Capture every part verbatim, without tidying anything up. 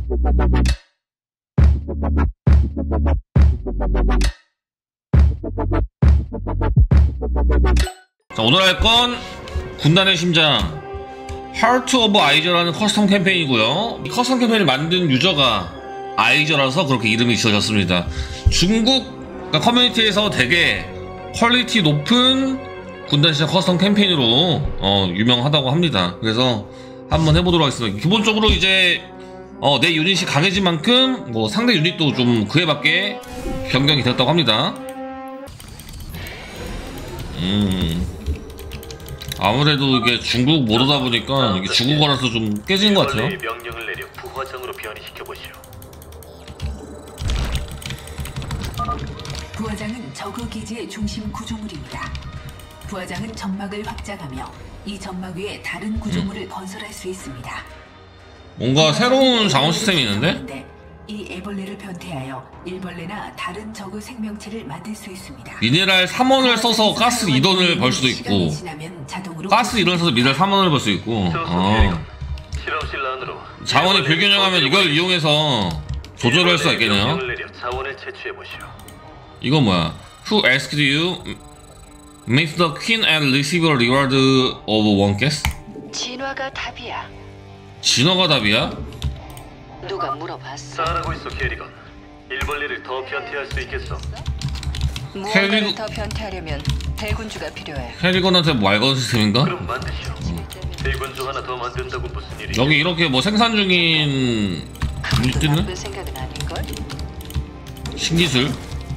자, 오늘 할 건 군단의 심장 하트 오브 아이저라는 커스텀 캠페인이고요. 이 커스텀 캠페인을 만든 유저가 아이저라서 그렇게 이름이 지어졌습니다. 중국 커뮤니티에서 되게 퀄리티 높은 군단 심장 커스텀 캠페인으로 어, 유명하다고 합니다. 그래서 한번 해보도록 하겠습니다. 기본적으로 이제 어, 내 유닛이 강해진 만큼 뭐 상대 유닛도 좀 그에 맞게 변경이 되었다고 합니다. 음 아무래도 이게 중국 모드다 보니까 이게 중국어라서 좀 깨진 것 같아요. 명령을 내려 부화장으로 변이시켜 보시오. 부화장은 저그 기지의 중심 구조물입니다. 부화장은 점막을 확장하며 이 점막 위에 다른 구조물을 음. 건설할 수 있습니다. 뭔가 새로운 자원 시스템이 있는데? 이 애벌레를 변태하여 일벌레나 다른 저그 생명체를 만들 수 있습니다. 미네랄 삼 원을 써서 가스 이 원을 벌 수도 있고 가스 일 원 써서 미네랄 삼 원을 벌 수 있고 어. 자원이 불균형하면 이걸 이용해서 조절할 수가 있겠네요. 이건 뭐야? Who asked you? Meet the queen and receive a reward of one guess? 진화가 답이야. 진화가 답이야? 누가 물어봤어? 잘하고 있어, 캐리건. 일벌레를 더 변태할 수 있겠어. 무언가를 캐리... 더 변태하려면 대군주가 필요해. 캐리건한테 뭐 알건 시스템인가? 그럼 만드시오. 응. 대군주 하나 더 만든다고 무슨 일이? 여기 이렇게 뭐 생산 중인 유닛 있네? 나쁜 생각은 아닐걸? 신기술?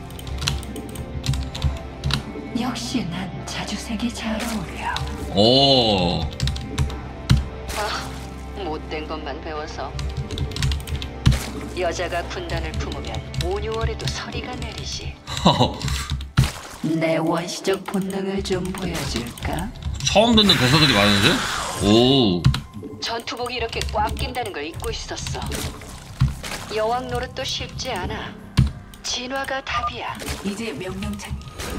역시 난 자주색이 잘 어울려. 오. 아, 못된 것만 배워서. 여자가 군단을 품으면 오유월에도 서리가 내리지. 내 원시적 본능을 좀 보여줄까? 처음 듣는 대사들이 많은데? 오. 전투복이 이렇게 꽉 낀다는 걸 잊고 있었어. 여왕 노릇도 쉽지 않아. 진화가 답이야. 이제 명령창.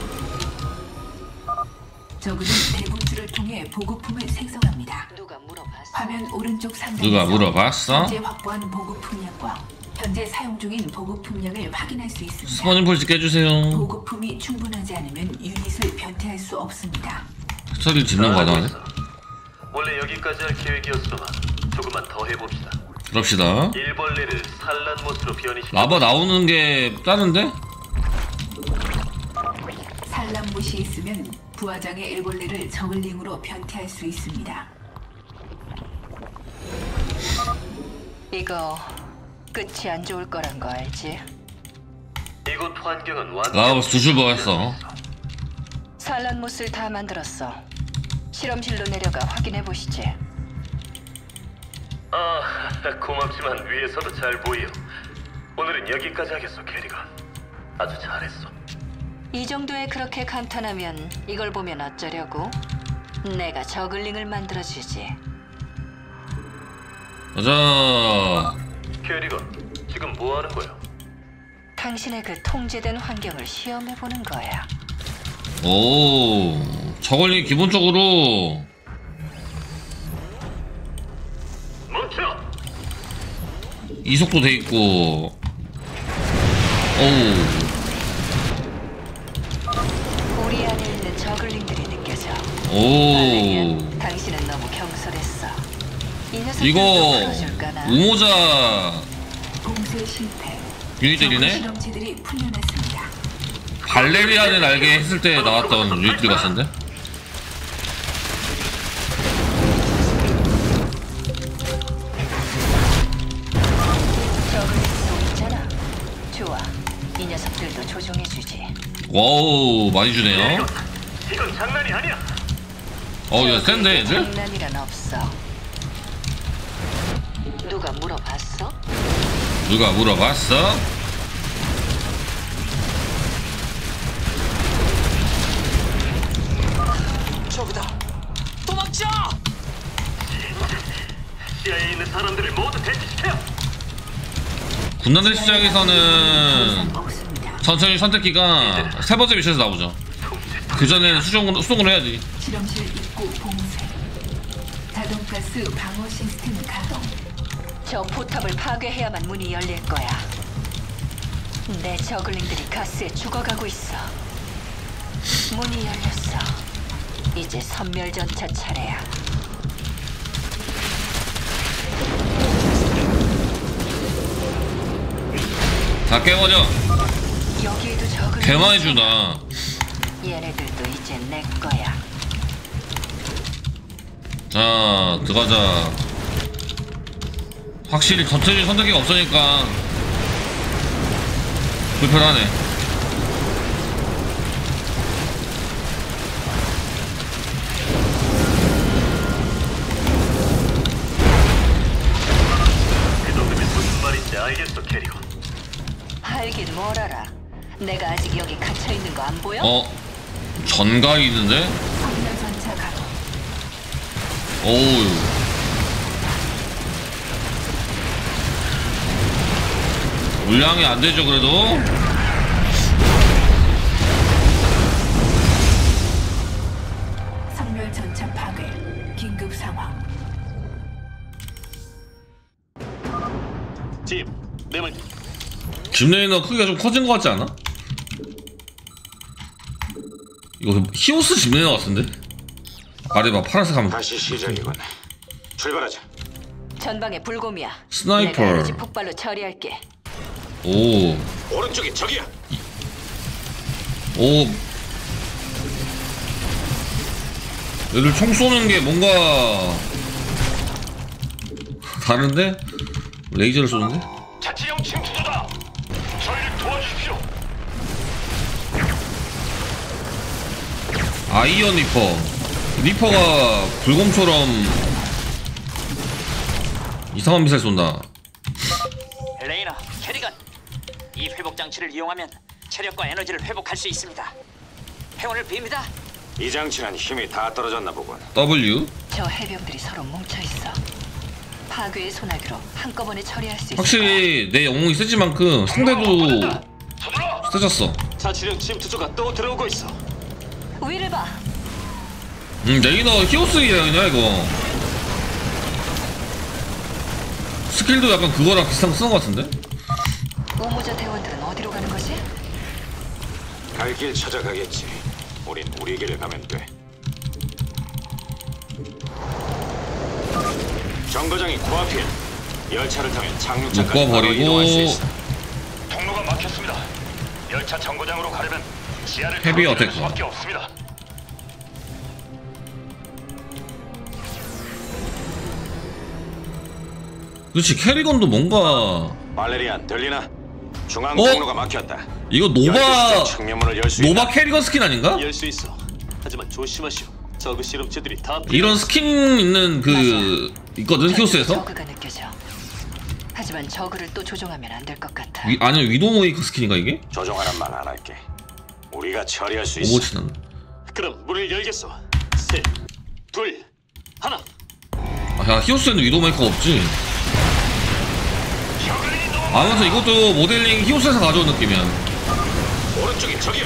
저그는 대군주를 통해 보급품을 생성합니다. 누가 물어봤어? 화면 오른쪽 상단에서 누가 물어봤어? 현재 확보한 보급품량과 현재 사용 중인 보급품량을 확인할 수 있습니다. 스포닝 폴 찍게 해주세요. 보급품이 충분하지 않으면 유닛을 변태할 수 없습니다. 소리 짓는 거 하나네. 원래 여기까지 할 계획이었지만 조금만 더 해봅시다. 그럽시다. 일벌레를 산란못으로 변이시켜. 라바 나오는 게 다른데? 산란못이 있으면 부화장의 일벌레를 저글링으로 변태할 수 있습니다. 이거 끝이 안 좋을 거란 거 알지? 이곳 환경은 완전. 나 벌써 두 줄 먹었어. 산란못을 다 만들었어. 실험실로 내려가 확인해 보시지. 아, 고맙지만 위에서도 잘 보여. 오늘은 여기까지 하겠어, 캐리건. 아주 잘했어. 이 정도에 그렇게 감탄하면 이걸 보면 어쩌려고? 내가 저글링을 만들어주지. 가자. 캐리건, 지금 뭐 하는 거야? 당신의 그 통제된 환경을 시험해보는 거야. 오, 저걸링 기본적으로 멈춰! 이속도 돼 있고, 오우. 우리 안에 있는 저글링들이 느껴져. 오. 당신은 너무 경솔했어. 이거 우모자 공세 실패. 유닛들이네? 실험체들이 풀려났습니다. 발레리안을 날개 했을 때 나왔던 유닛들 같은데? 저글링도 있잖아. 좋아. 이 녀석들도 조종해주지. 와우, 많이 주네요. 이건, 이건 장난이 아니야. 어우, 야, 센데, 이제? 장난이란 없어. 누가 물어봤어? 누가 물어봤어? 저기다. 도망쳐! 시야에 있는 사람들을 모두 대치시켜. 군단의 시작에서는 천천히 선택기가 세 번째 미션에서 나오죠. 그 전에는 수정, 수동으로 해야지. 실험실 입구 봉쇄. 자동가스 방어 시스템 가동. 저 포탑을 파괴해야만 문이 열릴 거야. 내 저글링들이 가스에 죽어가고 있어. 문이 열렸어. 이제 선멸전차 차례야. 다 깨버려. 여기에도 저글링. 개많이 주다. 얘네들도 이제 내 거야. 자, 들어가자. 확실히 전체적인 선택기가 없으니까 불편하네. 그 정도면 무슨 말인지 알겠어, 캐리건. 알긴 뭘 알아. 내가 아직 여기 갇혀 있는 거 안 보여? 어? 전갈이 있는데? 성면 전차 가동. 오우. 물량이 안 되죠, 그래도? 성면 전차 파괴. 긴급 상황. 짐, 내 말. 집 레이너 크기가 좀 커진 것 같지 않아? 이거 히오스 집 레이너 같은데? 아래 봐, 파란색 하면 다시 시작이군. 출발하자. 전방에 불곰이야. 스나이퍼. 내가 에너지 폭발로 처리할게. 오. 오른쪽이 적이야. 오. 얘들 총 쏘는 게 뭔가 다른데? 레이저를 쏘는데? 자치령 침투조다. 저희를 도와주십시오. 아이언 리퍼. 리퍼가 불곰처럼 이상한 미사일 쏜다. 레이너, 캐리건. 이 회복 장치를 이용하면 체력과 에너지를 회복할 수 있습니다. 행운을 빕니다. 이 장치는 힘이 다 떨어졌나 보군. W. 저 해병들이 서로 뭉쳐 있어. 파괴의 소나기로 한꺼번에 처리할 수 있어. 확실히 내 영웅이 세지만큼 상대도 세졌어. 자치령 침투조가 또 들어오고 있어. 위를 봐. 음, 레이너 히오스이야 그냥 이거. 스킬도 약간 그거랑 비슷한 거 쓰는 거 같은데? 우모자 대원들은 어디로 가는 거지? 갈 길 찾아가겠지. 우린 우리 길을 가면 돼. 정거장이 코앞이야. 열차를 타면 착륙장까지 바로 묶어버리고. 이동할 수 있어. 통로가 막혔습니다. 열차 정거장으로 가려면 지하를 헤비 가로지를 어택. 수밖에 없습니다. 그렇지, 캐리건도 뭔가 발레리안 들리나? 중앙 어? 통로가 막혔다. 이거 열두 노바 장 측면문을 열 수 있다. 노바 캐리건 스킨 아닌가? 열 수 있어. 하지만 조심하시오. 저그 실험체들이 다 이런 스킨 있는 그 있거든 히오스에서. 저그가 느껴져. 하지만 저그를 또 조종하면 안 될 것 같아. 위, 아니 위도우메이커 스킨인가 이게? 조종하는 말 안 할게. 우리가 처리할 수 있어. 오버워치는. 그럼 문을 열겠어. 셋, 둘, 하나. 아, 야, 히오스에는 위도우메이커가 없지. 아무튼 이것도 모델링 히오스에서 가져온 느낌이야. 오른쪽이 적이야.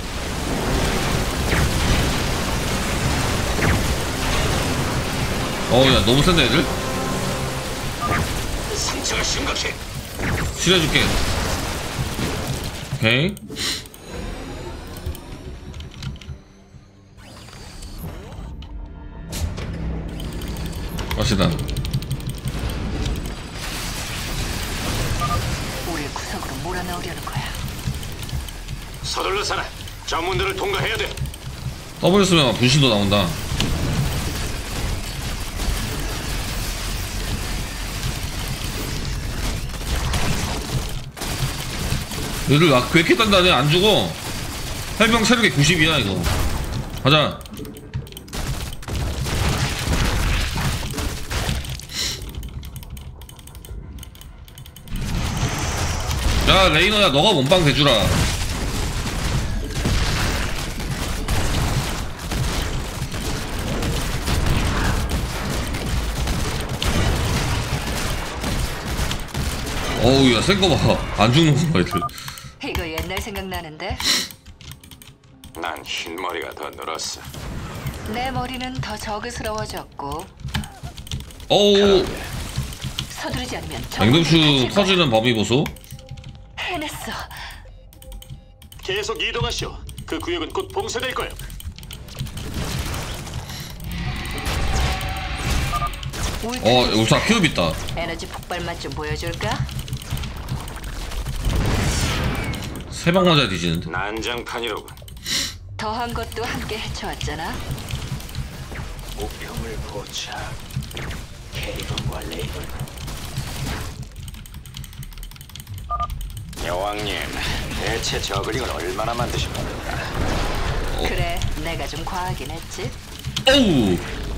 어우야 너무 센데 애들? 상처가 심각해. 치료해줄게. 오케이. 갑시다. 우릴 구석으로 몰아넣으려는 거야. 서둘러 살아. 전문들을 통과해야 돼. W 쓰면 분신도 나온다. 얘들 왜 이렇게 단단해? 안 죽어. 해병 체력이 구십이야 이거. 가자. 야 레이너야 너가 몸빵 대주라. 어우 야 센거 봐. 안 죽는 거 봐 애들. 이거 옛날 생각나는데? 난 흰머리가 더 늘었어. 내 머리는 더 저그스러워졌고 어우 서두르지 않으면 적군을 맹독슈 다칠 거야. 터지는 범위 보소. 해냈어. 계속 이동하시오. 그 구역은 곧 봉쇄될 거예요. 울트라 어 울트라 큐브 있다. 에너지 폭발 맛 좀 보여줄까? 세 방 맞아야 뒤지는데. 난장판이로군. 더한 것도 함께 헤쳐왔잖아. 목표물 포착. 캐리건과 레이건. 여왕님, 대체 저글링을 얼마나 만드신 겁니까? 그래, 내가 좀 과하긴 했지. 어우.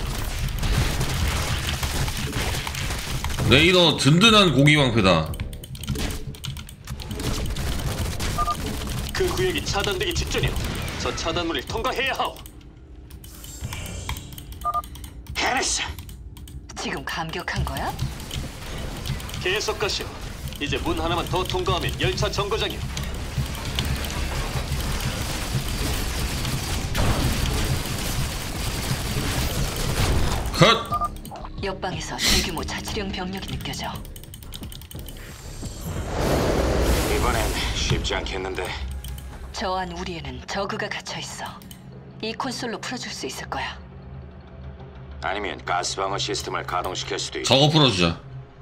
레이더 든든한 고기 방패다. 그 구역이 차단되기 직전이오. 저 차단문을 통과해야 하오. 해냈어. 지금 감격한 거야? 계속 가시오. 이제 문 하나만 더 통과하면 열차 정거장이오. 컷. 옆방에서 대규모 자치령 병력이 느껴져. 이번엔 쉽지 않겠는데. 저 안 우리에는 저그가 갇혀 있어. 이 콘솔로 풀어줄 수 있을 거야. 아니면 가스방어 시스템을 가동시킬 수도 있고. 저거 풀어주자.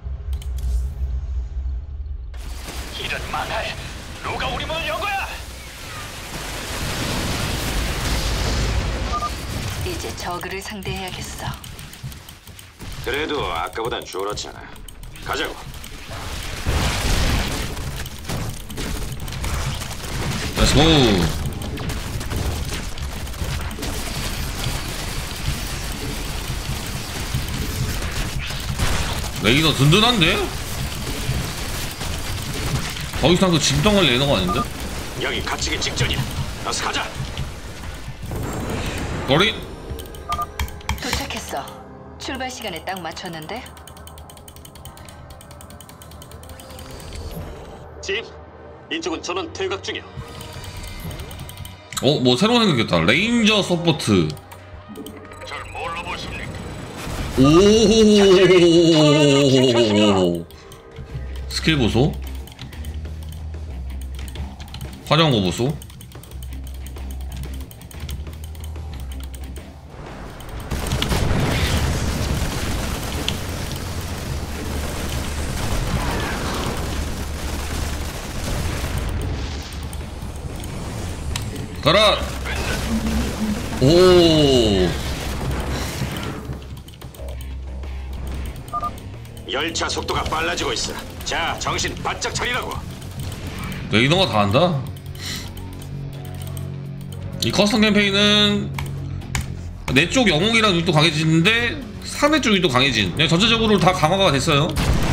이런 망할. 누가 우리 문을 연 거야? 이제 저그를 상대해야겠어. 그래도 아까보단 줄었잖아. 가자고. 렛츠고. 레이더 든든한데? 더 이상 그 짐덩어리 레이더가 아닌데? 여기 갇히기 직전이야. 어서 가자. 거리? 도착했어. 출발 시간에 딱 맞췄는데. 진, 이쪽은 전원 퇴각 중이오. 어? 뭐 새로 생겼겠다. 레인저 서포트. 절 뭘로 보십니까? 오. 스킬 보소. 화려한 거 보소. 가라. 오. 열차 속도가 빨라지고 있어. 자, 정신 바짝 차리라고. 레이더가 다 한다. 이 커스텀 캠페인은 내 쪽 영웅이랑 유닛도 강해지는데 상대 쪽 유닛도 강해진. 그냥 전체적으로 다 강화가 됐어요.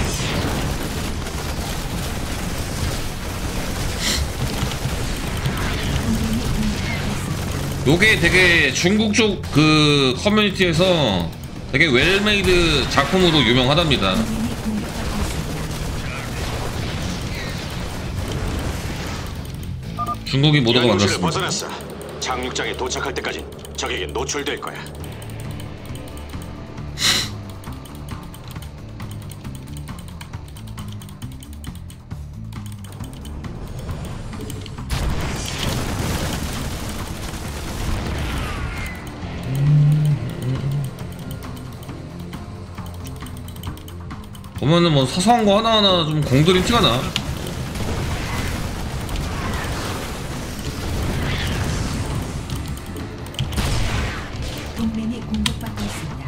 요게 되게 중국 쪽 그 커뮤니티에서 되게 웰메이드 작품으로 유명하답니다. 중국이 모두가 연구실을 만들었습니다. 벗어났어. 착륙장에 도착할 때까지 적에게 노출될 거야. 보면은 뭐 사소한 거 하나하나 좀 공들인 티가 나. 동맹이 공격받고 있습니다.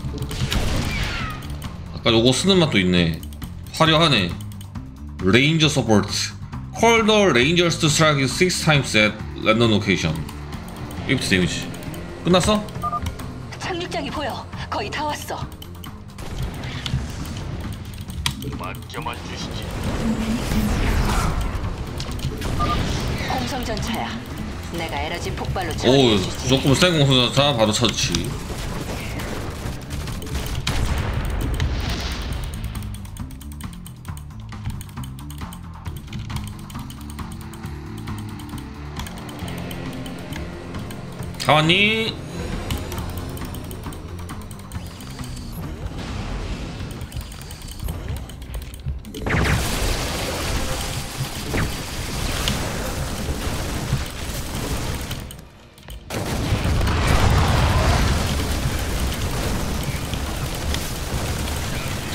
아까 요거 쓰는 맛도 있네. 화려하네. 레인저 서포트. Call the Rangers to strike six times at random location. 이프트 데미지. 끝났어? 착륙장이 보여. 거의 다 왔어. 맡겨만 주시지. 공성 전차야. 내가 에너지 폭발로 오, 처리해주지. 조금 센 공수전차 바로 처치. 다 왔니?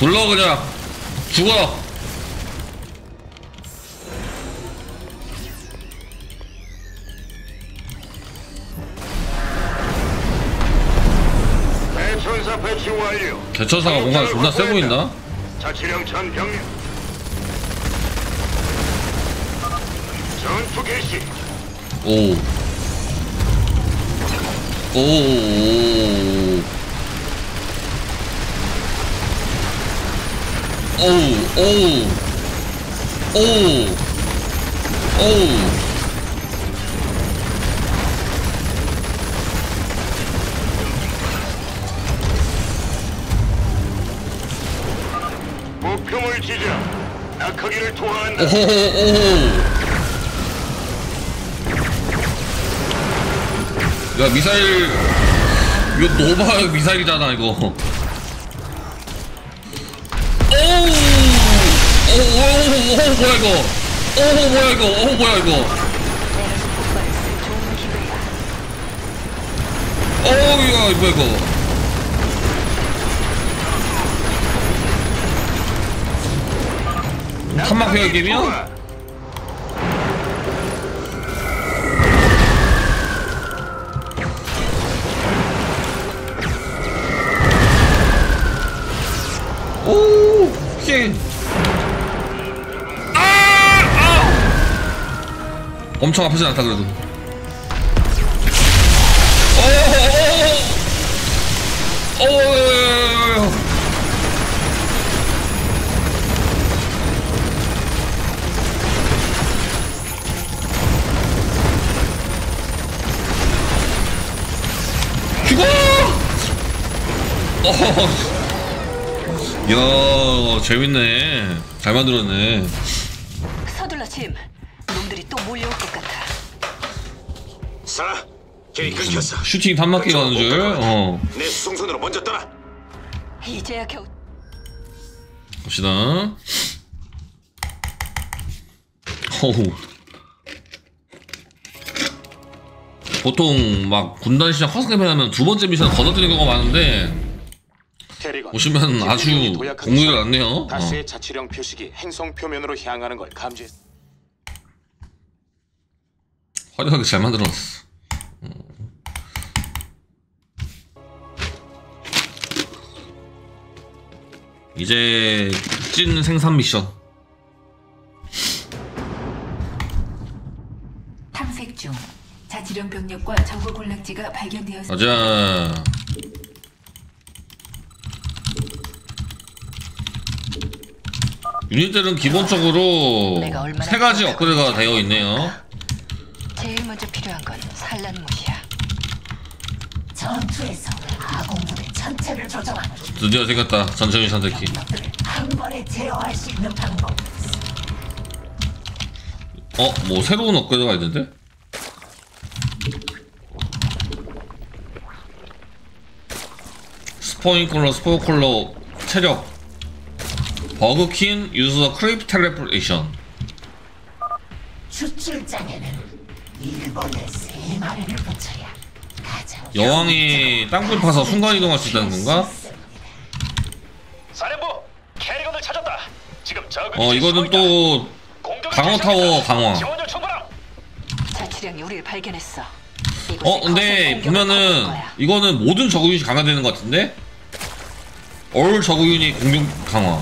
불러 그냥 죽어. 대천사 배치 완료. 개천사가 뭔가 존나 세 보인다. 자치령 전 병력. 전투 개시. 오. 오. 오. 오. 오. 오. 목표물 지정. 낙하기를 투하한다. 오호호호. 야 미사일 이거 노바 미사일이잖아 이거. 오우 오우 오우 뭐야 이거. 오우 뭐야 이거. 오우 뭐야 이거. 오우 야 뭐야 이거. 한방패 게임이야? 오, 피해. 아! 아! 엄청 아프진 않다 그래도. 오, 오, 오, 오. 죽어! 어. 이야 재밌네. 잘 만들었네. 서둘러 짐. 놈들이 또 몰려올 것 같아. 사, 길이 끊겼어. 슈팅 단막기 가는 줄. 어. 내 수송선으로 먼저 떠나. 이제야 겨우. 봅시다. 어우. 보통 막 군단 시장 커스텀 하면 두 번째 미션 건너뛰는 경우가 많은데 보시면 아주 공률이 났네요. 다수의 어. 자치령 표식이 행성 표면으로 향하는 걸 감지했. 화려하게 잘 만들었어. 어. 이제 찐 생산 미션. 탐색 중. 자치령 병력과 정보 군락지가 발견되었습니다. 가자. 유닛들은 기본적으로 세 가지 업그레이드가 되어 있네요. 제일 먼저 필요한 건 산란못이야. 전투에서 아공부대 전체를 조정하는 드디어 생겼다. 전체유닛 선택기. 것들을 한 번에 제어할 수 있는 방법. 어? 뭐 새로운 업그레이드가 있는데? 스포인콜러 스포콜러 체력 버그킨 유저 크립 텔레포레이션. 추출장에는 일본의 세 마리를 붙여야 가장 여왕이 땅굴 파서 순간이동할 수 있다는 건가? 사령부, 캐리건을 찾았다. 지금 적은 어 이거는 또 강화타워 강화. 지원을 촉발함. 자치령이 우리를 발견했어. 어 근데 보면은 이거는 모든 저그 유닛이 강화되는 것 같은데? 올 저그 유닛 공중 강화.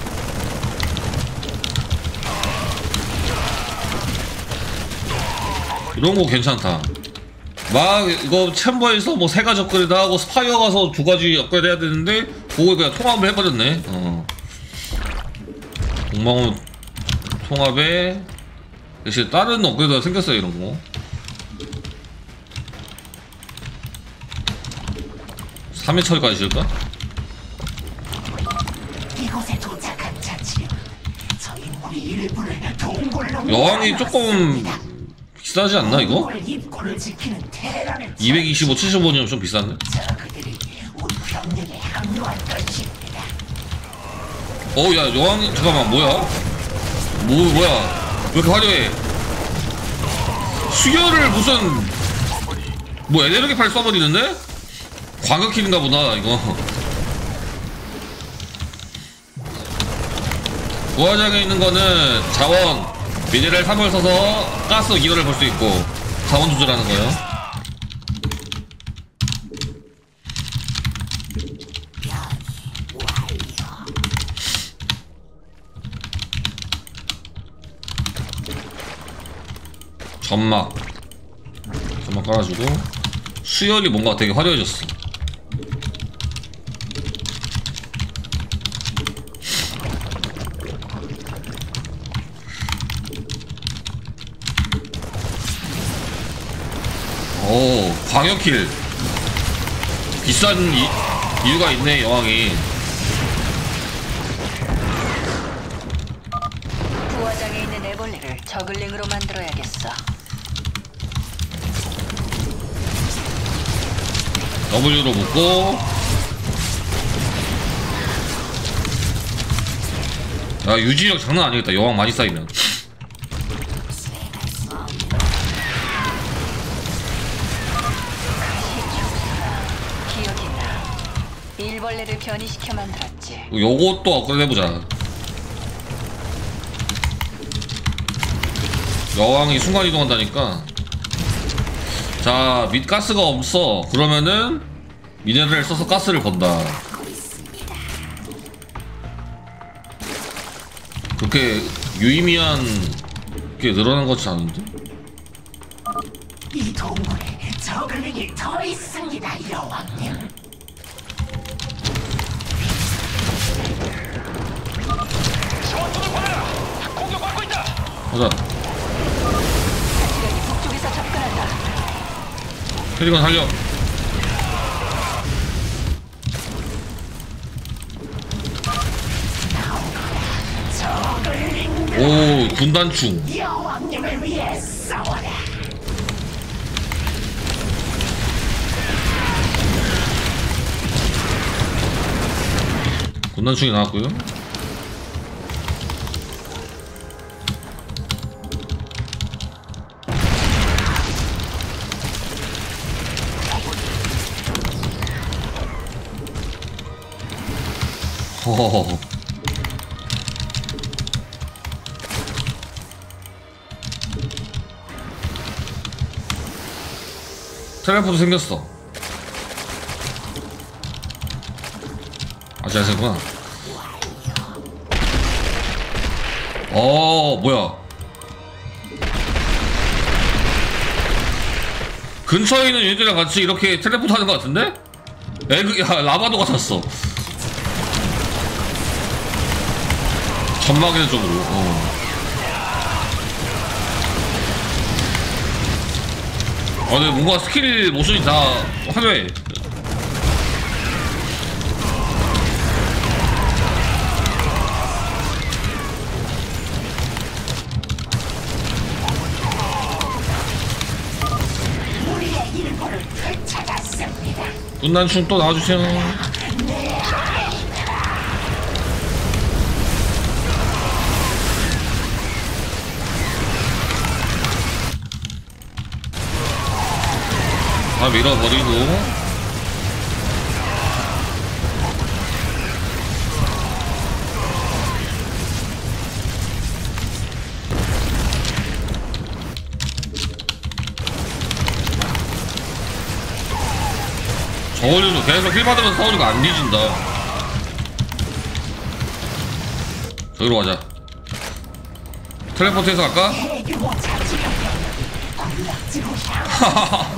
이런 거 괜찮다. 막 이거 챔버에서 뭐 세 가지 업그레이드 하고 스파이어 가서 두 가지 업그레이드 해야 되는데 그거 그냥 통합을 해버렸네. 어. 공방호 통합에 역시 다른 업그레이드가 생겼어요 이런 거. 삼 회 처리까지 지을까? 이곳에 도착한 자치령 저희 우리 일부를 동굴로 여왕이 조금 비싸지 않나 이거? 입구를 지키는 테란을 이백이십오, 칠십오면 좀 비싼데? 저그들이 우리 병력에 합류할 것입니다. 어, 야, 여왕, 잠깐만, 뭐야? 뭐, 뭐야? 왜 이렇게 화려해? 수혈을 무슨, 뭐, 에너지 팔 써버리는데? 과격킬인가 보다, 이거. 부화장에 있는 거는 자원, 미네랄 삼 을 써서 가스 이 호를 볼 수 있고 자원 조절하는 거예요. 점막 점막 깔아주고 수열이 뭔가 되게 화려해졌어. 오, 광역킬 비싼 이, 이유가 있네 여왕이. 부화장에 있는 애벌레를 저글링으로 만들어야겠어. W로 묶고. 야, 유지력 장난 아니겠다 여왕 많이 쌓이면. 기억이 나. 일벌레를 변이시켜 만들었지. 요것도 업그레이드 해보자. 여왕이 순간이동한다니까. 자, 밑 가스가 없어. 그러면은 미네랄을 써서 가스를 번다. 그렇게 유의미한 게 늘어난 것 같지 않은데? 이 동굴에 저글링이 더 있습니다, 여왕님. 가자. 사치력이 북쪽에서 접근한다. 캐리건 살려. 오, 군단충. 여왕님을 위해 싸워라. 군단충이 나왔고요. 허허허. 텔레포트 생겼어. 아, 잘 생겼구나. 어, 뭐야. 근처에 있는 유닛들이랑 같이 이렇게 텔레포트 하는 것 같은데? 에그, 야, 라바도가 탔어. 점막이는 쪽으로. 어. 아, 근데 뭔가 스킬 모션이 다 화려해. 우리의 일부를 되찾았습니다. 군단충 또 나와주세요. 다 밀어버리고. 저걸로도 계속 힐 받으면서 싸우니까 안 뒤진다. 저기로 가자. 텔레포트해서 갈까? 대규모 자치력을 군락지로 향. 하하하.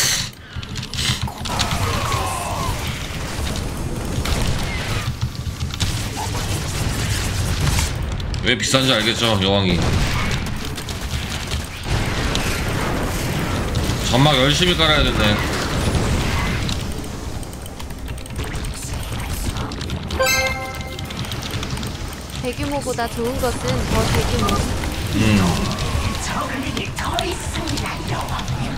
왜 비싼지 알겠죠, 여왕이. 점막 열심히 깔아야겠네. 대규모보다 좋은 것은 더 대규모. 음. 저글링이 더 있습니다, 여왕님.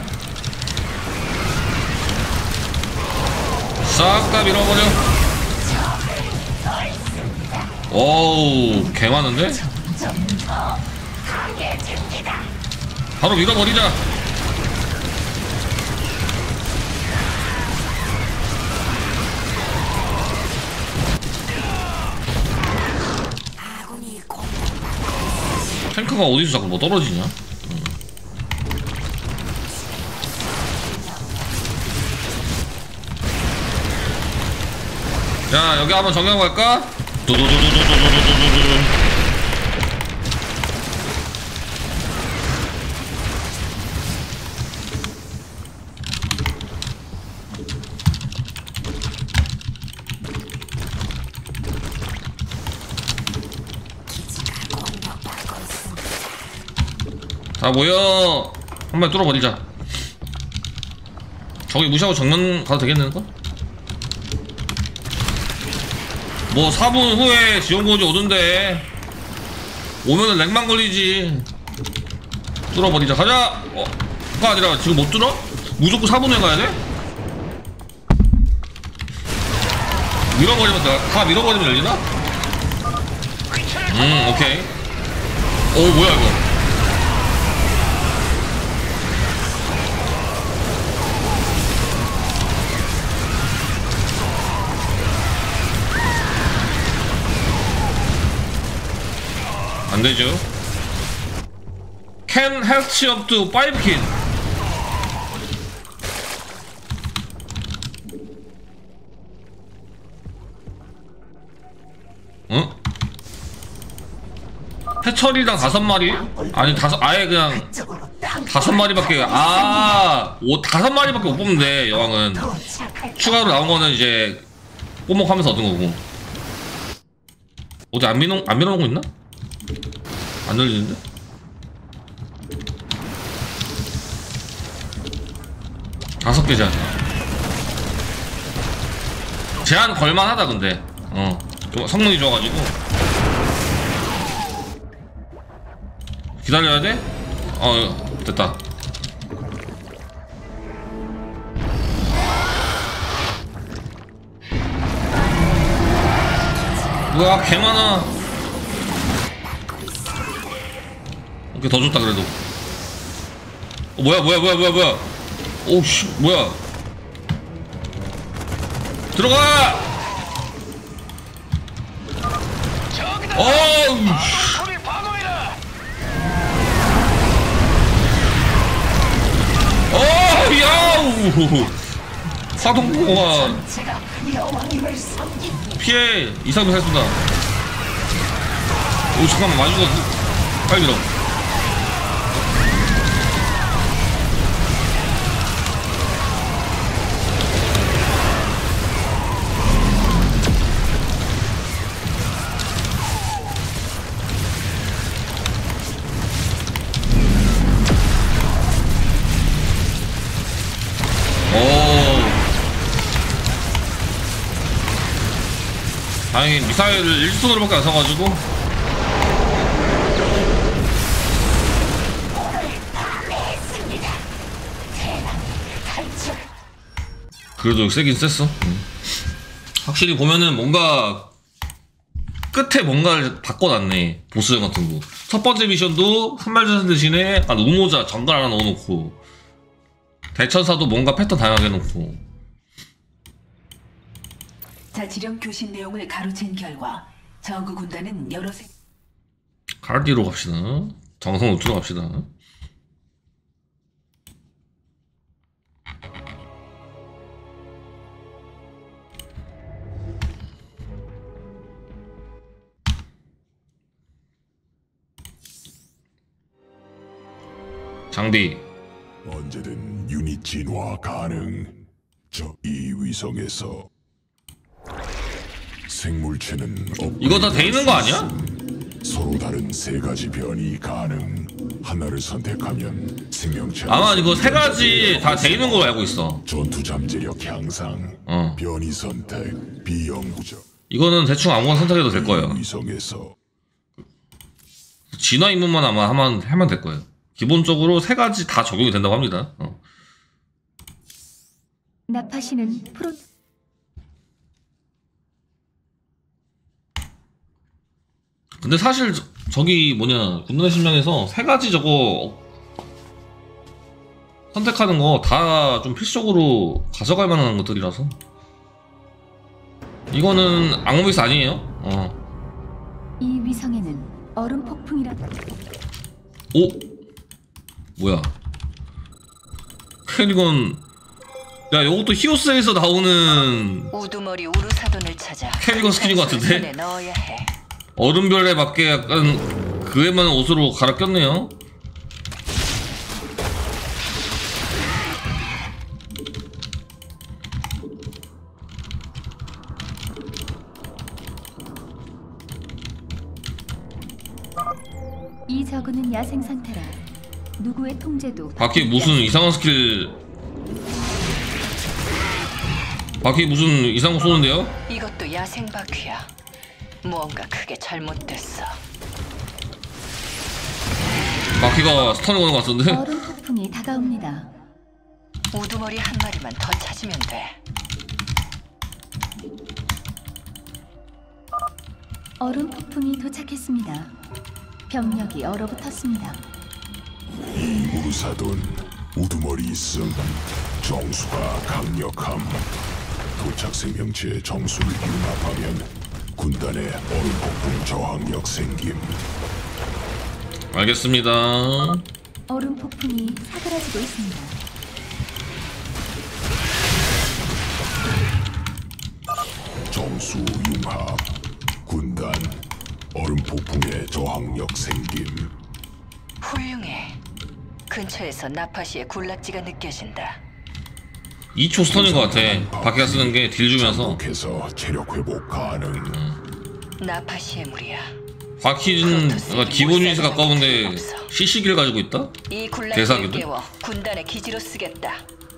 싹 다 밀어버려. 오우, 개 많은데? 좀 더 강해집니다. 바로 밀어버리자. 아군이 공격. 탱크가 어디서 자꾸 뭐 떨어지냐? 음. 자, 여기 한번 정리하고 갈까? 두두두두두두두두두두. 자, 모여. 한 번 뚫어버리자. 저기 무시하고 정면 가도 되겠는 거? 뭐 사 분 후에 지원군이 오던데 오면은 렉만 걸리지. 뚫어버리자. 가자. 어, 그거 아니라 지금 못 뚫어? 무조건 사 분 후에 가야 돼? 밀어버리면 다, 다 밀어버리면 열리나? 음, 오케이. 오, 뭐야 이거. 안되죠. Can health up to five kin. 어? 해철이랑 다섯 마리? 아니 다섯 아예 그냥 다섯 마리밖에 아 오, 다섯 마리밖에 못 뽑는데 여왕은 추가로 나온 거는 이제 꼬목하면서 얻은 거고. 어디 안 밀어 안 밀어놓은 거 있나? 안 열리는데? 다섯 개 제한. 제한 걸만하다 근데. 어 성능이 좋아가지고. 기다려야 돼? 어 됐다. 우와 개 많아. 오케이 더 좋다 그래도. 어, 뭐야 뭐야 뭐야 뭐야 뭐야. 오씨 뭐야. 들어가. 어우 어 야우. 사동공화 피해. 이상도 살 쏜다. 오 잠깐만 많이 죽었어. 빨리 밀어. 다행히 미사일을 일수선으로밖에 안 써가지고. 그래도 세긴 셌어. 응. 확실히 보면은 뭔가 끝에 뭔가를 바꿔놨네. 보스전 같은 거. 첫 번째 미션도 산말전선 대신에 아, 우모자 정갈 하나 넣어놓고 대천사도 뭔가 패턴 다양하게 해놓고. 자치령 교신 내용을 가로챈 결과 저그 군단은 여러 세... 갈디로 갑시다. 정성 노트로 갑시다. 장비 언제든 유닛 진화 가능. 저 이 위성에서 생물체는 없고 이거 다 돼 있는 거 아니야? 서로 다른 세 가지 변이 가능. 하나를 선택하면 생명체 아마 이거 세 가지 다 돼 있는 걸로 알고 있어. 전투 잠재력 향상, 어. 변이 선택, 비영구적. 이거는 대충 아무거나 선택해도 될 거예요. 위성에서 진화 임무만 아마 하면 하면 될 거예요. 기본적으로 세 가지 다 적용이 된다고 합니다. 어. 나파시는 프로 근데 사실 저, 저기 뭐냐 군단의 심장에서 세 가지 저거 선택하는 거 다 좀 필수적으로 가져갈 만한 것들이라서 이거는 악몽비스 아니에요. 어. 이 위성에는 얼음 폭풍이라 오? 뭐야? 캐리건. 야, 요것도 히오스에서 나오는 우두머리 우르사돈을 찾아 캐리건 스킨인 것 같은데? 손에 넣어야 해. 얼음별에 맞게 약간 그에 맞는 옷으로 갈아 꼈네요. 이 저그는 야생 상태라 누구의 통제도 바퀴 무슨 이상한 스킬. 바퀴 무슨 이상한 거 쏘는데요? 이것도 야생 바퀴야. 무언가 크게 잘못됐어. 바퀴가 스턴을 거는 것 같은데? 얼음 폭풍이 다가옵니다. 우두머리 한 마리만 더 찾으면 돼. 얼음 폭풍이 도착했습니다. 병력이 얼어붙었습니다. 이 우르사돈 우두머리 있음. 정수가 강력함. 도착 생명체의 정수를 융합하면 군단의 얼음 폭풍 저항력 생김. 알겠습니다. 얼음 폭풍이 사그라지고 있습니다. 정수 융합. 군단 얼음 폭풍의 저항력 생김. 훌륭해. 근처에서 나파시의 군락지가 느껴진다. 이 초 스턴인 것 같아. 바퀴가 쓰는 게 딜 주면서. 해서 체력 회복 가능. 나파시의 무리야. 바퀴는 기본 유닛에 가까운데 씨씨기를 가지고 있다? 이 군락지를 대사기도? 깨워 군단의 기지로 쓰겠다.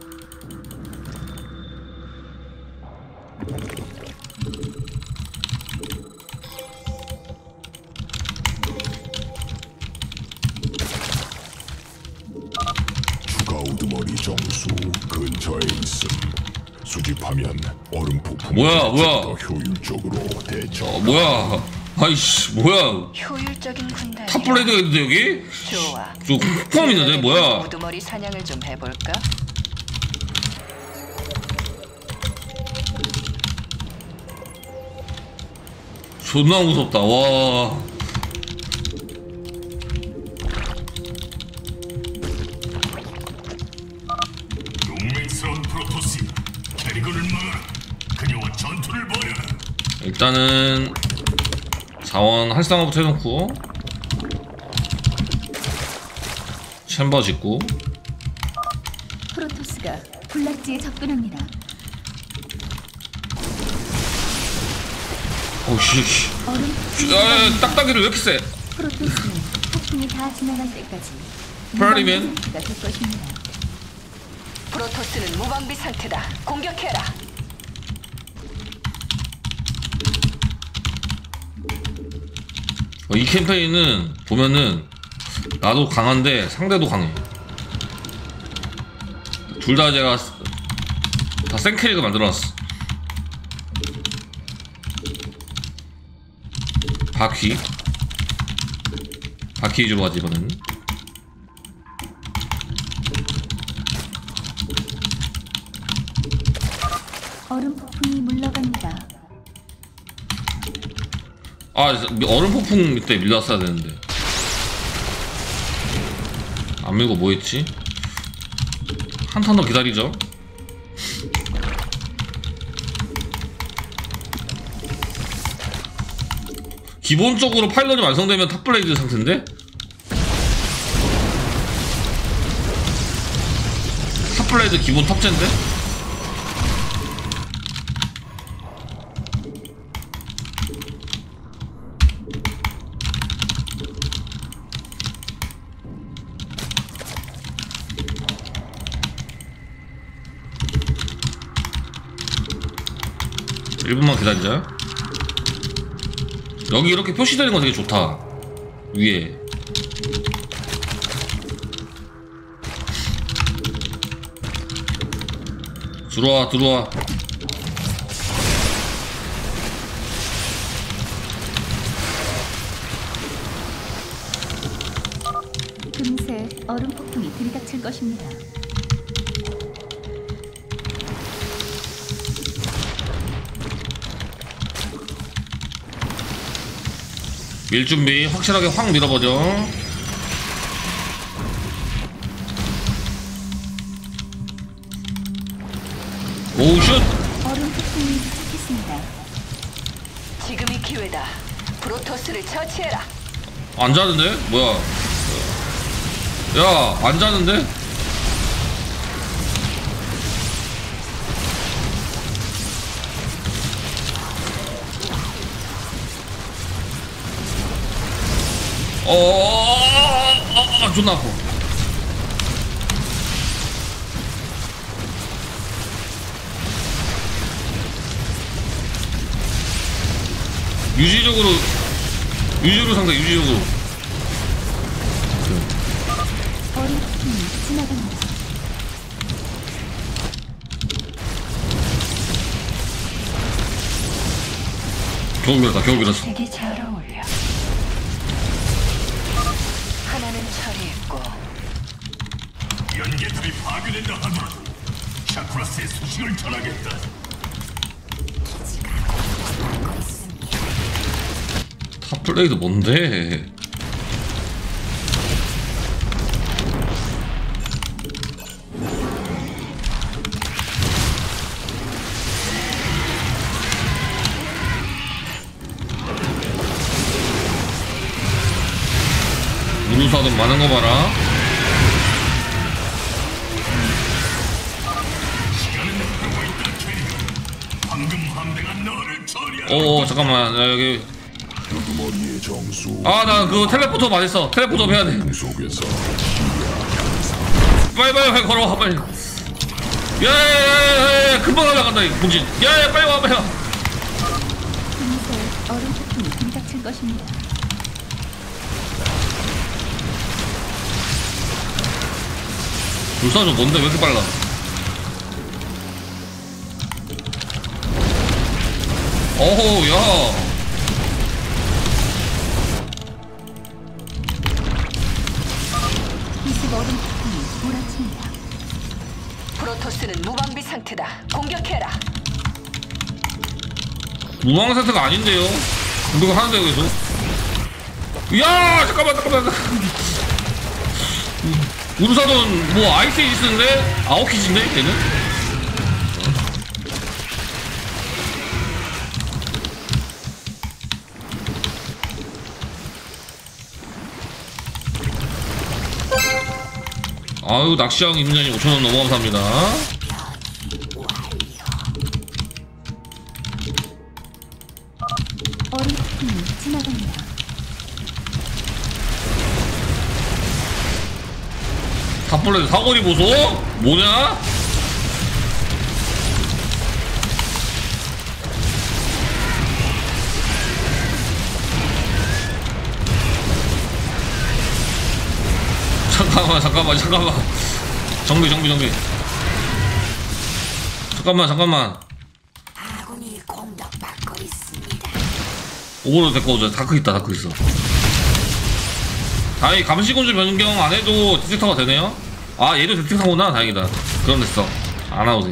추가 우두머리 정수 근처에 있음. 수집하면 얼음 폭풍 뭐야, 뭐야? 더 효율적으로 대처. 어, 뭐야? 아이씨, 뭐야? 효율적인 군단이야. 탑블레이드가 있는데 여기? 좋아. 저 폭풍함 있는데 뭐야? 우두머리 사냥을 좀 해볼까? 존나 무섭다. 와. 용맹스러운 프로토스 캐리건을 막아라. 그녀와 전투를 벌여라. 일단은 자원 활성화부터 해놓고 챔버 짓고. 프로토스가 군락지에 접근합니다. 오씨. 얼음 폭풍이 아, 딱딱이를 왜 이렇게 세? 프로토스는 폭풍이 다 지나갈 때까지 프라리맨? 무방비 상태가 될 것입니다. 프로토스는 무방비 상태다. 공격해라. 어, 이 캠페인은 보면은 나도 강한데 상대도 강해. 둘 다 제가 다 센 캐릭을 만들어놨어. 바퀴 바퀴 위주로 가지 이번에는. 얼음 폭풍이 물러갑니다. 아, 얼음 폭풍 밑에 밀렸어야 되는데 안 밀고 뭐 했지? 한 턴 더 기다리죠. 기본적으로 파일럿이 완성되면 탑블레이드 상태인데? 탑블레이드 기본 탑재인데? 일 분만 기다리자. 여기 이렇게 표시되는 거 되게 좋다. 위에 들어와 들어와. 금세 얼음 폭풍이 들이닥칠 것입니다. 밀 준비 확실하게 확 밀어버려. 오우 슛. 얼음 폭풍이 도착했습니다. 지금이 기회다. 프로토스를 처치해라. 안 자는데? 뭐야? 야, 안 자는데? 어, 어, 어, 존나 아파. 유지적으로, 유지로 상대, 유지적으로. 얼음 폭풍이 지나갑니다. 겨우 밀었다, 겨우 밀었어. 되게 잘 어울려. 하나는 처리했고. 연계탑이 파괴된다 하더라도 샤크라스의 소식을 전하겠다. 탑플레이도 뭔데? 우루사돈 많은 거 봐라. 오 잠깐만 나 여기 머리의 정수. 아 나 그거 텔레포터 맞았어. 텔레포터 해야 돼. 속에서 빨리 빨리 빨리 걸어와 빨리. 야야야야 금방 날아간다 이 봉진. 야야 빨리 와 빨리 와. 금세 얼음 폭풍이 들이닥칠 것입니다. 불사조 뭔데 왜 이렇게 빨라? 어허 야. 이습 얼음 폭풍이 몰아칩니다. 프로토스는 무방비 상태다. 공격해라. 무방 상태가 아닌데요? 공격을 하는데요 계속? 야 잠깐만 잠깐만. 우르사돈 뭐 아이스 있는데 아웃키즈인데 걔는? 아유 낚시왕 임전이 오천 원 너무 감사합니다. 얼음 폭풍이 지나갑니다. 탑플레이 사거리 보소? 뭐냐? 잠깐만 잠깐만 잠깐만 정비 정비 정비 잠깐만 잠깐만 아군이 공격받고 있습니다. 오버로 데리고 오자. 다크 있다 다크 있어. 다행히 감시군주 변경 안 해도 디텍터가 되네요. 아 얘도 디텍터구나. 다행이다. 그럼 됐어. 안 나오세요.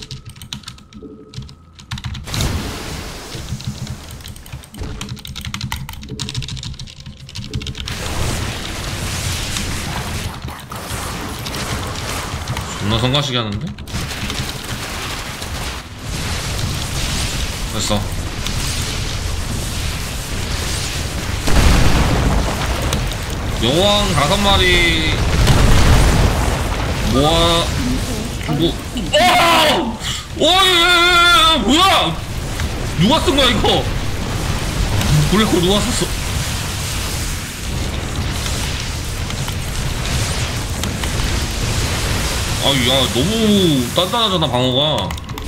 존나 성가시게 하는데? 됐어. 여왕 다섯 마리 모아 뭐 어! 어! 뭐야? 누가 쓴 거야 이거? 블랙홀 누가 썼어? 아유 야 너무 단단하잖아 방어가.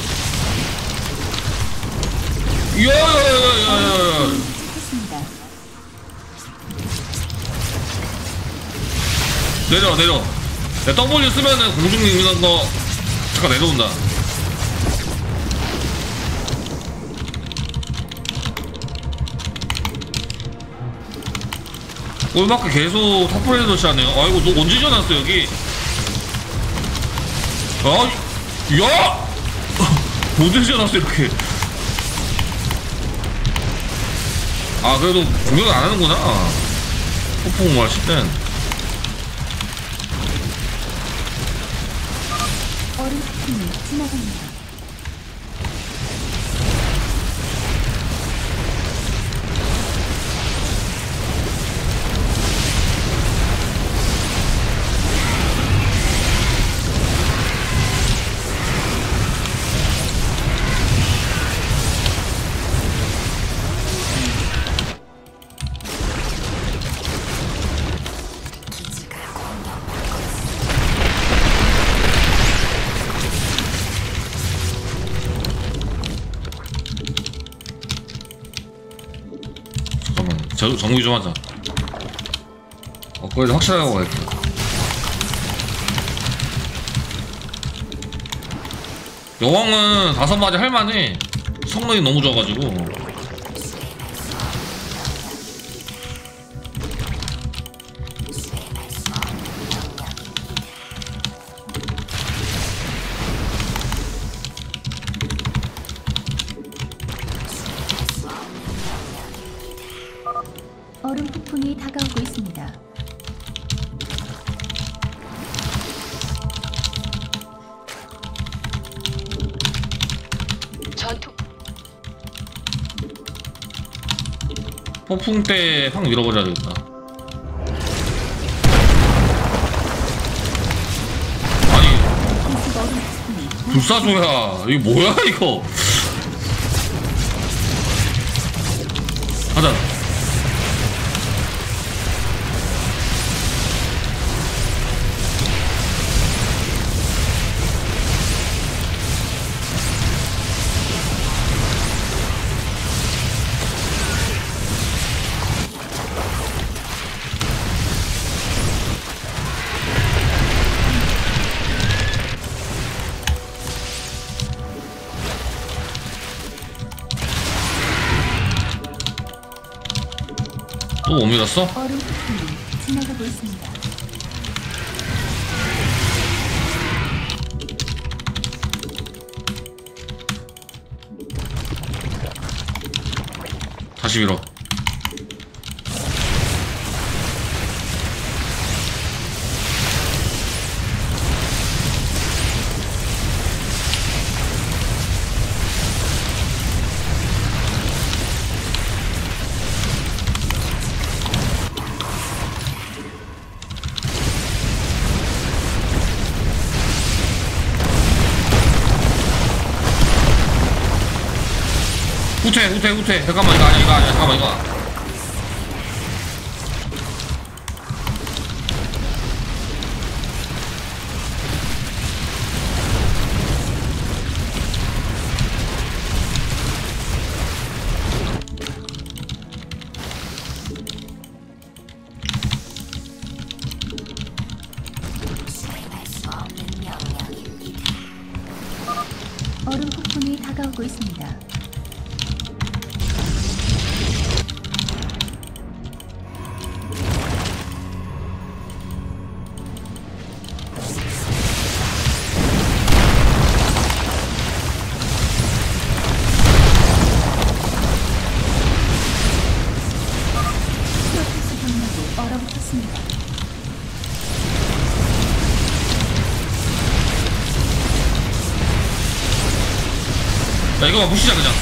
야야야야야야. 내려 내려. 야 W 쓰면은 공중 이런 거 잠깐 내려온다. 꼴밖에 계속 탑플레이 도시하네요. 아이고 너 언제 지어놨어 여기? 아, 야! 언제 지어놨어 이렇게? 아 그래도 공격을 안 하는구나. 폭풍 뭐 하실 땐. 얼음 폭풍이 지나갑니다. 저, 정리 좀 하자. 업그레이드 확실하게 하고 가야겠다. 여왕은 다섯 마디 할만해. 성능이 너무 좋아가지고. 얼음 폭풍이 다가오고 있습니다. 전투 폭풍 때 확 밀어버려야 되겠다. 아니 공습 얼음 폭풍이 불사조야 이거 뭐야 이거. 가자. 또 못 밀었어? 얼음 폭풍이 지나가고 있습니다. 다시 밀어. 후퇴 후퇴 후퇴. 잠깐만 이거 아니야 이거 아니야 잠깐만 이거. 얼음 폭풍이 다가오고 있습니다. 프로토스 경로도 얼어붙었습니다. 야 이거만 부시자 그냥.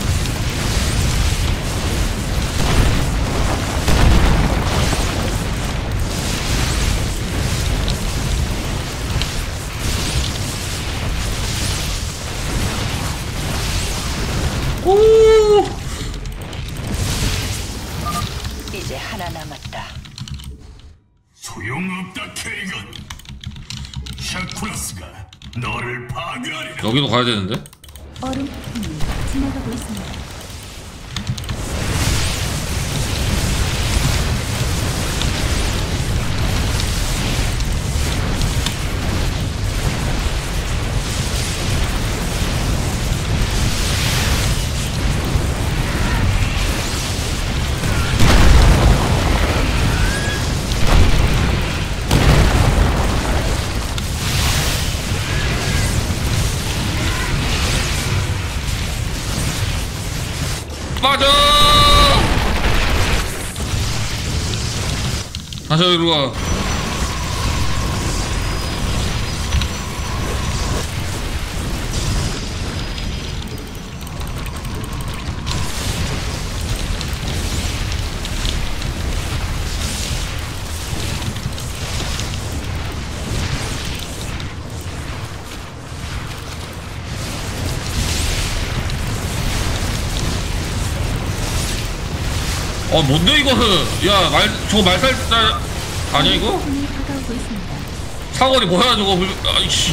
오. 이제 하나 남았다. 소용없다 캐리건. 샤쿠라스가 너를 파괴하리라. 여기도 가야 되는데? 얼음 폭풍이 지나가고 있습니다. 맞아. 다시 여기로 와. 어 뭔데 이거는. 야 말 저거 말살자 아니야 이거? 폭풍이 다가오고 있습니다. 사거리 뭐야 저거. 아이씨.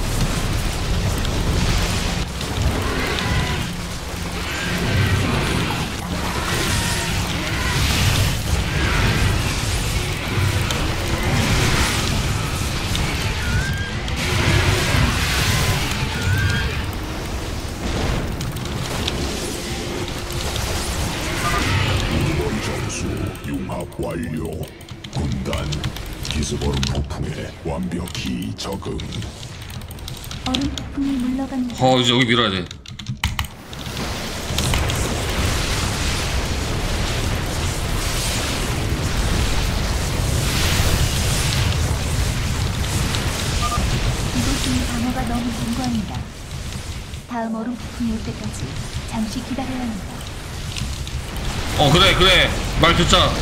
융합 완료. 군단 기습얼음 폭풍에 완벽히 적응. 얼음 폭풍이 물러갑니다. 어 이제 여기 밀어야 돼. 이곳은 방어가 너무 견고합니다. 다음 얼음 폭풍이 올 때까지 잠시 기다려야 합니다. 어 그래 그래 말 듣자.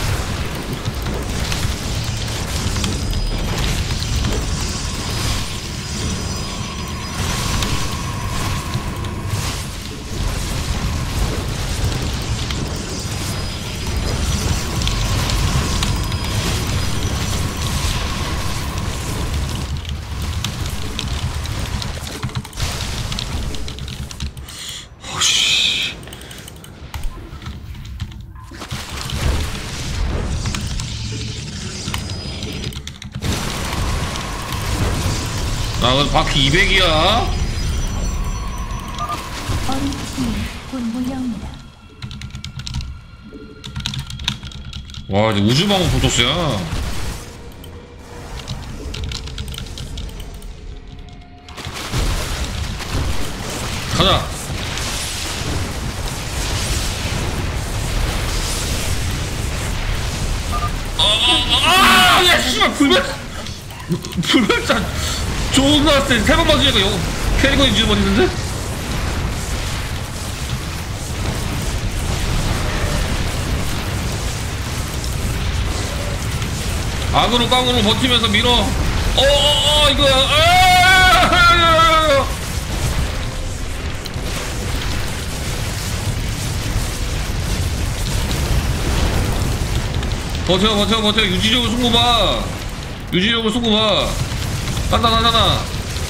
나 그래도 바퀴 이백이야. 얼음 폭풍이 곧 몰려옵니다. 와 이제 우주방어 프로토스야. 가자. 아아아 야 씨발 불멸 불멸자 좋은 거 같아. 세번 맞으니까 요 캐리건 인지 버리는데? 악으로 깡으로 버티면서 밀어. 어어어 이거야. 아! 버텨 버텨 버텨. 유지력을 쏜거 봐. 유지력을 쏜거 봐. 간다 간다 간다.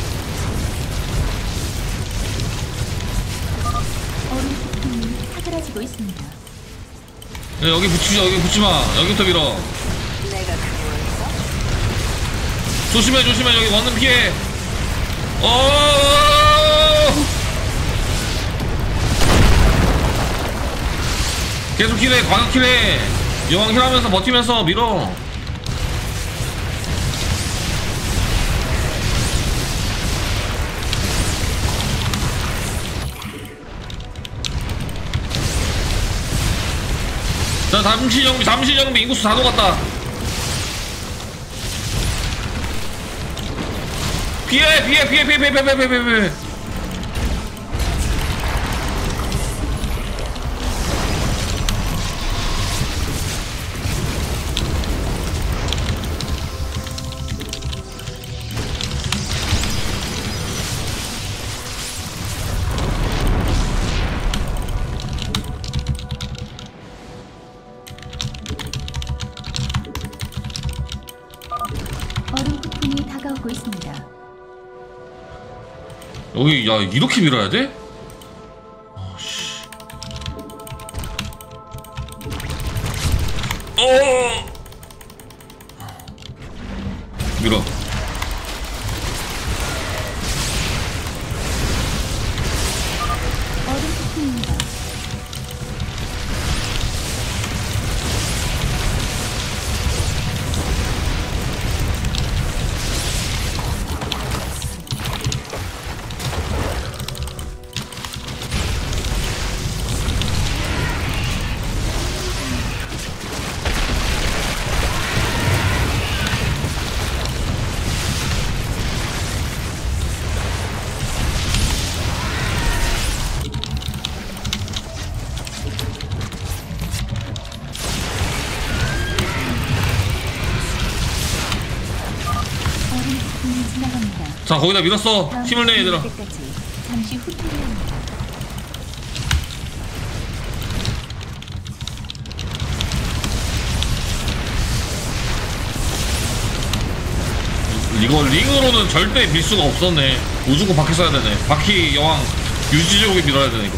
얼음 폭풍이 사그라지고 있습니다. 야, 여기 붙이자. 여기 붙지마. 여기부터 밀어. 내가 그거였어? 조심해 조심해. 여기 원은 피해. 어 계속 킬해. 광역 킬해. 여왕 힐하면서 버티면서 밀어. 자 잠시 정비 잠시 정비. 인구수 다 녹았다. 피해 피해 피해 피해 피해 피해 피해 피해 피해. 얼음 폭풍이 다가오고 있습니다. 여기 야 이렇게 밀어야 돼? 아씨. 어. 밀어. 얼음 폭풍입니다. 얼음 폭풍이 지나갑니다. 자 거기다 밀었어. 다음 힘을 내 폭풍이 얘들아. 올 때까지 잠시 후퇴해야 합니다. 이거 링으로는 절대 밀 수가 없었네. 무조건 바퀴 써야 되네. 바퀴 여왕 유지족이 밀어야 되네 이거.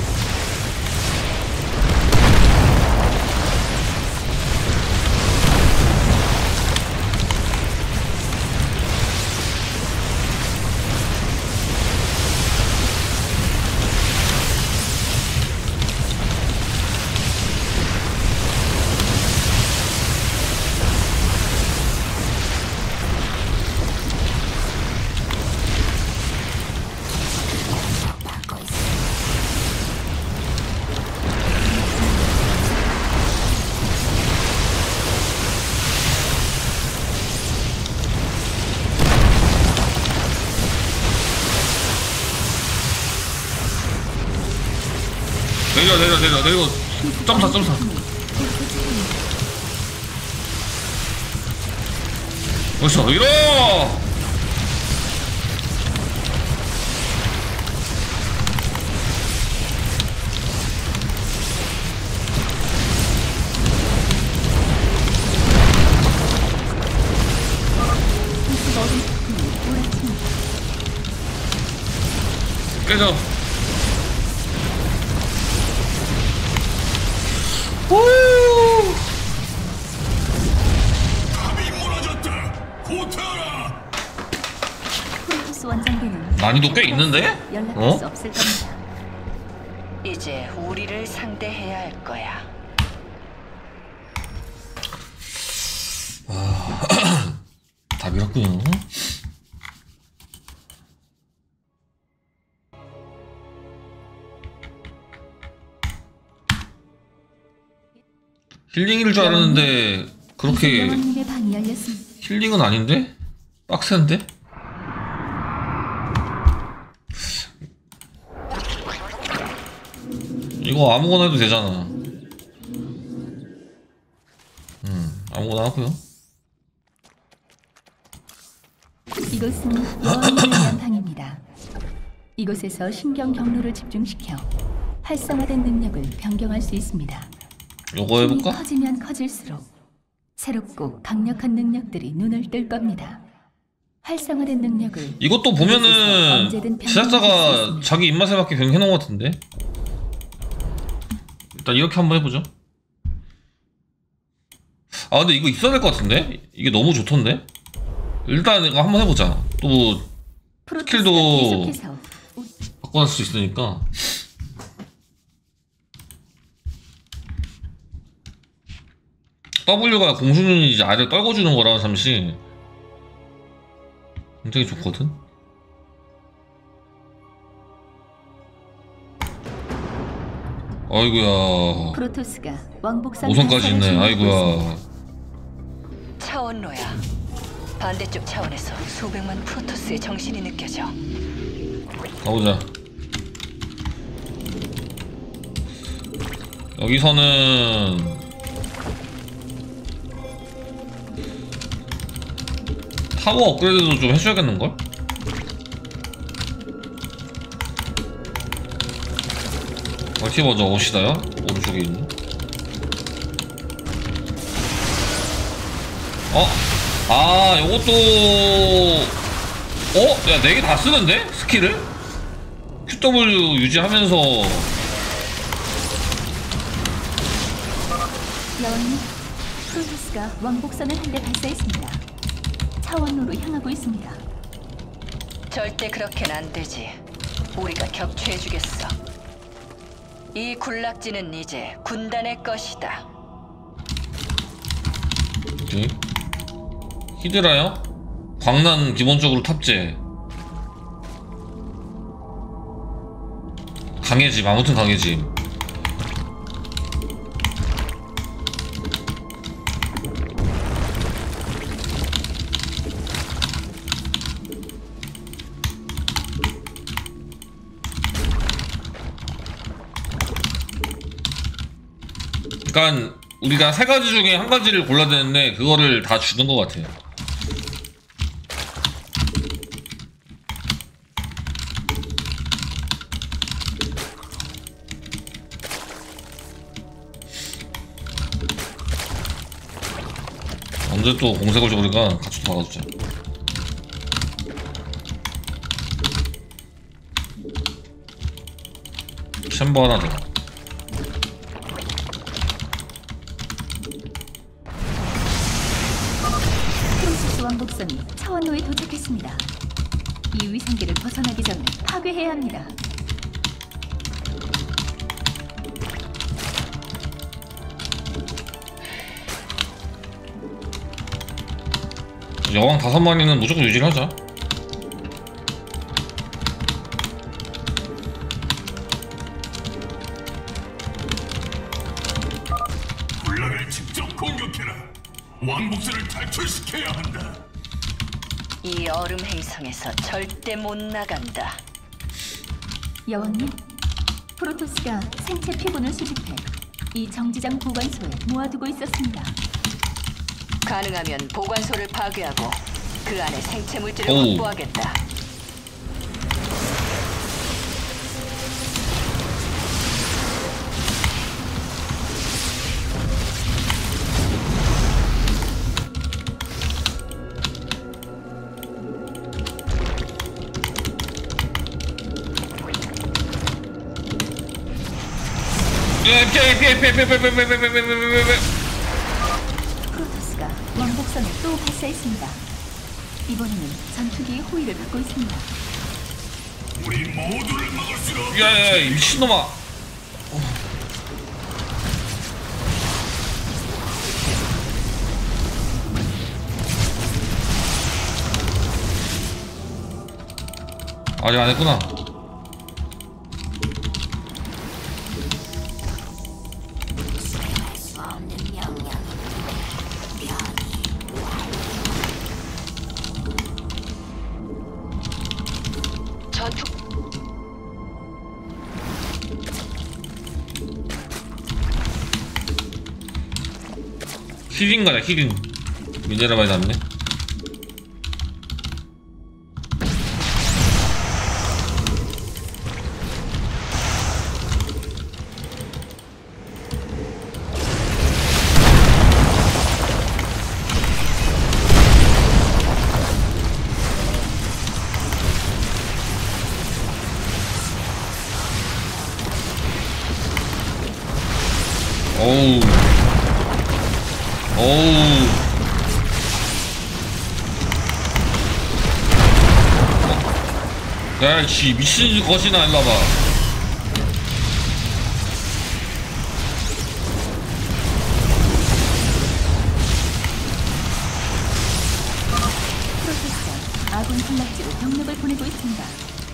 내려 내려 내려 내리고 점사 점사. 어디서 이러. 깨져. 답이 무너졌다. 고타라. 프로토스 원정대는 난이도 꽤 있는데? 연락할 어? 수 없을 겁니다. 이제 우리를 상대해야 할 거야. 답이 없군요. 힐링일 줄 알았는데 그렇게 여왕님의 방이 열렸습니다. 힐링은 아닌데? 빡센데? 이거 아무거나 해도 되잖아. 음, 아무거나 하고요. 이곳은 여왕님을 위한 방입니다. 이곳에서 신경 경로를 집중시켜 활성화된 능력을 변경할 수 있습니다. 요거 힘이 해볼까? 커지면 커질수록 새롭고 강력한 능력들이 눈을 뜰 겁니다. 활성화된 능력을 이것도 보면은 제작자가 자기 입맛에 맞게 변경해놓은 것 같은데? 일단 이렇게 한번 해보죠. 아 근데 이거 있어야 될 것 같은데? 이게 너무 좋던데? 일단 이거 한번 해보자. 또 스킬도 계속해서 바꿔낼 수 있으니까. W가 공중 유닛이 아래를 떨궈주는 거라 잠시 굉장히 좋거든? 아이고야. 프로토스가 왕복선 오선까지 있네. 아이고야. 차원로야. 반대쪽 차원에서 수백만 프로토스의 정신이 느껴져. 가보자. 여기서는 타워 업그레이드도 좀 해줘야겠는걸? 멀티 먼저 오시다요? 오른쪽에 있는. 어? 아, 요것도. 어? 야, 네 개 다 쓰는데? 스킬을? 큐더블유 유지하면서. 여왕님, 프로토스가 왕복선을 한 대 발사했습니다. 차원로로 향하고 있습니다. 절대 그렇게는 안 되지. 우리가 격추해주겠어. 이 군락지는 이제 군단의 것이다. 오케이. 히드라요? 광란 기본적으로 탑재. 강해짐, 아무튼 강해짐. 그러니까 우리가 세 가지 중에 한 가지를 골라야 되는데 그거를 다 주는 것 같아요. 언제 또 공색을 줘 우리가 같이 또 박아주자. 챔버 하나 더. 프로토스 왕복선이 차원로에 도착했습니다. 이 위성기를 벗어나기 전에 파괴해야 합니다. 여왕 다섯 마리는 무조건 유지를 하자. 군락을 직접 공격해라. 왕복선을 탈출시켜야 한다. 이 얼음 행성에서 절대 못 나간다. 여왕님, 프로토스가 생체 표본을 수집해 이 정지장 보관소에 모아두고 있었습니다. 가능하면 보관소를 파괴하고 그 안에 생체 물질을 오. 확보하겠다. 피해 피해 피해 피해 피해 피해 피해 피해 피해 피해 피해. 프로토스가 왕복선을 또 발사했습니다. 이번에는 전투기의 호위를 받고 있습니다. 우리 모두를 막을 수가 없다. 야야야 이 미친놈아. 아직 안 했구나. 전투 히딩 가자 히딩. 미네랄 많이 남네. 오우 오우 야이씨 미친 것이나 일로 와봐. 프로토스가 아군 군락지로 병력을 보내고 있습니다.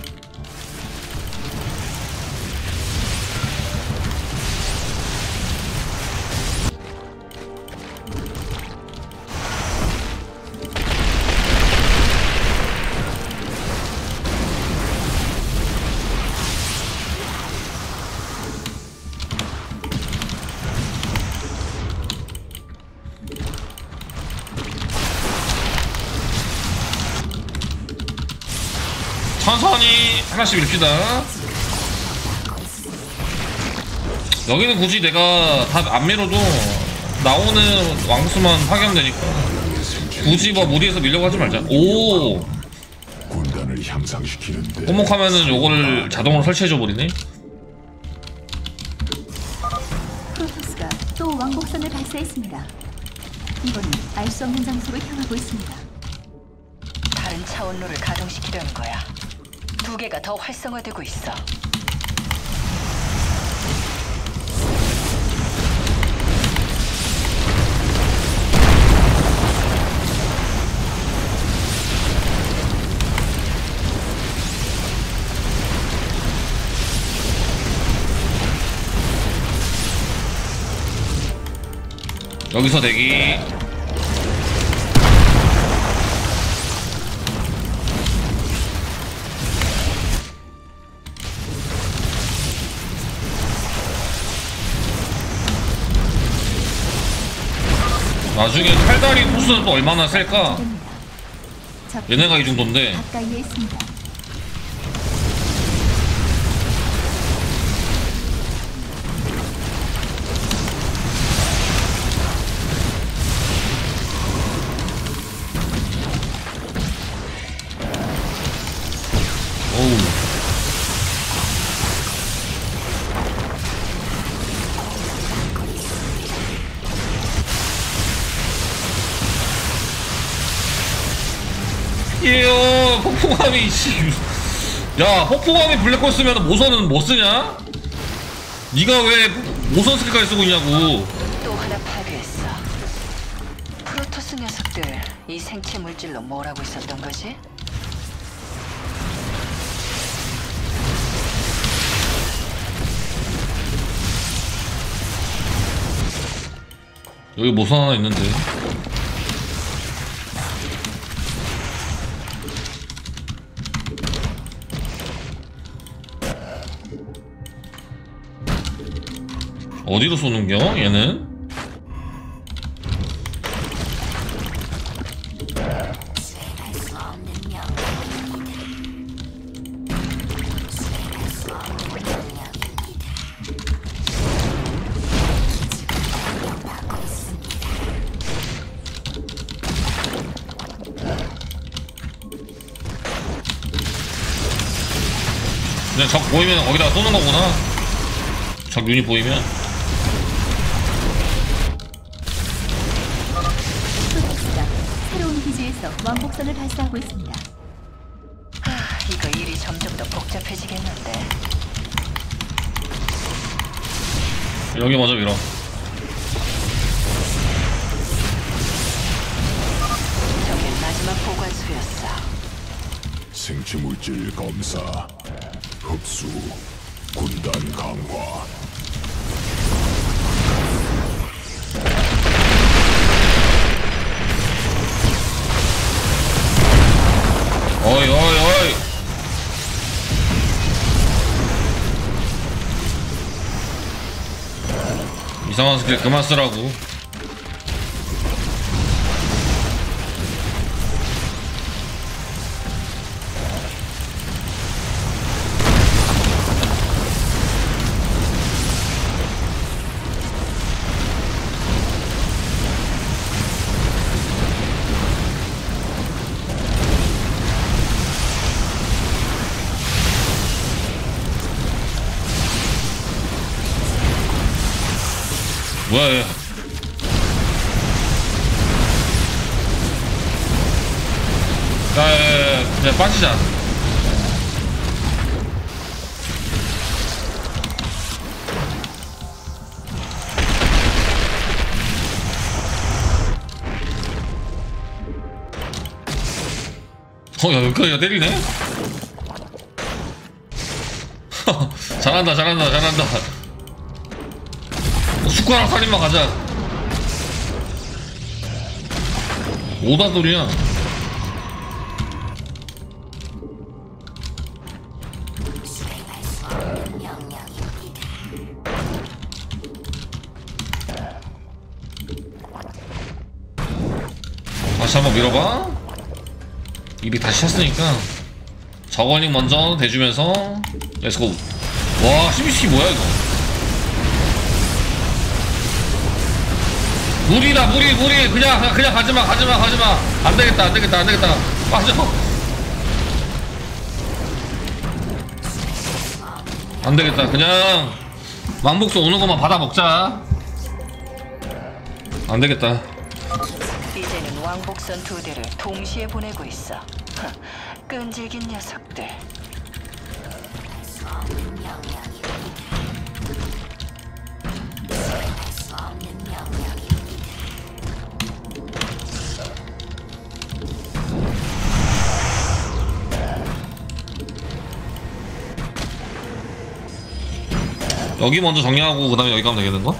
천천히 하나씩 밀읍시다. 여기는 굳이 내가 다 안 밀어도 나오는 왕수만 파괴되니까 굳이 뭐 무리해서 밀려고 하지 말자. 오 군단을 향상시키는데 꼬목하면은 요거를 자동으로 설치해줘 버리네. 프로토스가 또 왕복선을 발사했습니다. 이번엔 알 수 없는 장소로 향하고 있습니다. 다른 차원로를 가동시키려는 거야. 두 개가 더 활성화되고 있어. 여기서 대기. 나중에 팔다리 코스는 또 얼마나 셀까? 얘네가 이 정도인데. 가까이에 있습니다. 오우. 이에요. 폭풍함이 씨. 야, 폭풍함이 블랙홀 쓰면 모선은 뭐 쓰냐? 네가 왜 모선 스킬까지 쓰고 있냐고. 또 하나 파괴했어. 프로토스 녀석들 이 생체 물질로 뭘 하고 있었던 거지? 여기 모선 하나 있는데. 어디로 쏘는겨? 얘는? 그냥 적 보이면 거기다가 쏘는 거구나. 적 유닛 보이면. 프로토스가 새로운 기지에서 왕복선을 발사하고 있습니다. 아, 이거 일이 점점 더 복잡해지겠는데. 여기 먼저 밀어. 저긴 마지막 보관소였어. 생체물질 검사, 흡수, 군단 강화. 어이 어이 어이. 이상한 스킬 그만 쓰라고. 뭐야 얘. 야야야 그냥 빠지자. 어, 야, 여기까지 때리네? 잘한다, 잘한다, 잘한다. 숟가락 살인만 가자. 오다돌이야. 다시 한번 밀어봐. 입이 다시 찼으니까 저걸링 먼저 대주면서 렛츠고. 와 씨비씨 뭐야 이거. 무리다 무리 무리. 그냥 그냥 가지마 가지마 가지마. 안되겠다 안되겠다 안되겠다. 빠져. 안되겠다. 그냥 왕복선 오는 것만 받아 먹자. 안되겠다. 이제는 왕복선 두 대를 동시에 보내고 있어. 하, 끈질긴 녀석들. 여기 먼저 정리하고 그 다음에 여기 가면 되겠는거?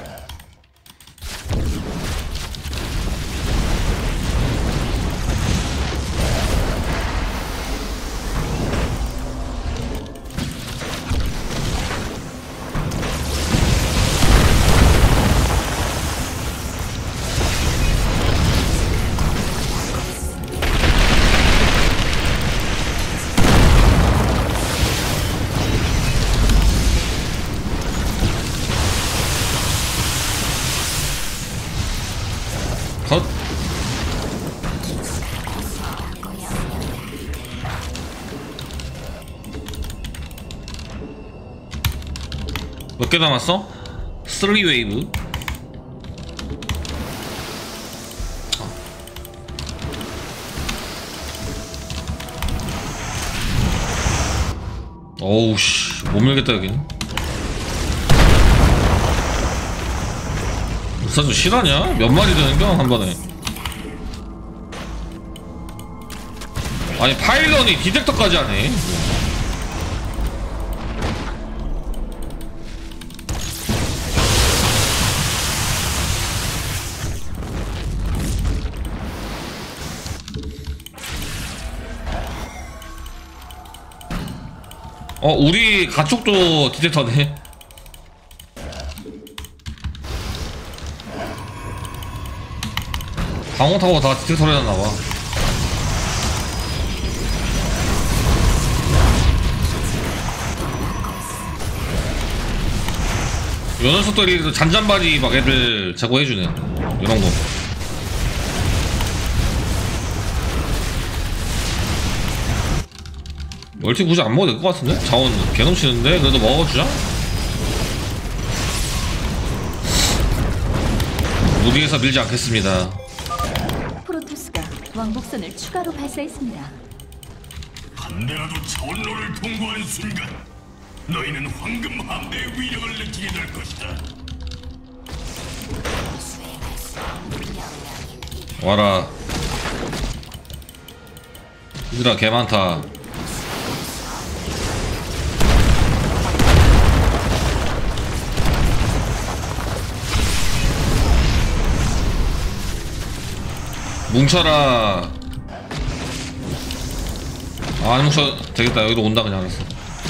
컷. 몇 개 남았어? 쓰리 웨이브. 어우 씨, 못 밀겠다 여긴. 무슨 좀 실하냐? 몇 마리 되는겨 한 번에. 아니 파일런이 디텍터까지 하네. 어, 우리 가축도 디텍터네. 방어 타고 다 디텍터로 해놨나봐. 요 녀석들이 잔잔바리 막 애들 제거해주네. 이런 거. 멀티 굳이 안 먹어도 될 것 같은데? 자원 개 넘치는데? 그래도 먹어주자. 무리해서 밀지 않겠습니다. 프로토스가 왕복선을 추가로 발사했습니다. 한 대라도 차원로를 통과한 순간 너희는 황금 함대의 위력을 느끼게 될 것이다. 와라. 얘들아 개 많다. 뭉쳐라. 아, 안 뭉쳐 되겠다. 여기로 온다 그냥. 알았어.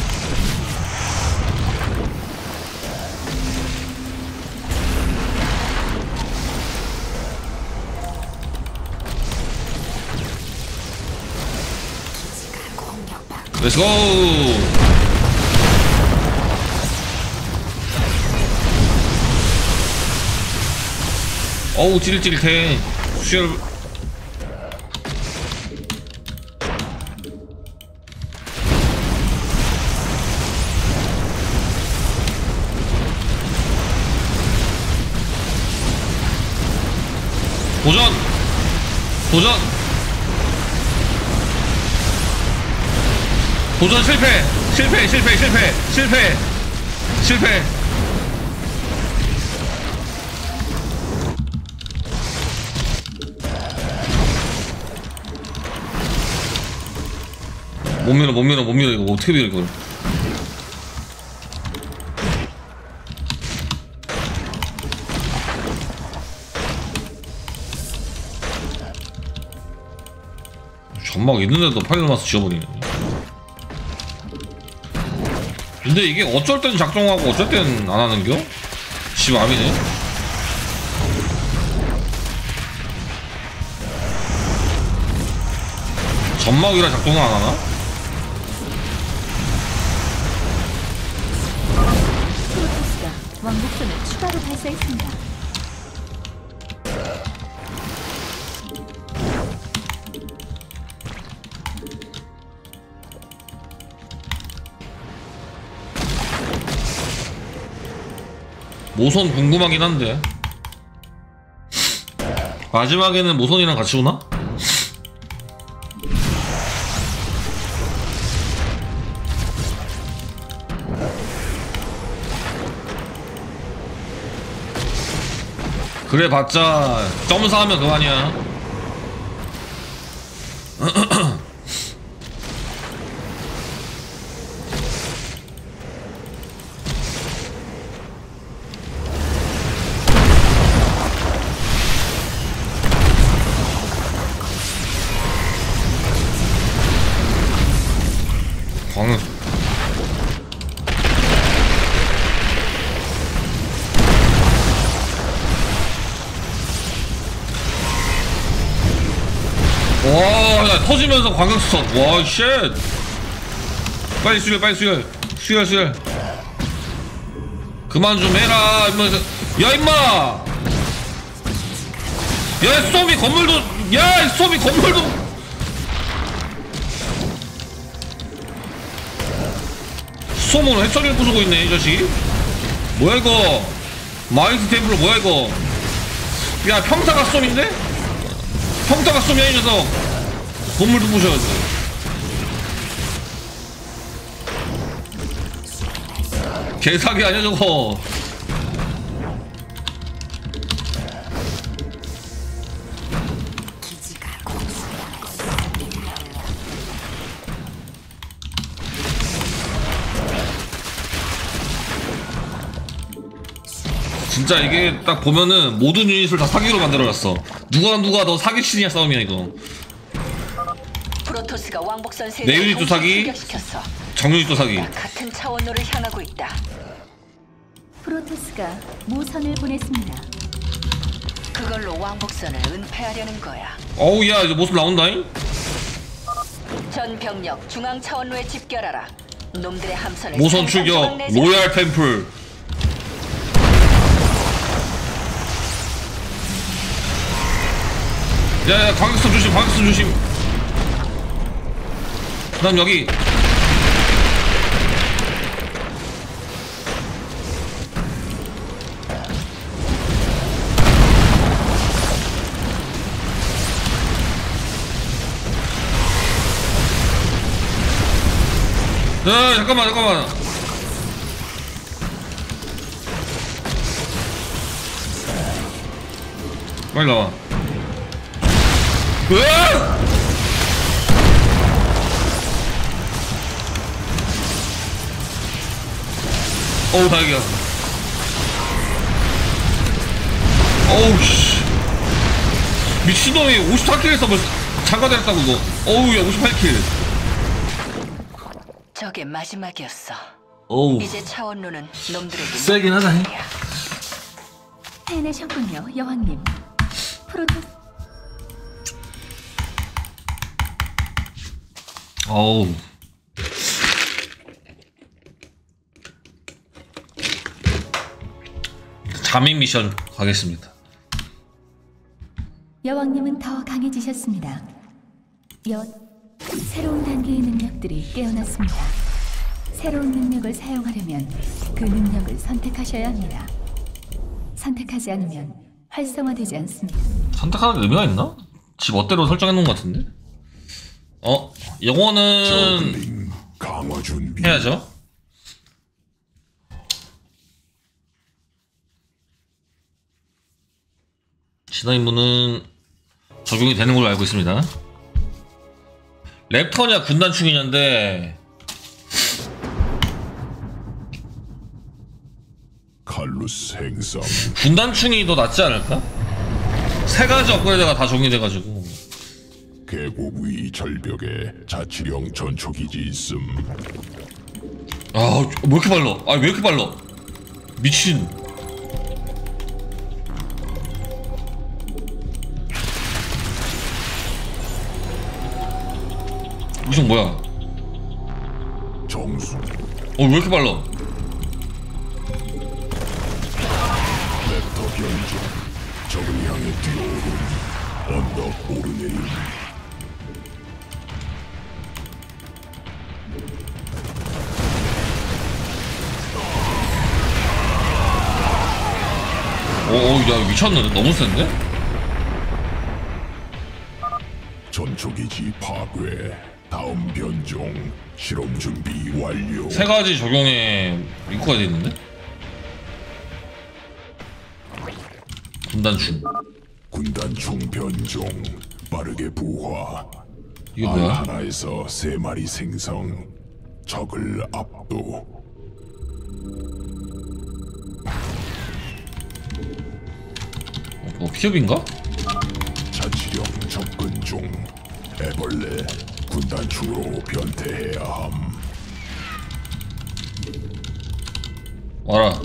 렛츠고. 어우 찌릿찌릿해. 수혈. 도전! 도전! 도전 실패! 실패! 실패! 실패! 실패! 실패! 못 밀어 못 밀어 못 밀어. 이거 어떻게 밀어 이걸. 전막 있는데도 파일럿마스 지워버리네. 근데 이게 어쩔 땐 작동하고 어쩔 땐 안 하는겨? 지 맘이네. 전막이라 작동을 안 하나? 프로토스가 왕복선을 추가로 발사했습니다. 모선 궁금하긴 한데 마지막에는 모선이랑 같이 오나? 그래 봤자 점사하면 그만이야. 광 와, 야, 터지면서 광역수석. 와, 쉣. 빨리 수혈, 빨리 수혈. 수혈, 수혈. 그만 좀 해라. 이러면서. 야, 임마! 야, 수업이 건물도. 야, 수업이 건물도. 수업으로 해처리를 부수고 있네, 이 자식. 뭐야, 이거. 마이트 템플러 뭐야, 이거. 야, 평타가 수업인데? 평타가 쏘면 이 녀석 건물도 부셔야지. 개사기 아니야 저거. 진짜 이게 딱 보면은 모든 유닛을 다 사기로 만들어놨어. 누가 누가 더 사기치냐 싸움이야 이거. 프로토스가 왕복선 내 유닛도 사기, 정유닛도 사기. 같은 차원로를 향하고 있다. 프로토스가 모선을 보냈습니다. 그걸로 왕복선을 은폐하려는 거야. 어우 야 이제 모습 나온다잉. 전 병력 중앙 차원로에 집결하라. 놈들의 함선을 모선 출격. 로얄 템플. 야야 광역선 조심, 광역선 조심. 그 다음 여기 야 잠깐만 잠깐만 빨리 나와. 으아! 어우 다행이야. 어우 씨 미친놈이 오십사 킬 했어 벌써. 잠깐 때렸다고 이거. 어우 야 오십팔 킬. 저게 마지막이었어. 어우 이제 차원로는 놈들에게 세긴 하다. 해내셨군요, 여왕님. 프로토스 어우 잠입 미션 가겠습니다. 여왕님은 더 강해지셨습니다. 여 새로운 단계의 능력들이 깨어났습니다. 새로운 능력을 사용하려면 그 능력을 선택하셔야 합니다. 선택하지 않으면 활성화되지 않습니다. 선택하는 의미가 있나? 지 멋대로 설정해놓은 것 같은데? 어? 영어는 해야죠. 진화 임무는 적용이 되는 걸로 알고 있습니다. 랩터냐 군단충이냐인데 칼루스 행성 군단충이 더 낫지 않을까? 세 가지 업그레이드가 다 적용이 돼가지고. 계곡 위 절벽에 자치령 전초기지 있음. 아, 왜 이렇게 빨라? 아, 왜 이렇게 빨라? 미친. 이건 뭐야? 정수. 어, 왜 이렇게 빨라? 랩터 변종. 적을 향해 뛰어오른 언덕 오르내림. 오, 야 미쳤는데? 너무 센데? 전초기지 파괴. 다음 변종. 실험 준비 완료. 세 가지 적용에 입구가 돼 있는데? 군단충. 군단충 변종. 빠르게 부화. 이게 뭐야? 알 하나에서 세 마리 생성. 적을 압도. 뭐 피업인가? 자치령 접근 중. 애벌레 군단충으로 변태해야 함. 와라.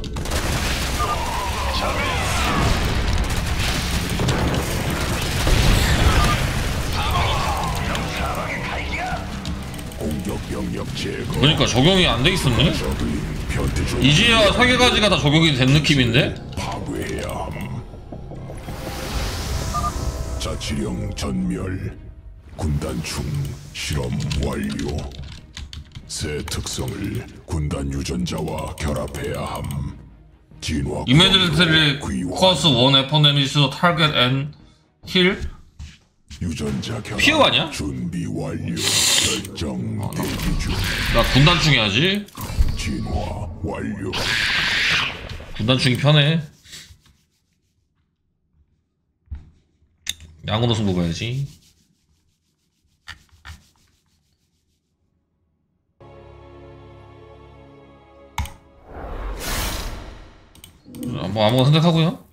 공격 병력 제거. 그러니까 적용이 안 돼 있었네? 이제야 세 개 가지가 다 적용이 된 느낌인데? 파괴해야 함. 자치령 전멸. 군단충 실험 완료. 새 특성을 군단 유전자와 결합해야 함. 진화. Immediately cause one weapon damage to target and heal. 유전자 결합. 피업 아니야? 준비 완료. 결정 대기 중. 나 군단충 해야지. 진화 완료. 군단 중이 편해. 양으로 승부 봐야지. 뭐 아무거나 선택하고요.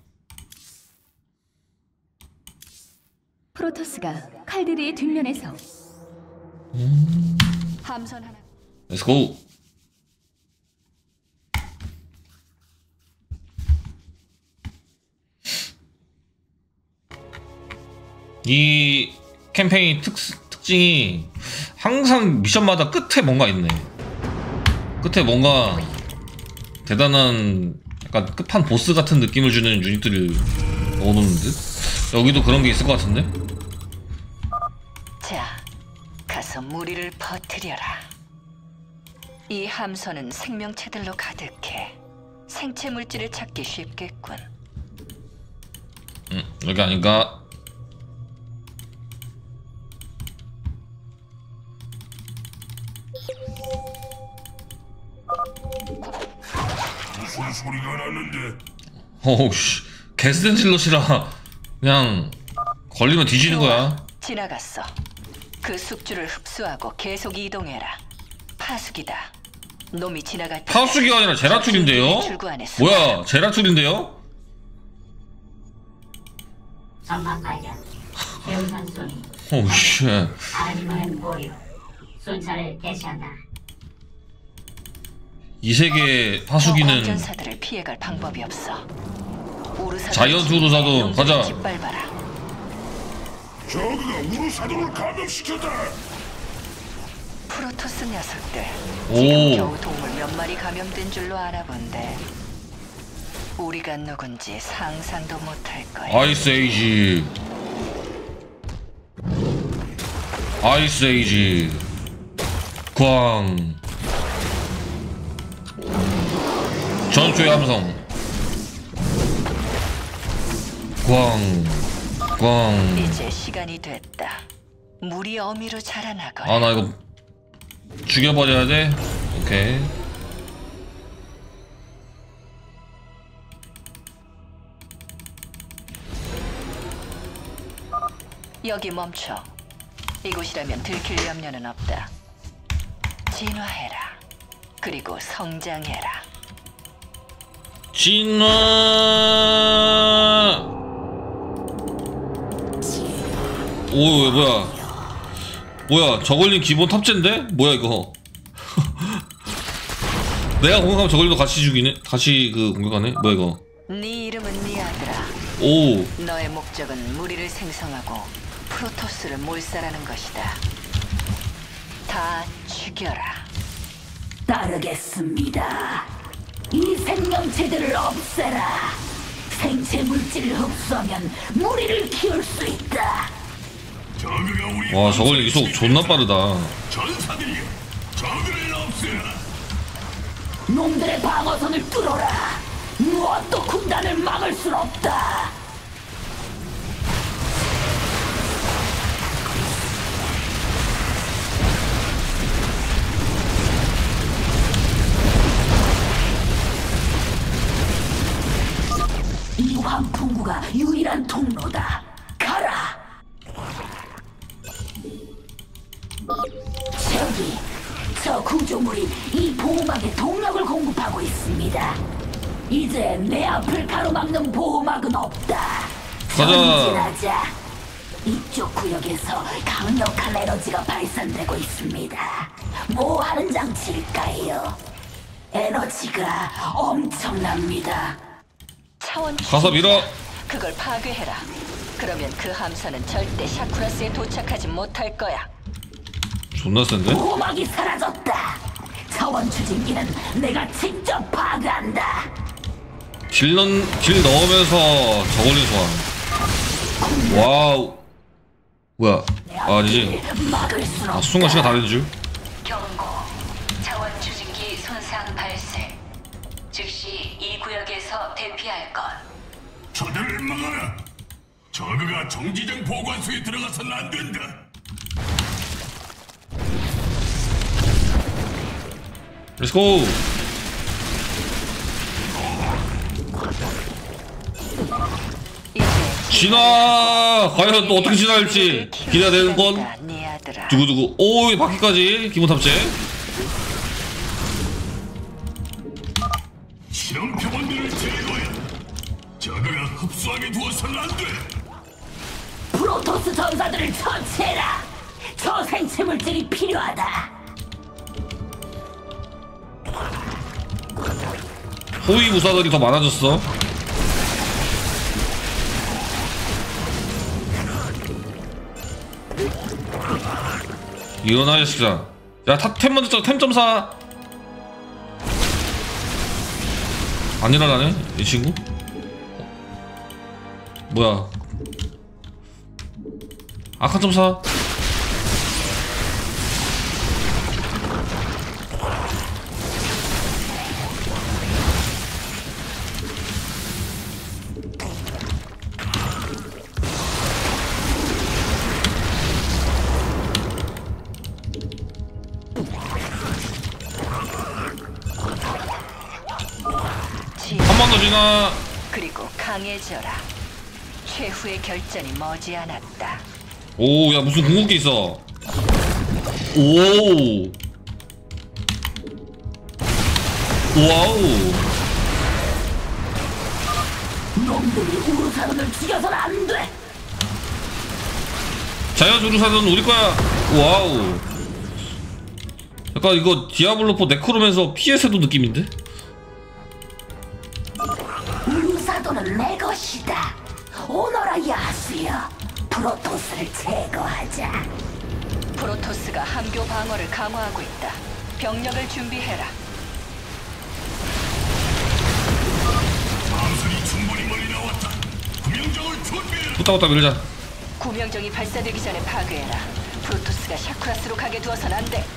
프로토스가 칼데르의 뒷면에서 음. 함선 하나. Let's go. 이 캠페인 특, 특징이 항상 미션마다 끝에 뭔가 있네. 끝에 뭔가 대단한 약간 끝판 보스 같은 느낌을 주는 유닛들을 넣어놓는 듯? 여기도 그런 게 있을 것 같은데? 자, 가서 무리를 퍼뜨려라. 이 함선은 생명체들로 가득해. 생체 물질을 찾기 쉽겠군. 음, 여기 아닌가? 무슨 소리가 나는데? 어우씨, 게스텐질럿이라 그냥 걸리면 뒤지는 거야. 지나갔어. 그 숙주를 흡수하고 계속 이동해라. 파수기다. 놈이 지나갈 때 파수기가 아니라 제라툴인데요? 출구 안에 뭐야, 제라툴인데요? 전방 발견. 배우산 소리. 오우씨. 아니면 보류. 순찰을 개시한다. 이 세계 파수기는 전사들을 피해갈 방법이 없어. 우르사도 자이언트 우르사도 가자. 짓밟아라. 저그가 우르사도를 감염시켰다. 프로토스 녀석들. 오. 지금 겨우 동물 몇 마리 감염된 줄로 알아본데 우리가 누군지 상상도 못할 거야. 아이스 에이지. 아이스 에이지. 광. 전투의 함성. 광. 광. 이제 시간이 됐다. 물이 어미로 자라나거라. 아, 나 이거 죽여버려야 돼? 오케이. 여기 멈춰. 이곳이라면 들킬 염려는 없다. 진화해라. 그리고 성장해라. 진화. 오, 뭐야? 뭐야? 저걸린 기본 탑재인데? 뭐야 이거? 내가 공격하면 저걸린도 같이 죽이네? 같이 그 공격하네? 뭐야 이거? 네 이름은 네 아들아. 오. 너의 목적은 무리를 생성하고 프로토스를 몰살하는 것이다. 다 죽여라. 따르겠습니다. 이 생명체들을 없애라. 생체 물질을 흡수하면 무리를 키울 수 있다. 저그가 우리 와, 저걸린 이속 존나 빠르다. 전사들이여, 저그를 없애라. 놈들의 방어선을 뚫어라. 무엇도 군단을 막을 순 없다. 이 환풍구가 유일한 통로다. 가라. 저기, 저 구조물이 이 보호막에 동력을 공급하고 있습니다. 이제 내 앞을 가로막는 보호막은 없다. 가자. 전진하자. 이쪽 구역에서 강력한 에너지가 발산되고 있습니다. 뭐 하는 장치일까요? 에너지가 엄청납니다. 차원 가서 밀어. 그걸 파괴해라. 그러면 그 함선은 절대 샤쿠라스에 도착하지 못할 거야. 존나 센데? 보호막이 사라졌다. 차원 추진기는 내가 직접 파괴한다. 길, 넣, 길 넣으면서 저걸린 소환. 와우. 뭐야? 아, 아니지. 막을 순 아, 없다. 순간 시간 다른 줄. 경고. 차원 추진기 손상 발생. 즉시 이 구역에서 대피할 것. 저들을 막아라. 저그가 정지장 보관소에 들어가서는 안 된다. 렛츠고. 진화 과연 또 어떻게 진화할지 기대가 되는 건 네 아들아. 두구두구. 오, 바퀴까지 기본 탑재. 실험 표본들을 제거해. 저그가 흡수하게 두어서는 안 돼. 프로토스 전사들을 처치해라. 저 생체 물질이 필요하다. 호위 무사들이 더 많아졌어. 일어나 이 자식아. 야, 탑, 템 먼저 써. 템 좀 사. 안 일어나네 이 친구. 뭐야, 아칸 좀 사. 한 번 더 지나. 그리고 강해져라. 최후의 결전이 머지않았다. 오, 야, 무슨 궁극기 있어. 오, 와우. 놈들이 우르사돈을 죽여서는 안 돼. 자연 우르사는 우리 거야. 와우. 약간 이거 디아블로포 네크로면서 피에스도 느낌인데? 우르사돈은 내 것이다. 오너라 야수여, 프로토스를 제거하자. 프로토스가 함교 방어를 강화하고 있다. 병력을 준비해라. 함선이 충분히 멀리 나왔다. 구명정을 준비해. 후딱후딱 밀자. 구명정이 발사되기 전에 파괴해라. 프로토스가 샤크라스로 가게 두어선 안 돼.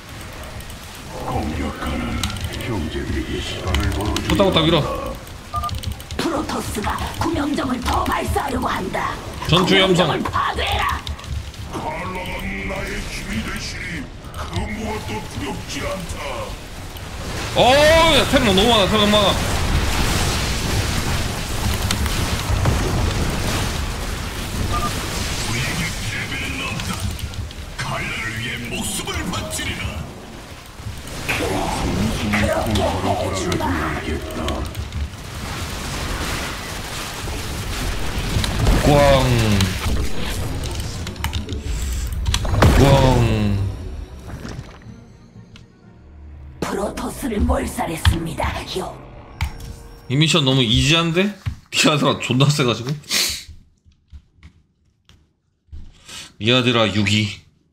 공격하는 형제들에게 시간을 벌어줘. 후딱후딱 밀어. 프로토스가 구명정을 더 발사하려고 한다. 전투의 함성. 구명정을 파괴해라. 칼라는 나의 힘이 되시니 그 무엇도 두렵지 않다. 어, 야, 템 너무 많아. 템 너무 많아. 우리에게 패배는 없다. 칼라를 위해 목숨을 바치리라. 그렇게 해주마. 꽝. 꽝. 프로토스를 몰살했습니다. 요. 이 미션 너무 이지한데? 디아드라 존나 세가지고. 디아드라 육 위.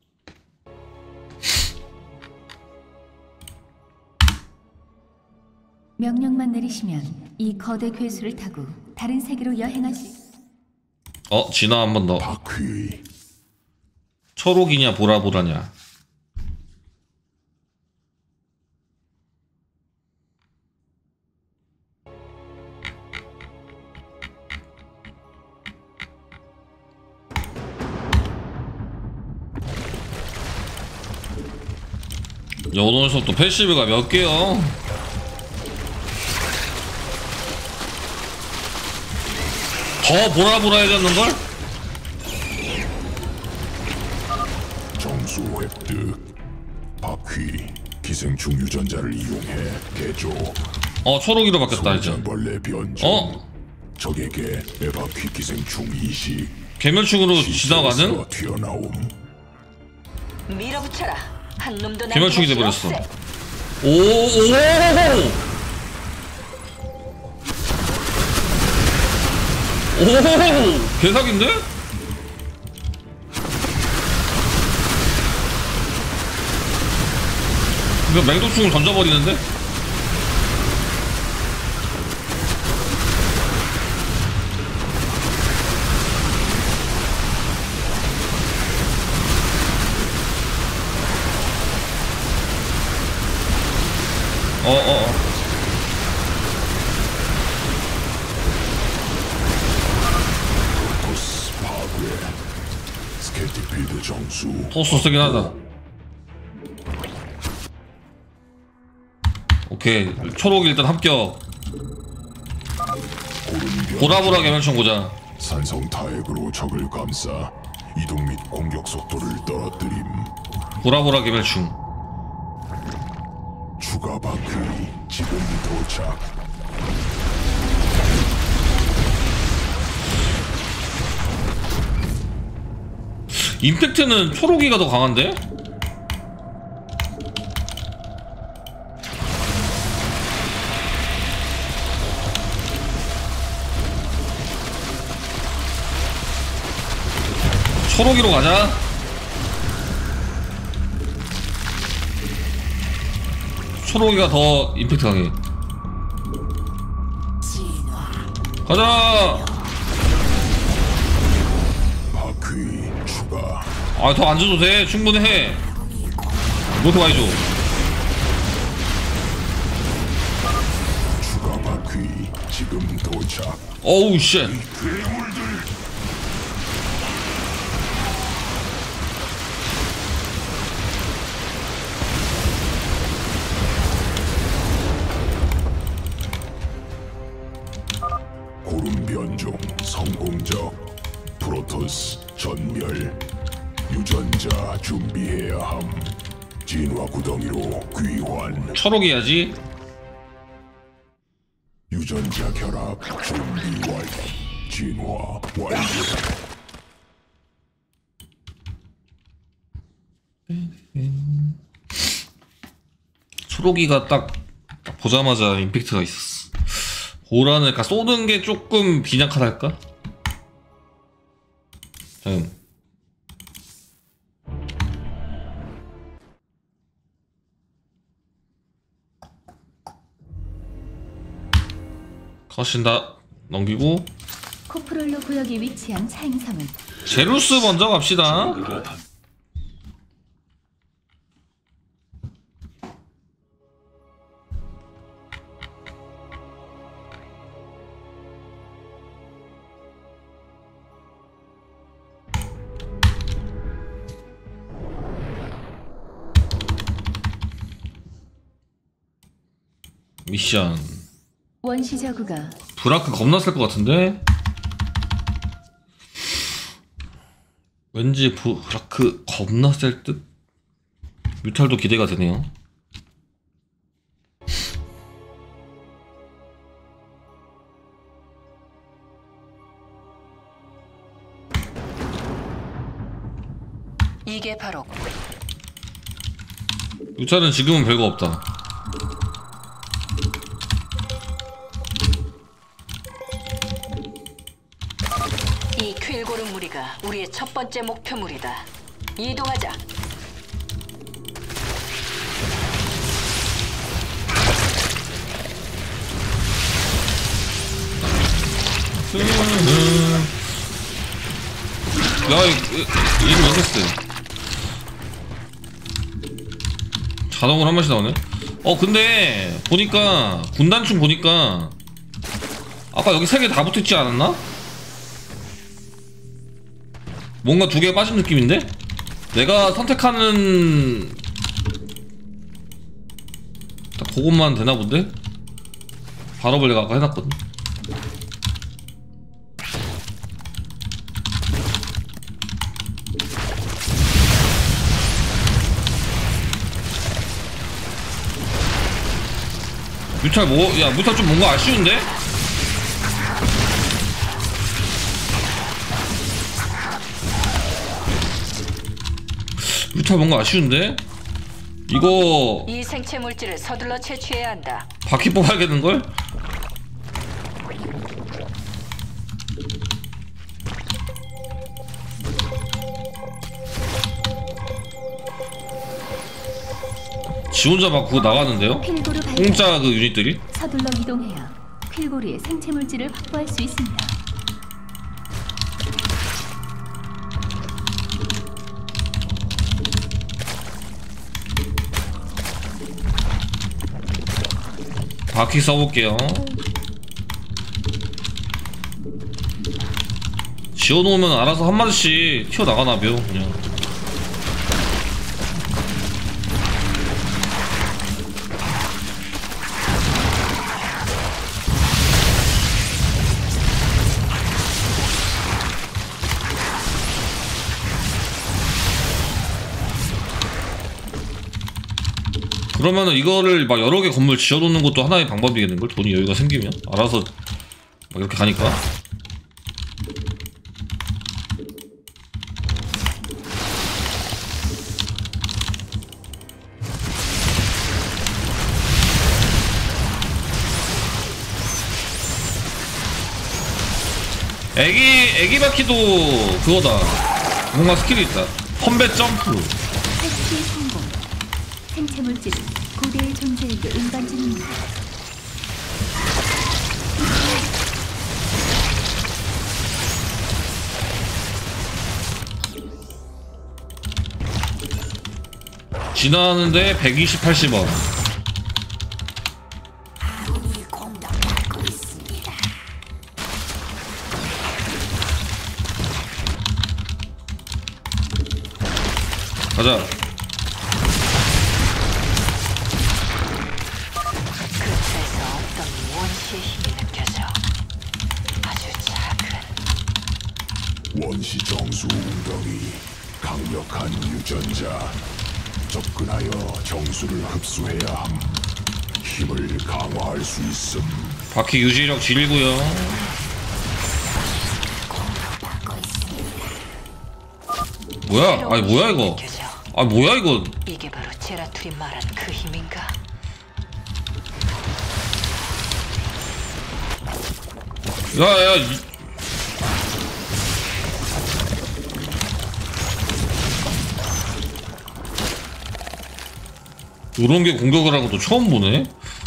명령만 내리시면 이 거대 괴수를 타고 다른 세계로 여행하시. 어, 진화 한 번 더. 바퀴. 초록이냐 보라보라냐. 야, 오늘 수업 또 패시브가 몇 개요? 더 보라보라해졌는걸? 정수 획득. 바퀴. 기생충 유전자를 이용해 개조. 어, 초록이로 바뀌었다 이제. 소장벌레 변종. 어? 적에게 에바퀴 기생충 이식. 개멸충으로 지나가는? 튀어나옴. 밀어붙여라. 한 놈도 개멸충이 남김없이 돼버렸어. 없애. 오, 오, 오, 개사기인데? 이거 맹독충을 던져버리는데? 어어어. 토스 파괴. 스케티필드 정수. 토스 세긴 하다. 오케이, 초록 일단 합격. 보라보라 개멸충 보자. 산성 타액으로 적을 감싸 이동 및 공격 속도를 떨어뜨림. 보라보라 개별충. 추가 바퀴 지금 도착. 임팩트는 초록이가 더 강한데? 초록이로 가자. 초록이가 더 임팩트 강해. 가자. 바퀴 추가. 아, 더 안 줘도 돼. 충분히 해. 이렇게 많이 줘. 추가 바퀴 지금 도착. 어우 쉣. 고름 변종 성공적. 프로토스 전멸. 유전자 준비해야 함. 진화 구덩이로 귀환. 초록이야지. 유전자 결합 준비 완료. 진화 완료. 초록이가 딱, 딱 보자마자 임팩트가 있었어. 보라는 약간 쏘는 게 조금 빈약하달까? 다음. 컷신다. 넘기고 코프롤로 구역에 위치한 차행성은 제루스 먼저 갑시다. 미션. 원시 저그가 브라크 겁나 셀 것 같은데? 왠지 브라크 겁나 셀 듯? 뮤탈도 기대가 되네요. 이게 바로 뮤탈은 지금은 별거 없다. 이 퀼고르 무리가 우리의 첫 번째 목표물이다. 이동하자. 야, 이름 어땠어? 자동으로 한 번씩 나오네? 어, 근데, 보니까, 군단충 보니까, 아까 여기 세 개 다 붙어있지 않았나? 뭔가 두 개 빠진 느낌인데? 내가 선택하는, 딱 그것만 되나 본데? 발업을 내가 아까 해놨거든. 뮤탈 뭐, 야, 뮤탈 좀 뭔가 아쉬운데? 뮤탈 뭔가 아쉬운데? 이거 이 생체 물질을 서둘러 채취해야 한다. 바퀴 뽑아야겠는걸? 지 혼자 막 그거 나가는데요? 퀼고르 발견. 공짜 그 유닛들이? 서둘러 이동해야 퀼고르의 생체 물질을 확보할 수 있습니다. 바퀴 써볼게요. 지어놓으면 알아서 한 마리씩 튀어나가나벼 그냥. 그러면은 이거를 막 여러 개 건물 지어놓는 것도 하나의 방법이겠는걸? 돈이 여유가 생기면 알아서 막 이렇게 가니까. 애기 애기 바퀴도 그거다. 뭔가 스킬이 있다. 펀배 점프. 탈취 성공. 생체 물질은 고대의 존재에게 운반중입니다. 지나는데 백이십, 팔십 원. 가자. 근처에서 어떤 원시의 힘이 느껴져. 아주 작은. 원시 정수 웅덩이, 강력한 유전자. 접근하여 정수를 흡수해야 함. 힘을 강화할 수 있음. 바퀴 유지력 질구요. 뭐야? 아니 뭐야 이거? 아 뭐야 이거? 이게 바로 제라툴이 말한 그 힘인가? 야야. 이... 이런 게 공격을 하고 또 처음 보네.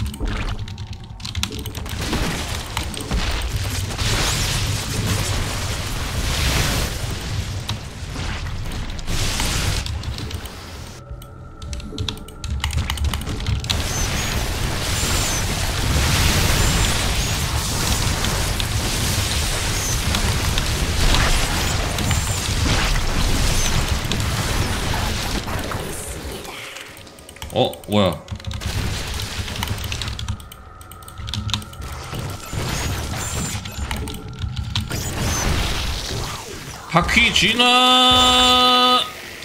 어, 뭐야? 바퀴 진화.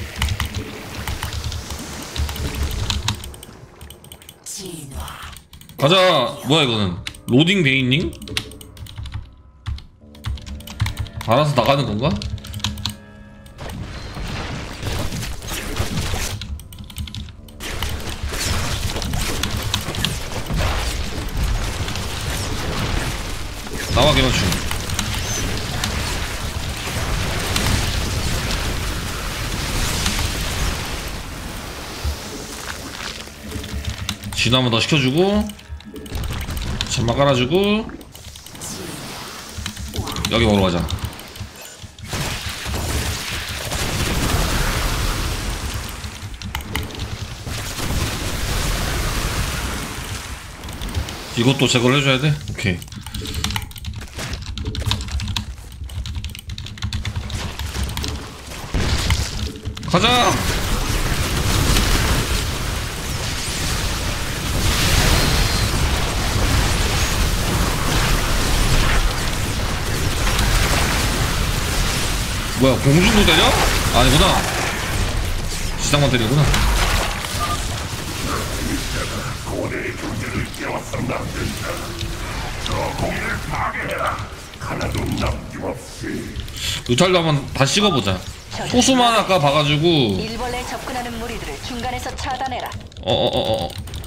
가자. 뭐야 이거는? 로딩 베이닝? 알아서 나가는 건가? 나와 개맞춤. 진화 한번 더 시켜주고 잠만 깔아주고 여기 먹으러 가자. 이것도 제거를 해줘야 돼? 오케이. 가자! 뭐야, 공중도 때려? 아니구나. 지상만 때리구나. 고대의 존재를 깨워서 남긴다. 저 공을 파괴해라. 하나도 남김없이. 유탈도 한번 다시 찍어보자. 소수만 아까 봐가지고. 일벌레에 접근하는 무리들을 중간에서 차단해라. 어어어어.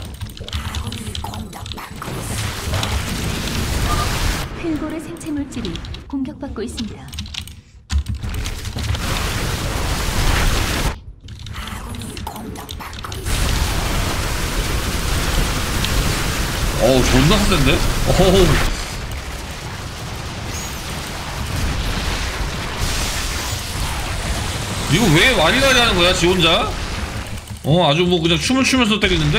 필골의 생체 물질이 공격받고 있습니다. 어우 존나 센데? 어우. 이거 왜 와리가리 하는 거야 지 혼자? 어 아주 뭐 그냥 춤을 추면서 때리는데?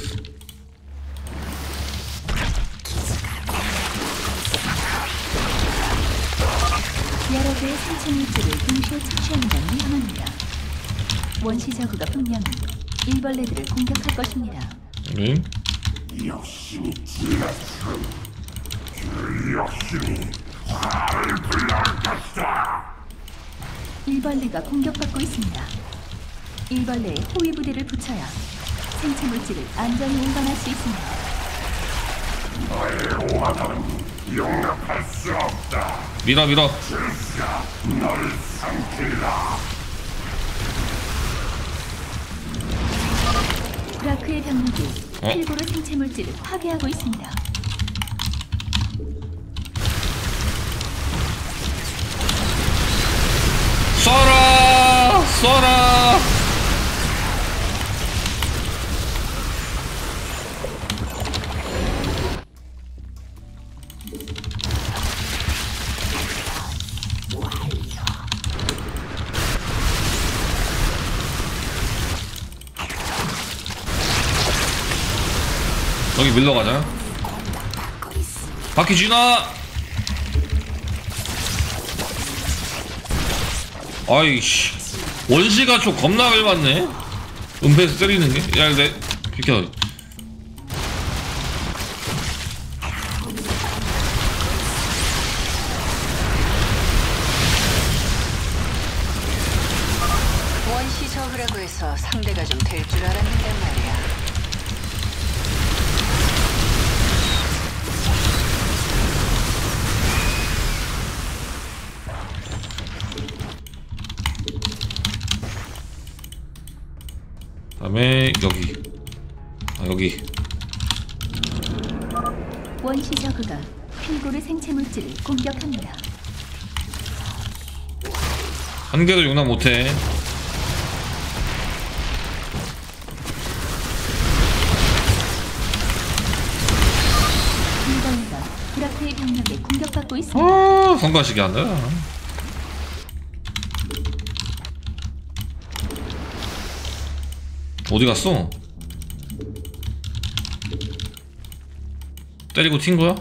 여러 개의 생체 물질을 동시에 착취하는 건 위험합니다. 원시 저그가 분명 일벌레들을 공격할 것입니다. 네. 역시 지나쳐. 그 역시 화를 불러올 것이다. 일벌레가 공격받고 있습니다. 일벌레의 호위 부대를 붙여야 생체 물질을 안전히 운반할 수 있습니다. 너의 오하다는 용납할 수 없다. 밀어 밀어. 질서가 너를 삼키리라. 브라크의 병력이 어? 필고르 생체 물질을 파괴하고 있습니다. 쏴라 쏴라. 여기 밀러 가자. 바퀴 지나. 아이씨, 원시가 좀 겁나 얇았네. 은폐에서 때리는 게. 야, 내 비켜. 원시 저그라고 해서 상대가 좀 될 줄 알았는데 말이야. 다음에 여기. 아, 여기. 원시 저그가 필고르 생체 물질을 공격합니다. 한 개도 용납 못해. 일반가 브라크의 병력에 공격받고 있습니다. 아, 성가시게 한다. 어디 갔어? 때리고 튄 거야?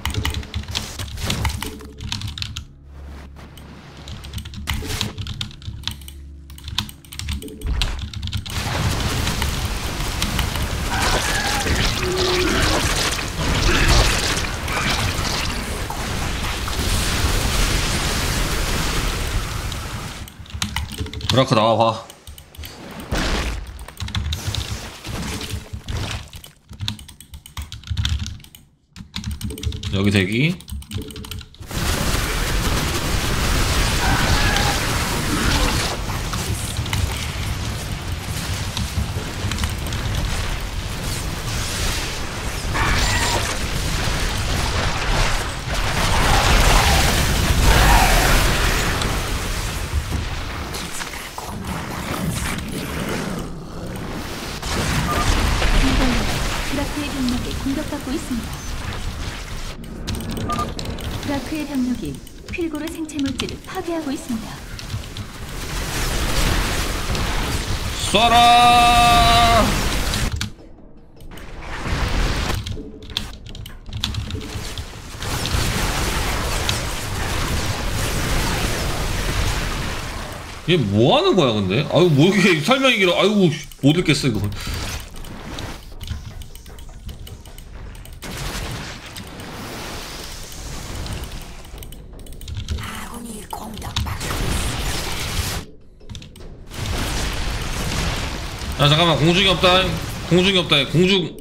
브라크 나와봐. 여기 대기. 브라크의 병력에 공격받고 있습니다. 브라크의 병력이 필고르 생체 물질을 파괴하고 있습니다. 쏴라! 얘 뭐 하는 거야, 근데? 아유, 뭐 이렇게 설명이 길어. 아유, 못 읽겠어, 이거. 야, 잠깐만, 공중이 없다. 공중이 없다. 공중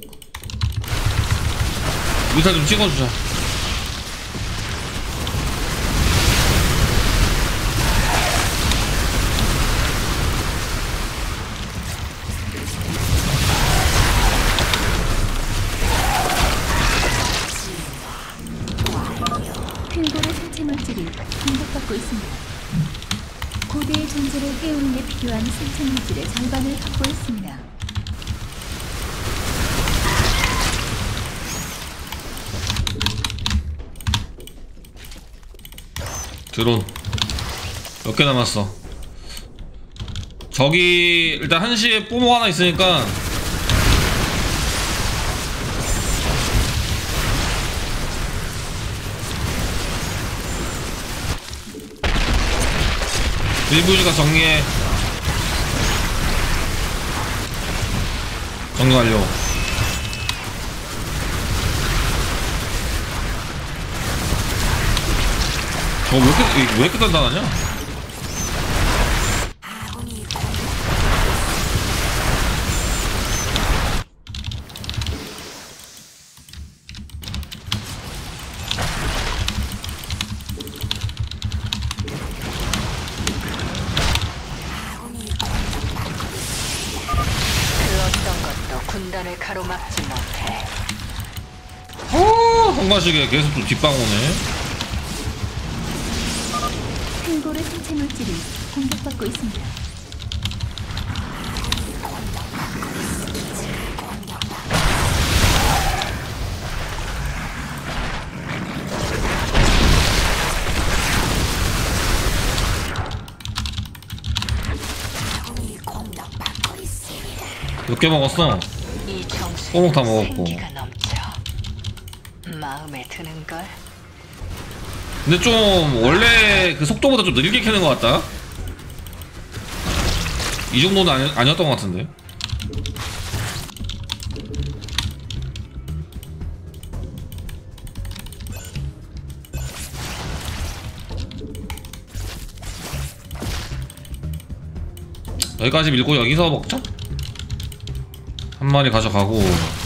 미사 좀 찍어주자. 필고르 생체 물질이 공격받고 있습니다. 고대의 존재를 깨우는 데 필요한 생체 물질의 절반을 확보했습니다. 드론 몇 개 남았어. 저기 일단 한시에 뽀모 하나 있으니까 일부지가 정리해. 정리 완료. 저거 왜 이렇게, 왜 이렇게 단단하냐? 군단을 가로막지 못해. 어, 성가시게 계속 또 뒷방 오네. 필고르 생체 물질이 공격받고 있습니다. 몇 개 먹었어? 이 정수 꼬목 다 먹었고. 생기가 넘쳐. 마음에 드는 걸. 근데 좀 원래 그 속도보다 좀 느리게 캐는 것 같다. 이 정도는 아니, 아니었던 것 같은데. 여기까지 밀고 여기서 먹자. 한 마리 가져가고.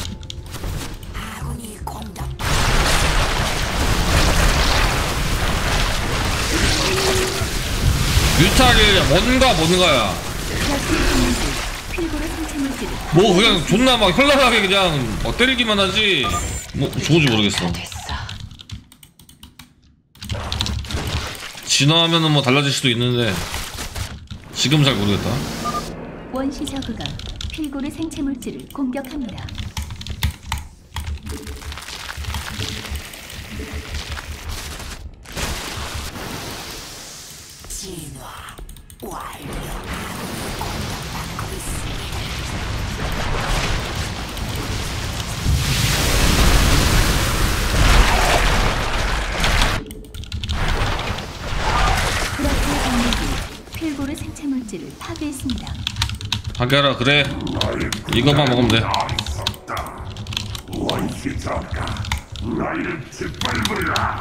뮤탈이 뭔가 뭔가야. 필고르 생체 물질이 뭐 그냥 존나 막 현란하게 그냥 막 때리기만 하지. 뭐 좋은지 모르겠어. 진화하면은 뭐 달라질 수도 있는데 지금 잘 모르겠다. 원시 저그가 필고르 생체 물질을 공격합니다. 진화 완료. 브라키의 강력이 필고르 생체 물질을 파괴했습니다. 하게라 그래. 이것만 먹으면 돼. 원시자가 나를 짓밟으라.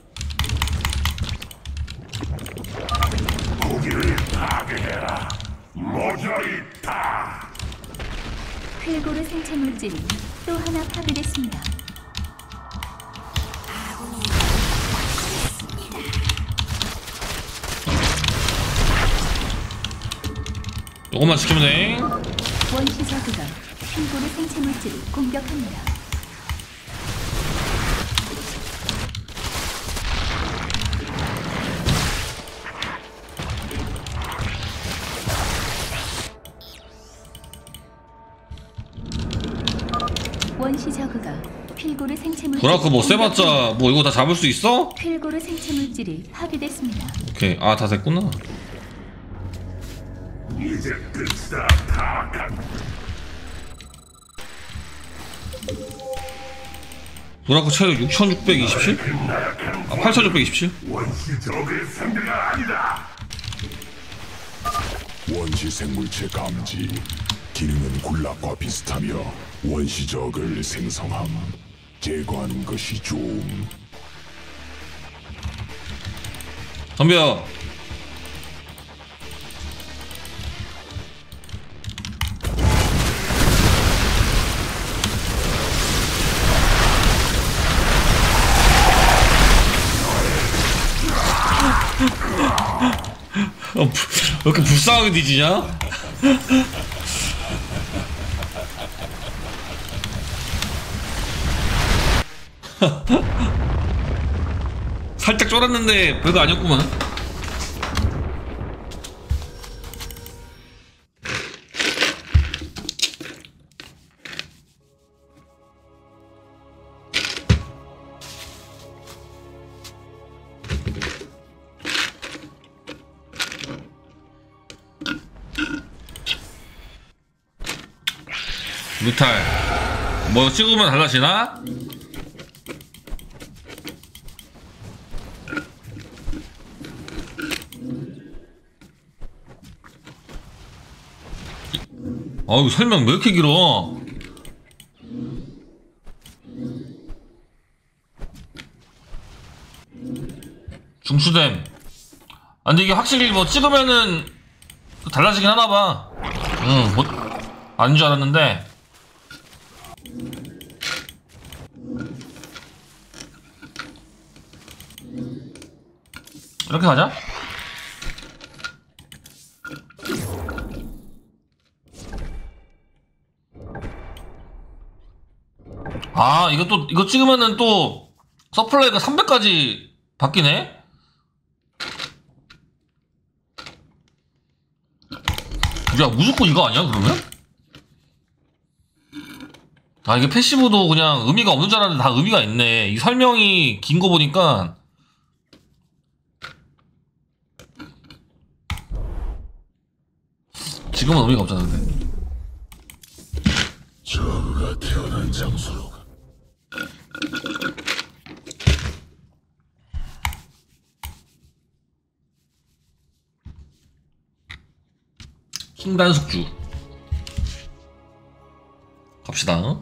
고기를 파괴해라. 모조리 다. 필고르 생체 물질이 또 하나 파괴됐습니다. 요것만 지키면 돼. 원시 저그가 필고르 생체 물질을 공격합니다. 원시 저그가 필고르 생체 물질 브라크 뭐 세봤자 뭐 이거 다 잡을 수 있어? 필고르 생체 물질이 파괴됐습니다. 오케이. 아 다 됐구나. 이제 끝이다. 다 간. 브라크 체력 육천육백이십칠? 아 팔천육백이십칠? 원시 적의 상대가 아니다. 원시 생물체 감지. 기능은 굴락과 비슷하며 원시적을 생성함. 제거하는 것이 좀. 덤벼. 어, 부, 왜 이렇게 불쌍하게 뒤지냐? 살짝 쫄았는데 별거 아니었구만. 뮤탈 뭐 찍으면 달라지나? 어우 설명 왜 이렇게 길어? 중수댐. 아 근데 이게 확실히 뭐 찍으면은 달라지긴 하나봐. 응 뭐 아닌 줄 알았는데. 이렇게 가자. 아 이거 또 이거 찍으면은 또 서플라이가 삼백까지 바뀌네? 야 무조건 이거 아니야 그러면? 아 이게 패시브도 그냥 의미가 없는 줄 알았는데 다 의미가 있네. 이 설명이 긴 거 보니까 지금은 의미가 없잖아. 근데 저그가 태어난 장소로 킹단숙주 갑시다.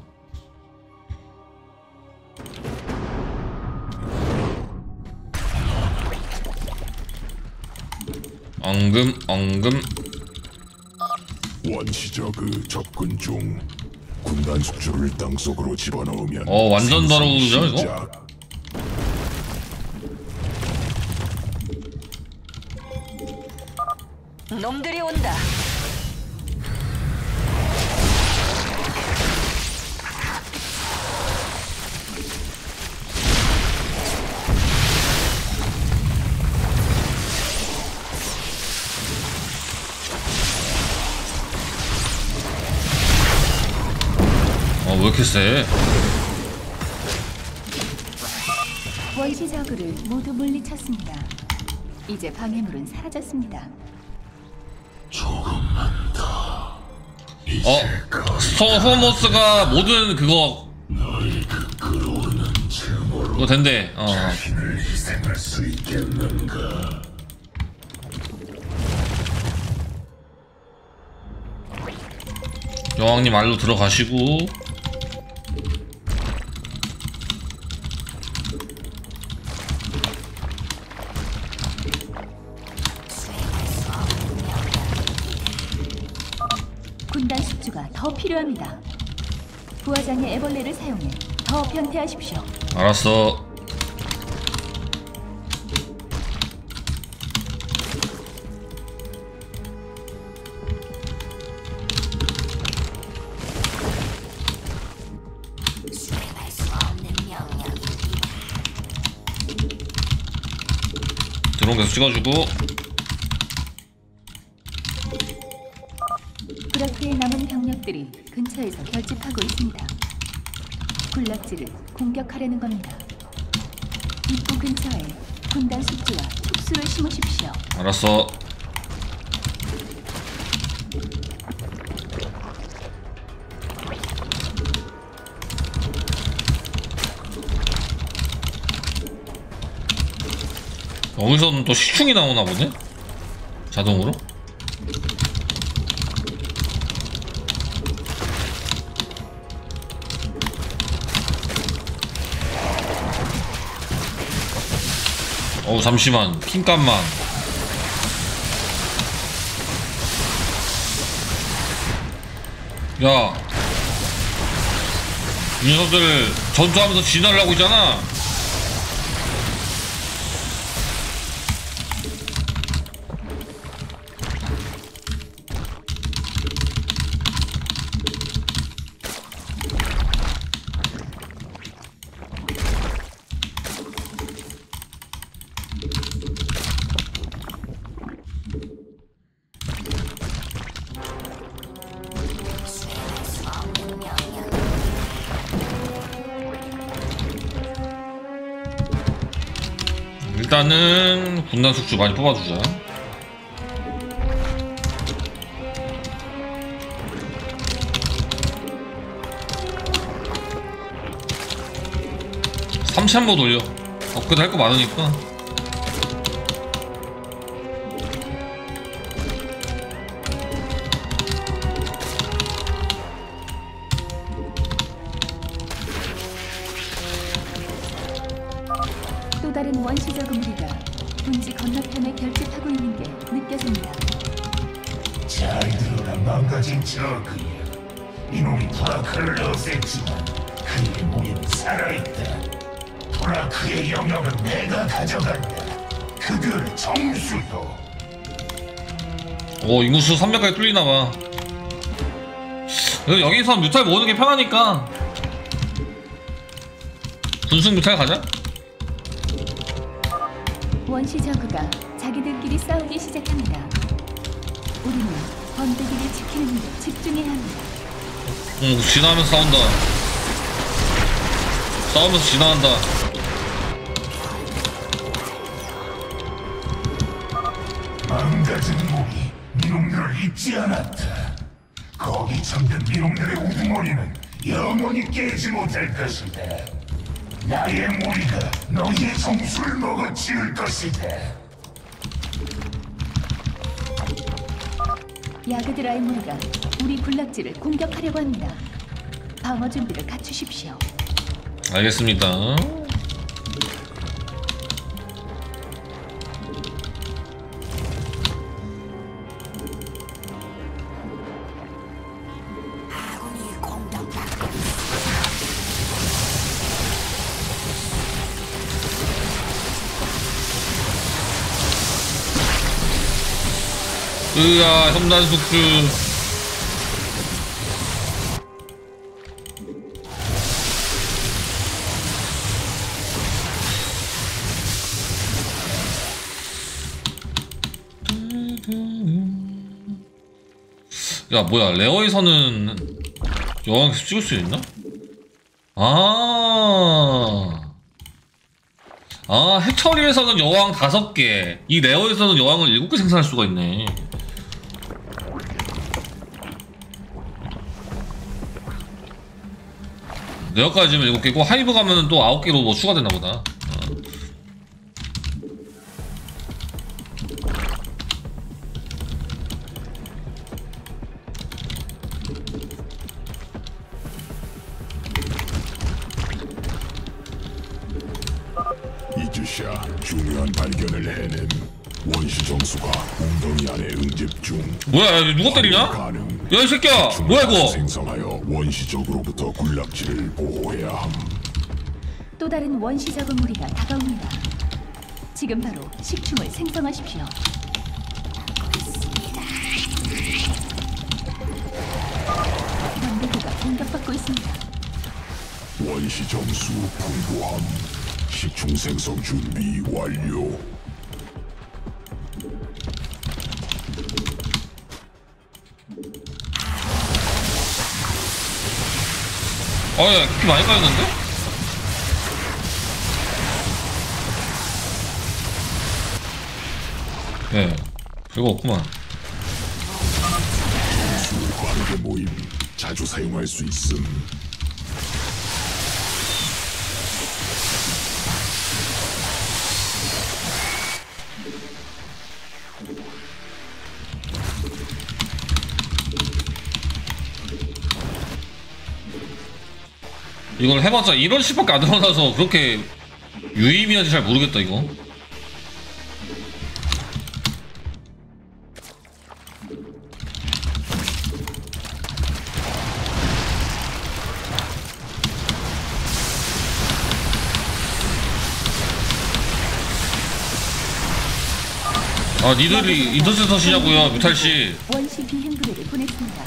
엉금 엉금. 원시저그 접근 중. 군단 숙주를 땅속으로 집어넣으면 어 완전 더러우죠 이거? 시작. 놈들이 온다. 어 왜 이렇게 세? 원시 저그를 모두 물리쳤습니다. 이제 방해물은 사라졌습니다. 조금만 더. 어? 스토호모스가 모든 그거 너희 그 끓어오르는 증오로 그거 된대. 어. 자신을 희생할 수 있겠는가? 여왕님 알로 들어가시고. 군단 숙주가 더 필요합니다. 부하장의 애벌레를 사용해 더 변태하십시오. 알았어. 수행할 수 없는 명령입니다. 드론 계속 찍어주고. 브라크의 남은 병력들이 근처에서 결집하고 있습니다. 군락지를 공격하려는 겁니다. 입구 근처에 군단 숙주와 특수를 심으십시오. 알았어. 여기서는 또 시충이 나오나 보네? 자동으로? 어우 잠시만 킹값만. 야 이 녀석들 전투하면서 진화를 하고 있잖아. 일단은 군단 숙주 많이 뽑아주자. 삼천보 돌려. 업그레이드 할 거 많으니까. 또 다른 원시적 무리가 분지 건너편에 결집하고 있는 게 느껴집니다. 잘 들어라 망가진 저그야. 이놈이 브라크를 없앴지만 그의 몸은 살아있다. 브라크의 영역은 내가 가져간다. 그들 정수도. 오 인구수 삼백까지 뚫리나봐. 여기서 뮤탈 모으는 게 편하니까. 분수 뮤탈 가자. 원시 저그가 자기들끼리 싸우기 시작합니다. 우리는 번데기를 지키는 데 집중해야 합니다. 응, 진화하면서 싸운다. 싸우면서 진화한다. 망가진 목이 미롱들을 잊지 않았다. 거기 잠든 미롱들의 우두머리는 영원히 깨지 못할 것이다. 나의 무리가 너희의 정수를 먹어치울 것이다. 야그드라의 무리가 우리 군락지를 공격하려고 합니다. 방어 준비를 갖추십시오. 알겠습니다. 으아, 험난 숙주. 야, 뭐야, 레어에서는 여왕 계속 찍을 수 있나? 아, 아, 해처리에서는 여왕 다섯 개, 이 레어에서는 여왕을 일곱 개 생산할 수가 있네. 레어까지면 일곱 개고 하이브 가면은 또 아홉 개로 뭐 추가되나 보다. 어. 이즈샤, 중요한 발견을 해낸. 원시 정수가 웅덩이 안에 응집 중. 뭐야, 야, 누가 때리냐? 야, 이 새끼야! 뭐야 이거? 생성하여 원시적으로부터 군락지를 보호해야 함. 또 다른 원시 저그 무리가 다가옵니다. 지금 바로 식충을 생성하십시오. 번데기가 공격받고 있습니다. 원시 정수 풍부함. 식충 생성 준비 완료. 아, 야, 키 많이 까였는데? 예, 별거 없구만. 관계 모임 자주 사용할 수 있음. 이걸 해봤자 이런 식밖에 안 들어나서 그렇게 유의미한지 잘 모르겠다 이거. 아, 니들이 인터셉터 시냐고요, 뮤탈씨. 원시 비행부대를 보냈습니다.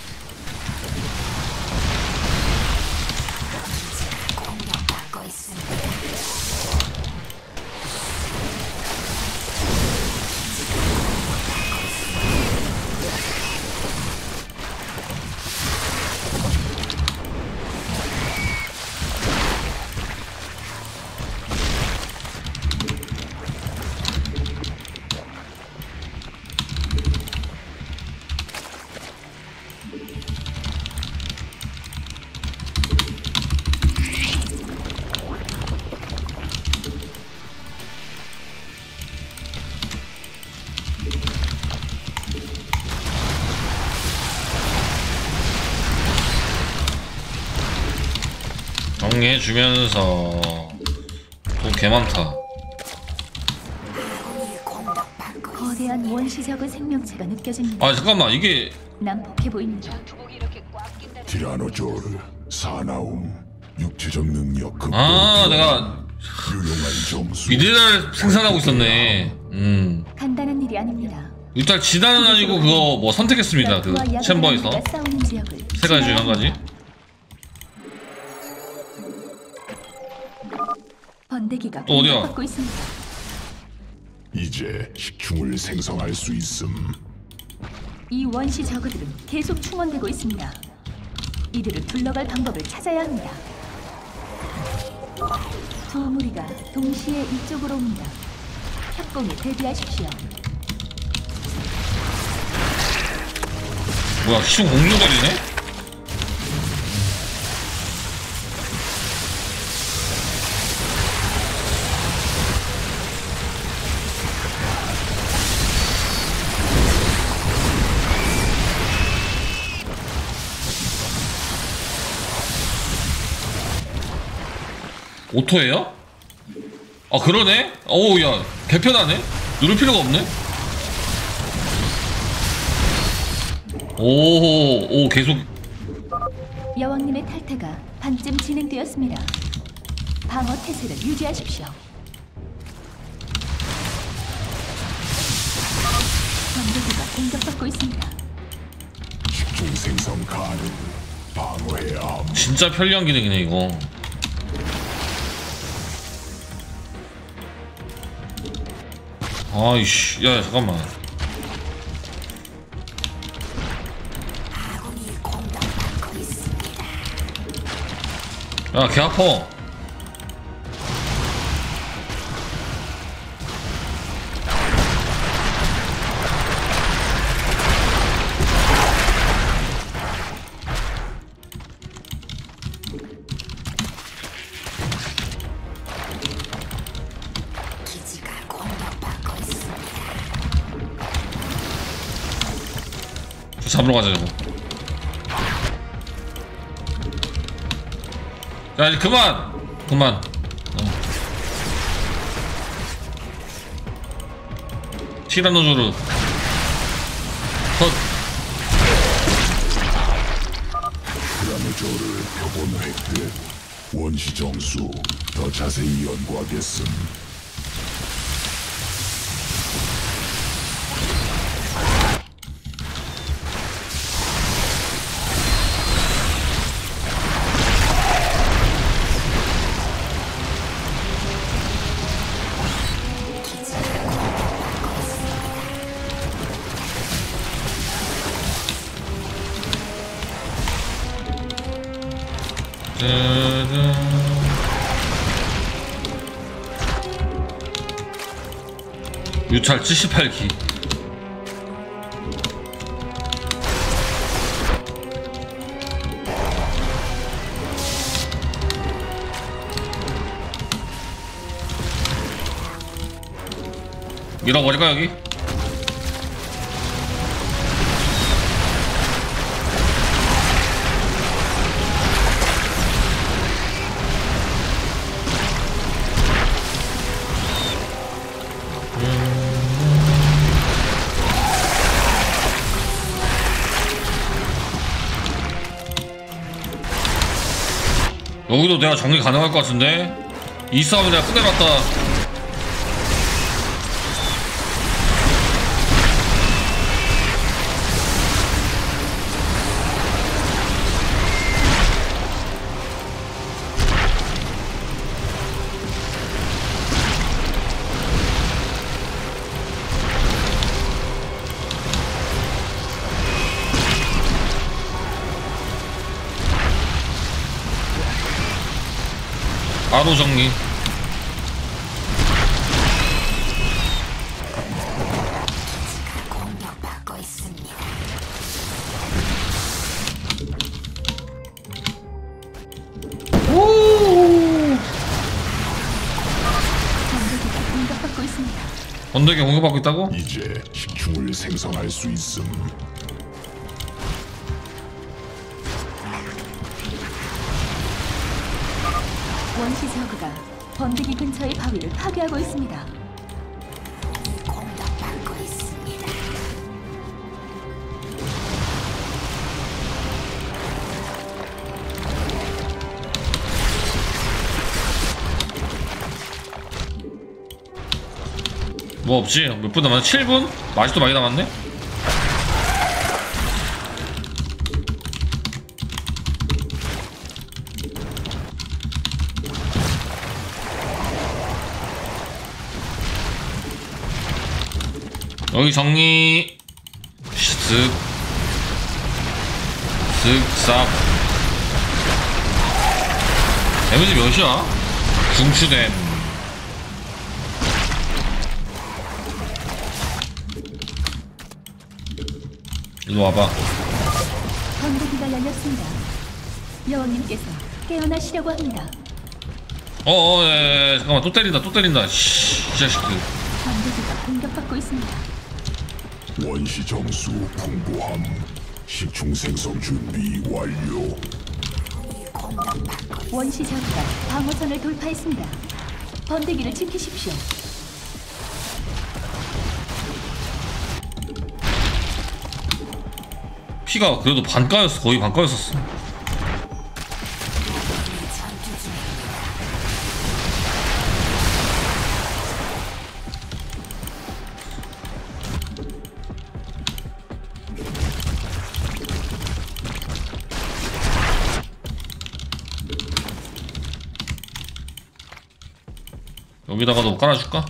정리해주면서 또 개많다. 거대한 원시적의 생명체가 느껴집니다. 아, 잠깐만, 이게 난폭해 보입니다. 티라노조르, 사나움, 육체적 능력 극복. 아, 내가 유용한 점수. 미네랄 생산하고 있었네. 음. 간단한 일이 아닙니다. 일단 진화는 아니고 그거 뭐 선택했습니다. 그 챔버에서 세 가지 중에 한 가지. 번데기가 또 어디야? 공격받고 있습니다. 이제 식충을 생성할 수 있음. 이 원시 저그들은 계속 충원되고 있습니다. 이들을 둘러갈 방법을 찾아야 합니다. 두 무리가 동시에 이쪽으로 옵니다. 협공에 대비하십시오. 뭐야, 시중 공룡거리네? 오토예요? 아 그러네? 어우 야 개편하네? 누를 필요가 없네? 오, 오 계속 여왕님의 탈퇴가 반쯤 진행되었습니다. 방어 태세를 유지하십시오. 번데기가 공격받고 있습니다. 식충 생성 가능. 방어해야 함. 진짜 편리한 기능이네 이거. 아이씨 야 잠깐만. 야 개 아파. 잡으러 가자 저거. 야 이제 그만 그만. 어. 티라노조르 컷. 티라노조르 표본 획득. 원시 정수 더 자세히 연구하겠음. 유찰 칠십팔 기. 밀어버릴까 여기? 여기도 내가 정리 가능할 것 같은데? 이 싸움을 내가 끝내놨다. 바로 정리. 공격받고 있습니다. 번데기가 공격받고 있습니다. 번데기 공격받고 있다고? 이제 식충을 생성할 수 있음. 원시 저그가 번데기 근처의 바위를 파괴하고 있습니다. 공격받고 있습니다. 뭐 없지? 몇 분 남았네? 칠 분? 아직도 많이 남았네? 여기 정리. 쓱. 쓱, 싹. 데미지 몇이야? 중추댐. 일로 와봐. 번개기가 열렸습니다. 여왕님께서 깨어나시려고 합니다. 어어, 예, 예, 잠깐만. 또 때린다, 또 때린다. 씨, 이 자식들. 번개기가 공격받고 있습니다. 원시 정수 풍부함. 식충 생성 준비 완료. 원시 저그가 방어선을 돌파했습니다. 번개기를 지키십시오. 피가 그래도 반가였어. 거의 반가였었어. 여기다가도 깔아줄까?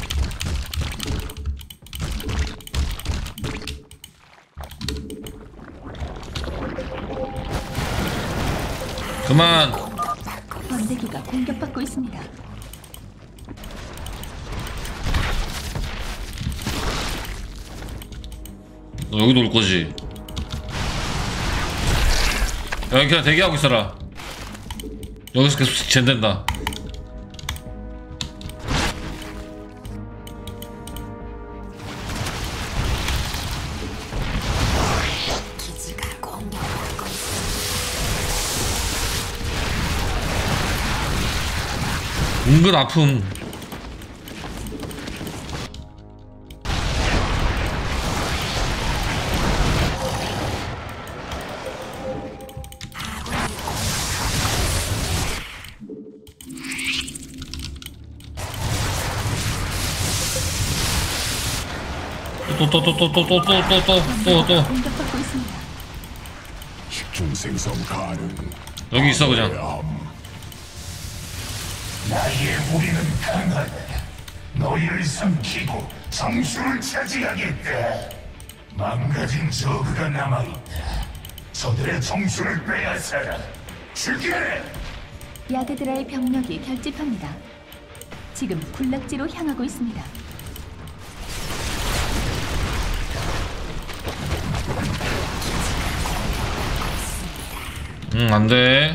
그만. 번개기가 공격받고 있습니다. 너 여기도 올 거지? 여기 그냥 대기하고 있어라. 여기서 계속 젠된다. 은근 아픔. 또 또 또 또 또 또 또 또 또 또 공격받고 있습니다. 식충 생성 가능. 여기 있어 그냥. 나의 무리는 강하다. 너희를 삼키고 정수를 차지하겠다. 망가진 저그가 남아있다. 저들의 정수를 빼앗아라. 죽여라. 야드드라의 병력이 결집합니다. 지금 군락지로 향하고 있습니다. 응, 안돼.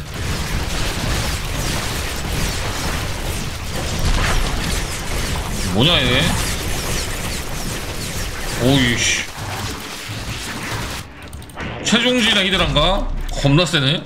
뭐냐 얘? 오이씨. 최종진의 히드란가? 겁나 세네.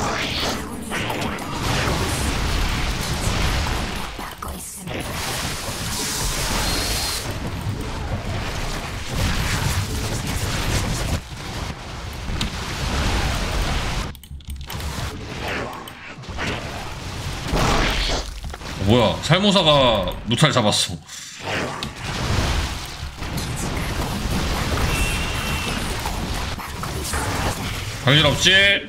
뭐야, 살모사가 무탈 잡았어. 별일 없지?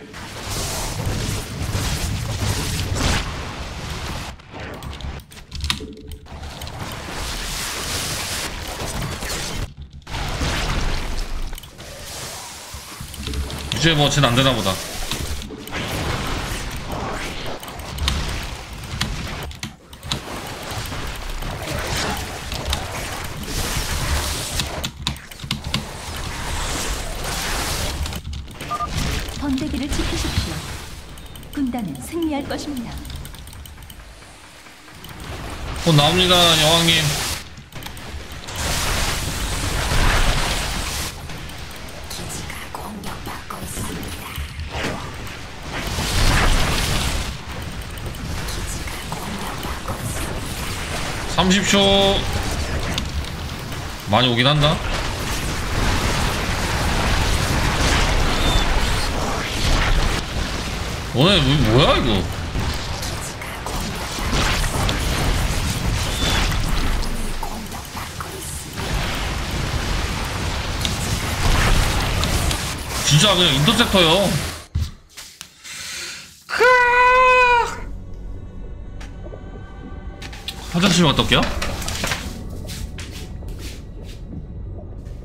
이제 뭐 쟤는 안되나 보다. 번개기를 지키십시오. 군단은 승리할 것입니다. 곧 나옵니다, 여왕님. 삼십 초. 많이 오긴 한다. 너네 뭐야 이거? 진짜 그냥 인터셉터요. 화장실 갔다 올게요.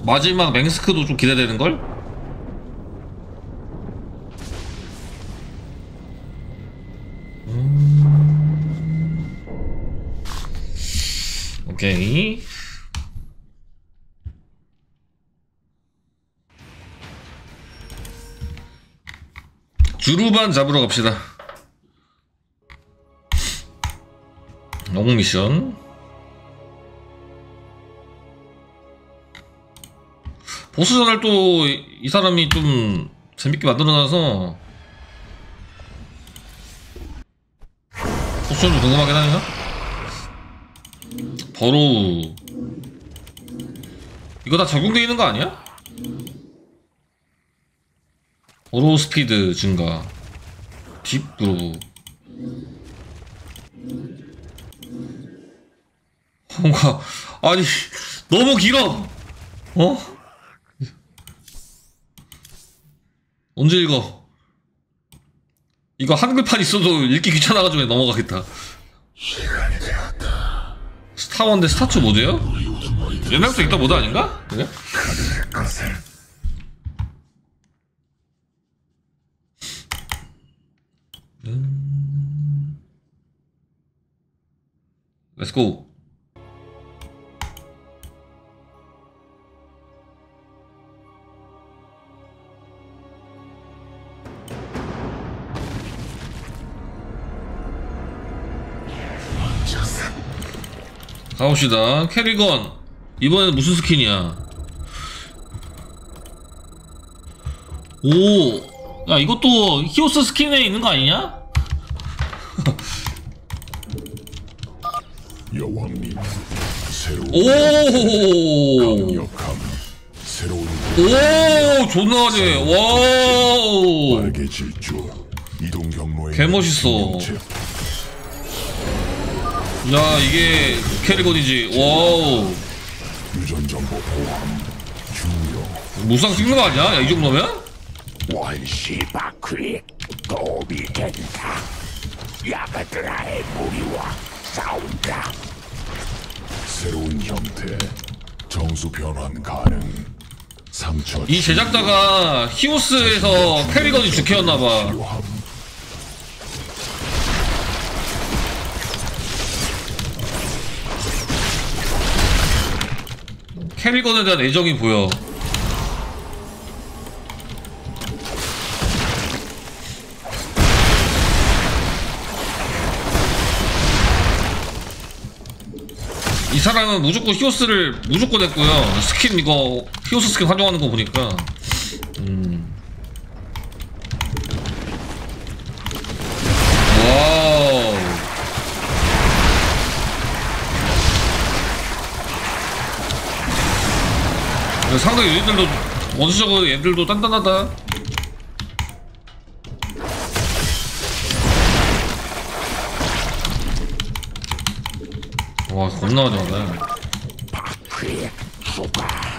마지막 맹스크도 좀 기대되는걸? 음... 오케이. 주루반 잡으러 갑시다. 영웅 미션. 보스전을 또 이 사람이 좀 재밌게 만들어놔서 보스전 좀 궁금하긴 하네요. 버로우 이거 다 적용되어 있는 거 아니야? 버로우 스피드 증가, 딥브로우. 뭔가 아니 너무 길어. 어? 언제 읽어? 이거 한글판 있어도 읽기 귀찮아가지고 그냥 넘어가겠다. 시간이 되었다. 스타원 대 스타투 모드요? 옛날부터 있던 모드 아닌가? 그래? 가질 것을. 음... 렛츠고. 가봅시다. 캐리건 이번에는 무슨 스킨이야? 오, 야 이것도 히오스 스킨에 있는 거 아니냐? 여왕님, 새로운 오, 강력함, 새로운 오, 존나 하네. 와우. 빨개 질주, 이동 경로에 개멋있어. 야 이게 캐리건이지. 와우. 유전 정보 보함, 중요. 무쌍 찍는 거 아니야? 야, 이 정도면? 원시 바퀴 도움이 된다. 야가드라의 무리와 싸운다. 새로운 형태, 정수 변환 가능. 상처. 이 제작자가 히오스에서 캐리건이 주캐였나봐. 필요함. 캐리건에 대한 애정이 보여. 이 사람은 무조건 히오스를 무조건 했고요. 스킨 이거 히오스 스킨 활용하는 거 보니까 음. 와우. 상당히 얘들도 원수적으로 얘들도 단단하다. 와 겁나 잘하네. 바퀴 추가.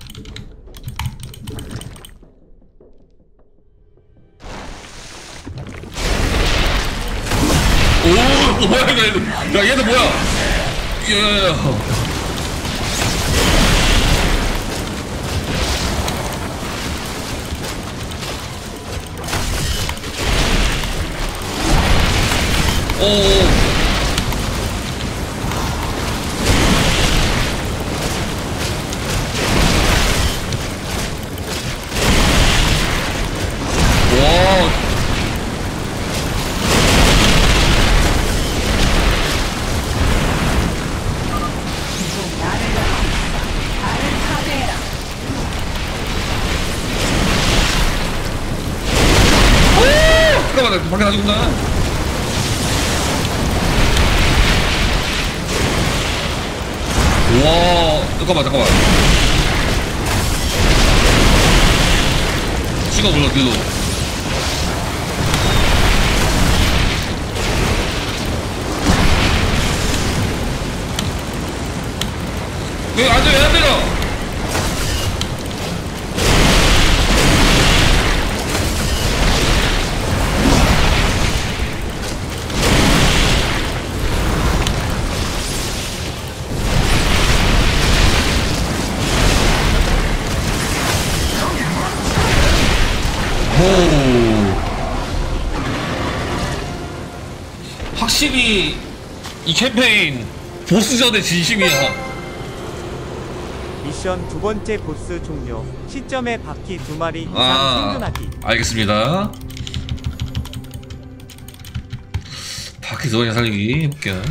오, 어, 뭐야 이거 얘들. 야 얘들 뭐야? 야야야. 오. 와. 잠깐만, 밖에 다 죽는다. 와, 잠깐만, 잠깐만. 찍어 불러, 길로. 왜 안 돼, 왜 안 때려? 오호. 확실히 이 캠페인 보스전의 진심이야. 미션 두 번째 보스 종료. 시점에 바퀴 두 마리 이상 아, 생존하기. 알겠습니다. 바퀴 두 마리 살리기 해볼게요.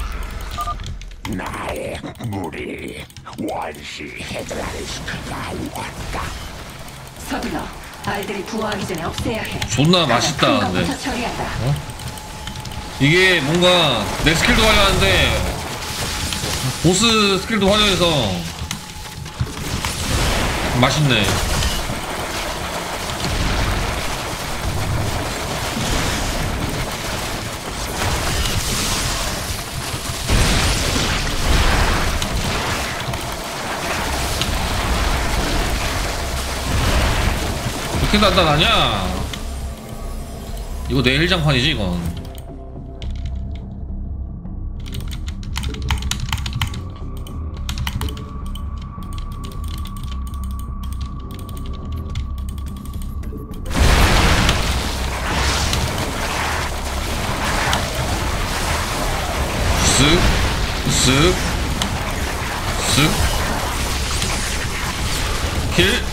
나의 무리 원시 헤드라리스크가 왔다. 서둘러. 알들이 부화하기 전에 없애야 해. 존나 맛있다. 근데 부터 처리한다. 어? 이게 뭔가 내 스킬도 화려한데 보스 스킬도 화려해서 맛있네. 이렇게 단단하냐? 이거 내 일장판이지 이건. 쓱, 쓱, 쓱, 킬.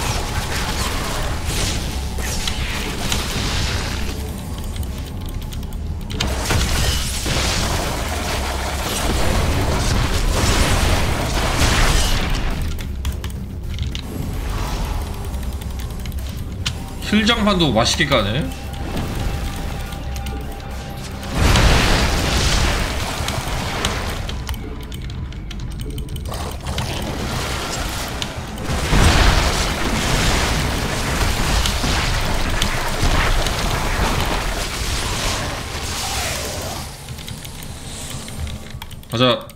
힐장판도 맛있게 까네. 가자.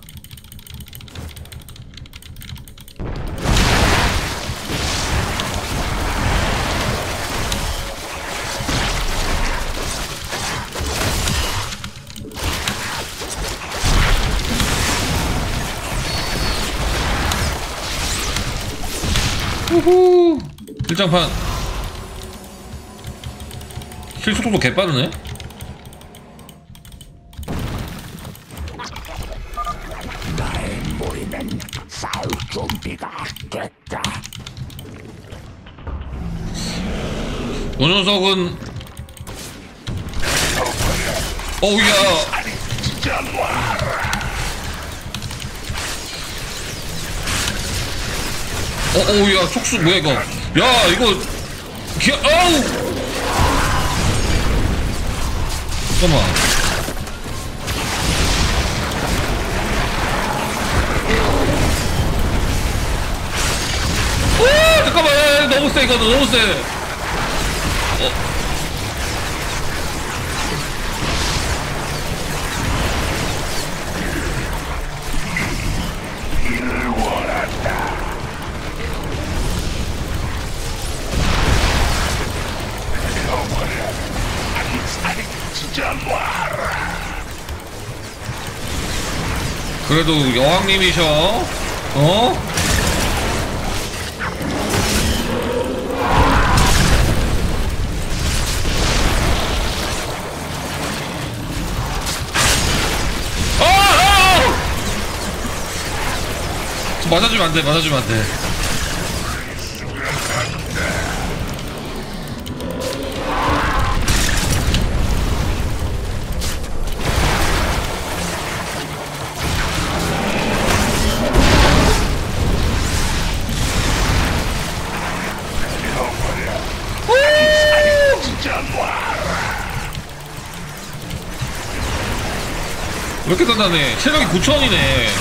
우후. 일장판 킬 속도도 개빠르네. 나의 무리는 싸울 준비가 됐다. 요 녀석은 어우야. 어, 어우야, 촉수 뭐야 이거? 야, 이거 기, 아우! 잠깐만. 오, 잠깐만, 야, 야, 너무 세 이거 너무 세. 어. 그래도 여왕님이셔. 어? 아! 아! 맞아주면 안 돼, 맞아주면 안 돼. 왜 이렇게 단단해? 체력이 구천이네.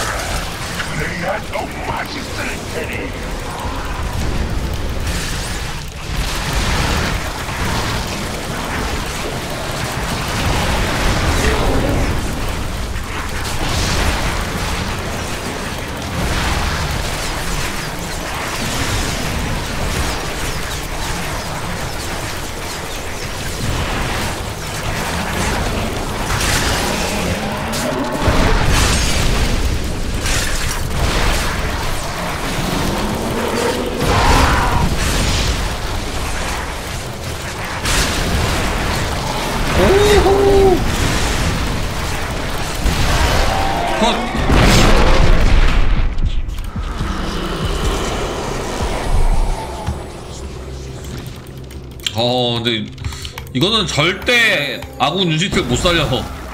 어 근데 이거는 절대 아군 유닛을 못 살려.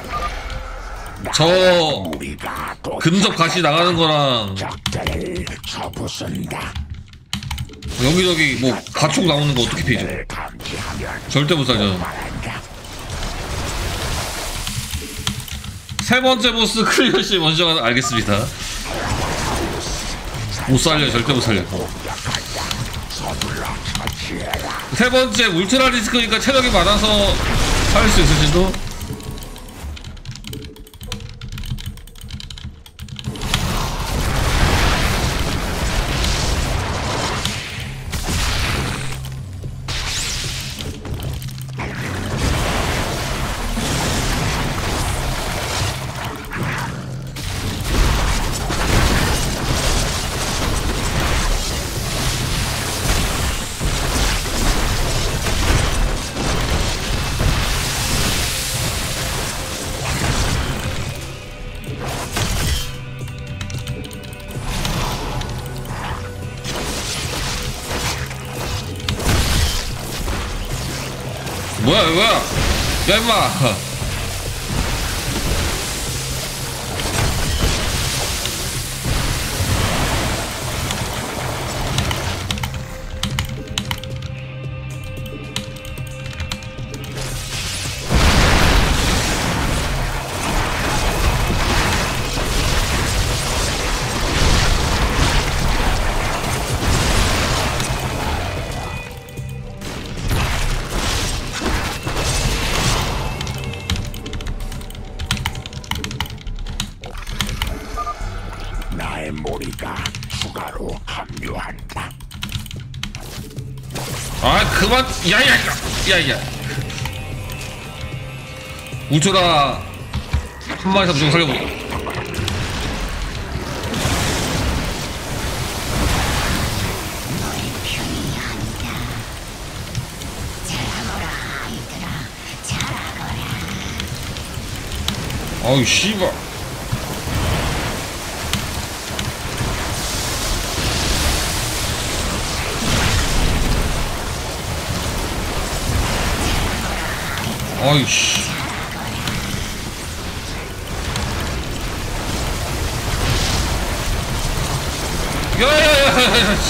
저 근접 같이 나가는 거랑 여기저기 뭐 가축 나오는 거 어떻게 피죠? 절대 못 살죠. 세 번째 보스 클리어시 먼저 알겠습니다. 못 살려, 절대 못 살려. 세 번째 울트라 리스크니까 체력이 많아서 살 수 있을지도. 뭐야 뭐야 야 임마. 나의 무리가 추가로 합류한다. 아 그만. 야야 야야 울트라 한 마리 무조건 살려보자. 어우 씨발. 어이씨. 야야야야야.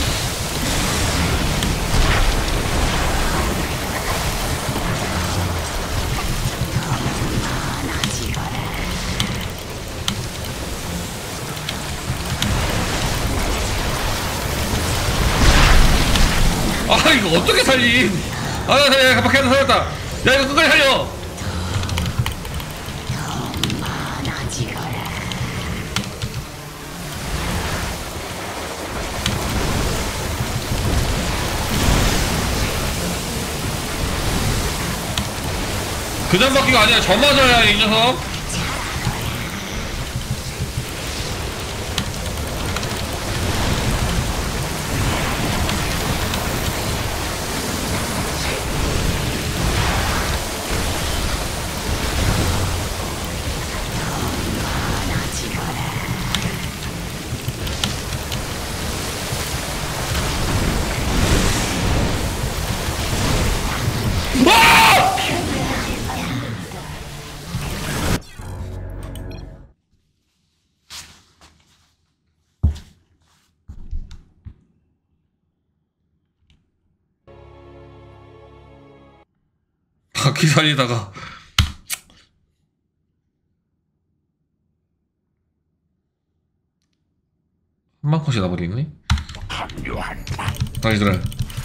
아 이거 어떻게 살림? 아야야야 밖에 하나 살았다. 야 이거 끝까지 살려. 그냥 바퀴가 아니라 저 맞아야 이 녀석. 바퀴 살리다가 한방 컷이 나버리네. 다시 들어.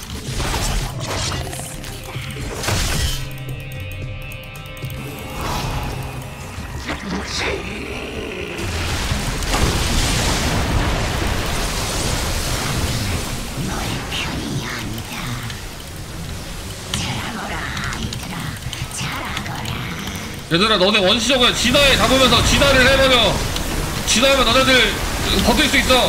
얘들아 너네 원시적으로 진화에 잡으면서 진화를 해버려. 진화하면 너네들 버틸 수 있어.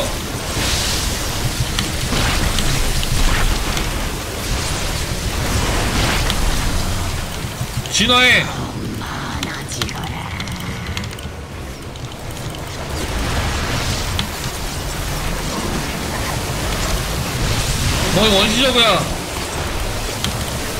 진화해. 너희 원시적이야.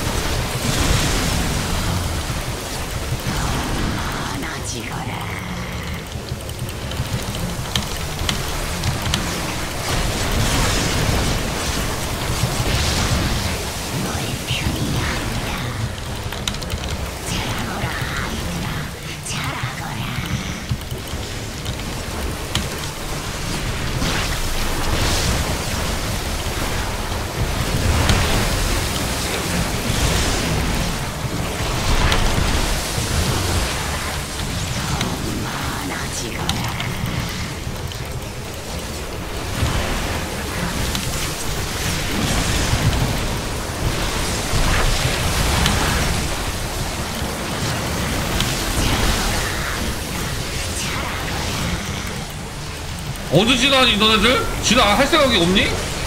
어디 진화하니 너네들? 진화 할 생각이 없니?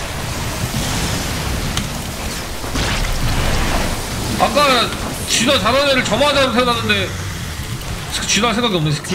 아까 진화 잘하는 애를 저마다 생각하는데 진화 생각이 없네 스킬?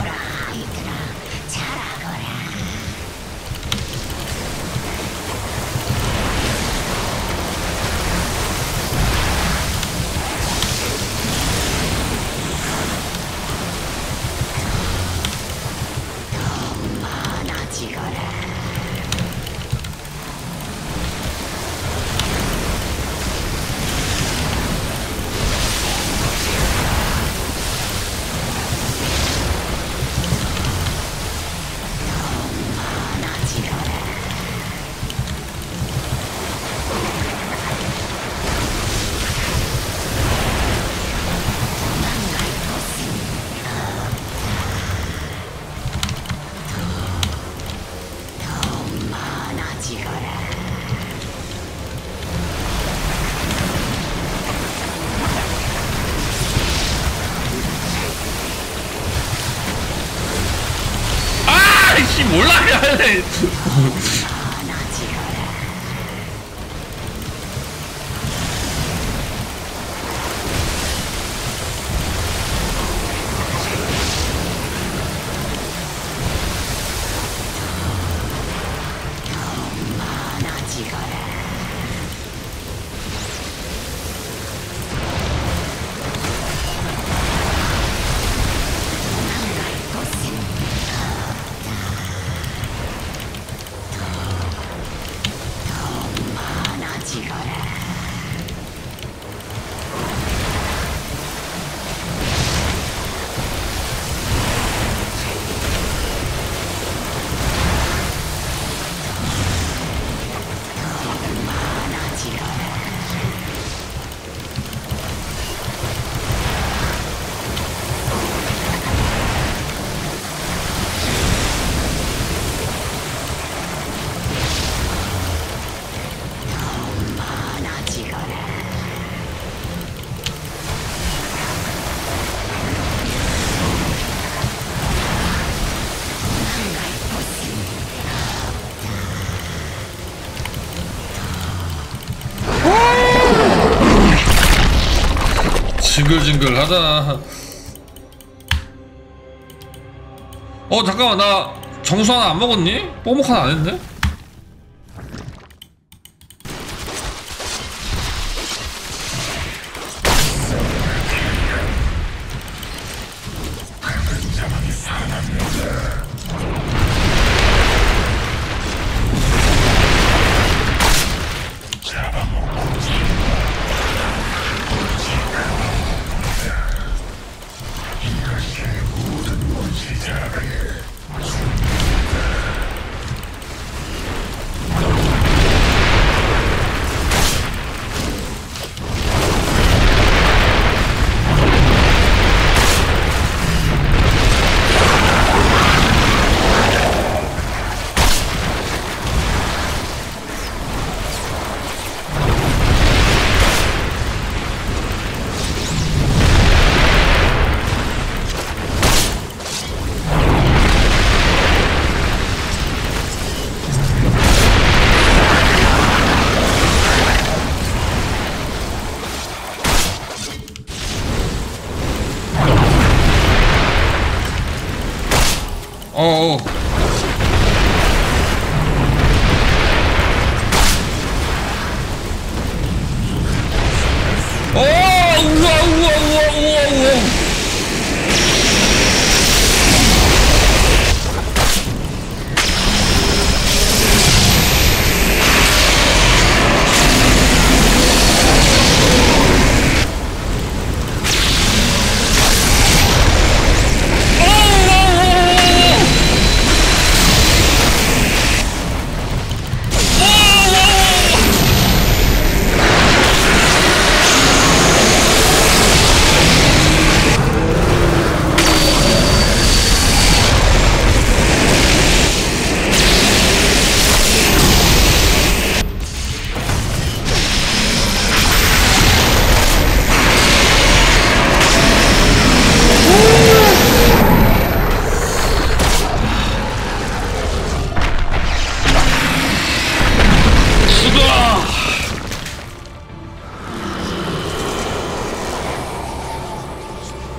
아이씨 몰라 할래. 징글징글하다. 어 잠깐만 나 정수 하나 안 먹었니? 뽀목 하나 안 했네?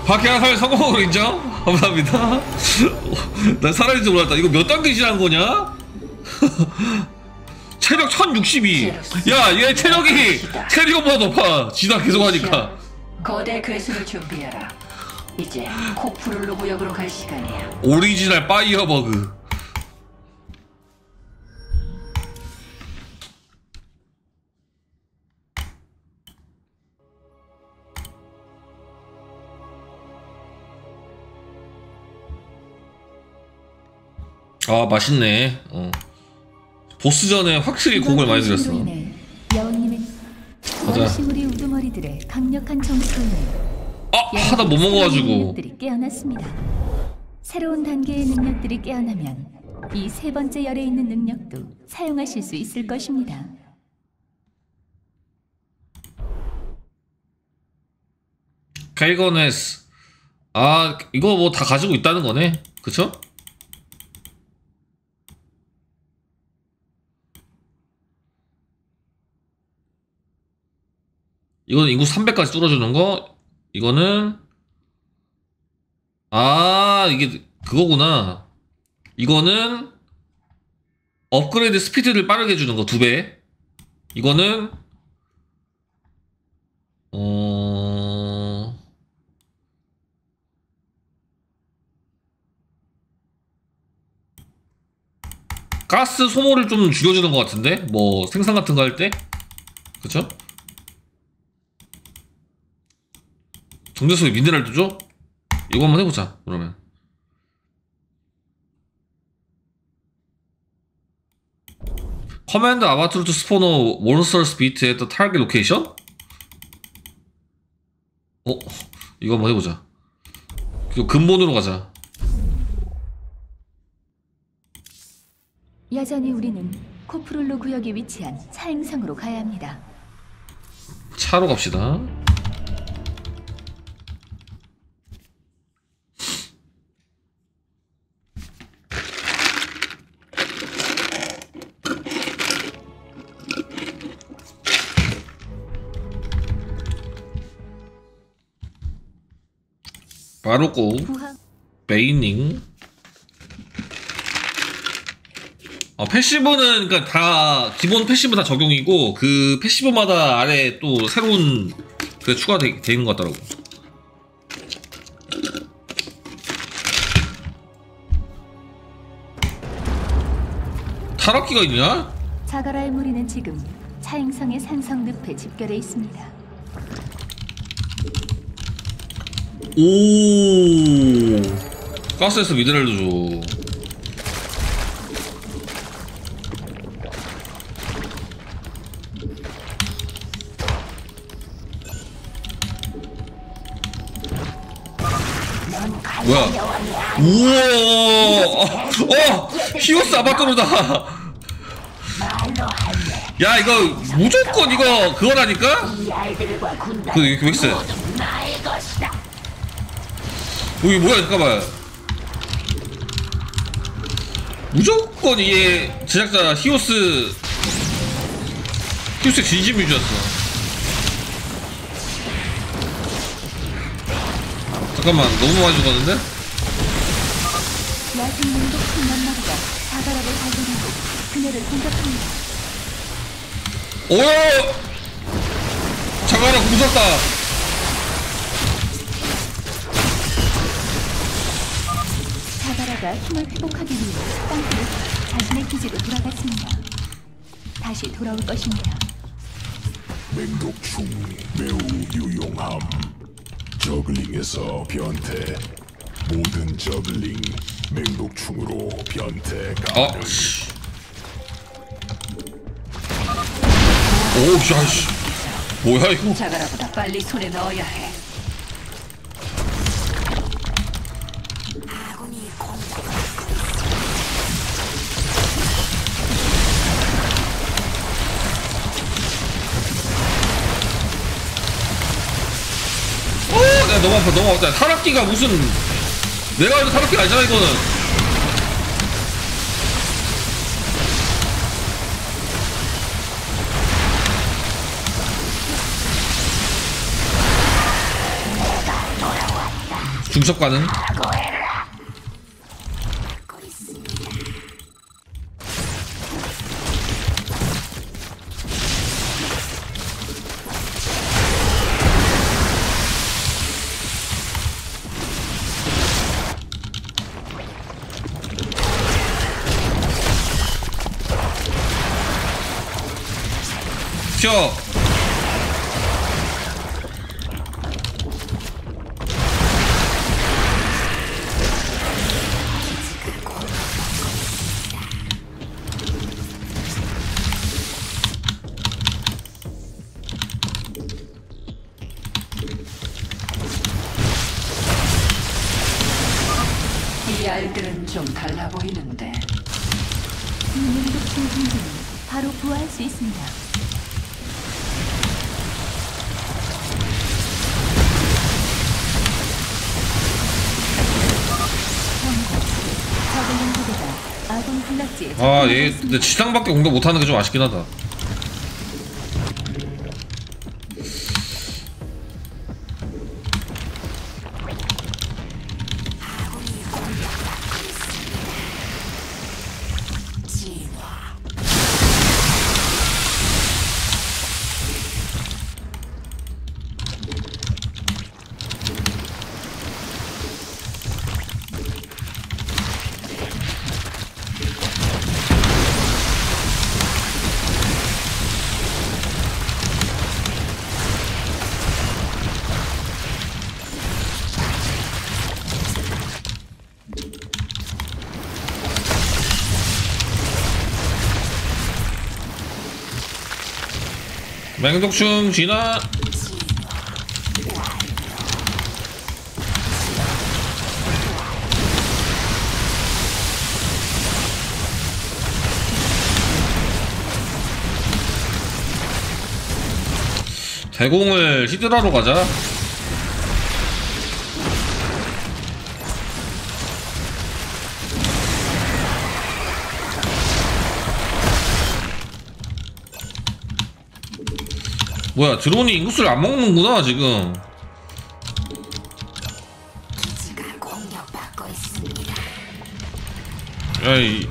밖에 한 살 성공으로 인정? 감사합니다. 난 살아있을 줄 몰랐다. 이거 몇 단계 지난 거냐? 체력 천육십이. 야, 얘 체력이 체리온보다 높아. 지나 계속 하니까. 거대 괴수를 준비해라. 이제 코프룰루 구역으로 갈 시간이야. 오리지널 파이어버그. 아, 맛있네. 어. 보스전에 확실히 공을 많이 들였어. 여왕님의 원시무리 우두머리들의 강력한 정수로 아, 하다 못 먹어가지고. 능력들이 깨어났습니다. 새로운 단계의 능력들이 깨어나면 이 세 번째 열에 있는 능력도 사용하실 수 있을 것입니다. 캘거네스. 아, 이거 뭐 다 가지고 있다는 거네. 그쵸? 이거는 인구 삼백까지 뚫어주는 거. 이거는 아, 이게 그거구나. 이거는 업그레이드 스피드를 빠르게 해주는 거 두 배. 이거는 어... 가스 소모를 좀 줄여주는 것 같은데? 뭐 생산 같은 거 할 때? 그쵸? 정제소에 미네랄도 줘? 이거 한번 해보자. 그러면 커맨드 아바투르 투 스포너 몬스터스 비트 at the target location? 어? 이거 한번 해보자. 이거 근본으로 가자. 여전히 우리는 코프룰루 구역에 위치한 차행성으로 가야 합니다. 차로 갑시다. 바로고 베이닝. 어, 패시브는 그러니까 다 기본 패시브 다 적용이고 그 패시브마다 아래 또 새로운 그 추가돼 있는 것 같더라고. 타락기가 있냐? 자가라의 무리는 지금 차행성의 산성 늪에 집결해 있습니다. 오, 가스에서 미네랄도 줘. 뭐야? 우와! 어! 히오스 아바토르다! 야, 이거 무조건 이거 그거라니까? 그, 이게 왜 있어? 여기 뭐야, 잠깐만. 무조건 이게 제작자 히오스 히오스의 진심 유저였어. 잠깐만, 너무 많이 죽었는데? 야생 민족 천만 마리가 자가라를 발견하고 그녀를 공격합니다. 오! 자가라 무섭다. 자가라가 힘을 회복하기 위해 땅굴을 자신의 기지로 돌아갔습니다. 다시 돌아올 것입니다. 맹독충 매우 유용함. 저글링에서 변태. 모든 저글링 맹독충으로 변태 가능. 어? 오, 샤씨. 뭐야 이거? 자가라보다 빨리 손에 넣어야 해. 어, 야, 너무 아파, 너무 아파. 타락기가 무슨 내가 해도 타락기가 아니잖아 이거는. 중첩 가능. 튀어. 이 알들은 좀 달라 보이는데. 이 능력충 군주는 바로 부활할 수 있습니다. 적은 부대가 아군 군락지에 아, 얘 근데 지상밖에 공격 못하는 게 좀 아쉽긴 하다. 맹독충 진화. 대공을 히드라로 가자. 뭐야, 드론이 인구수를 안 먹는구나 지금. 기지가 공격받고 있습니다. 야이.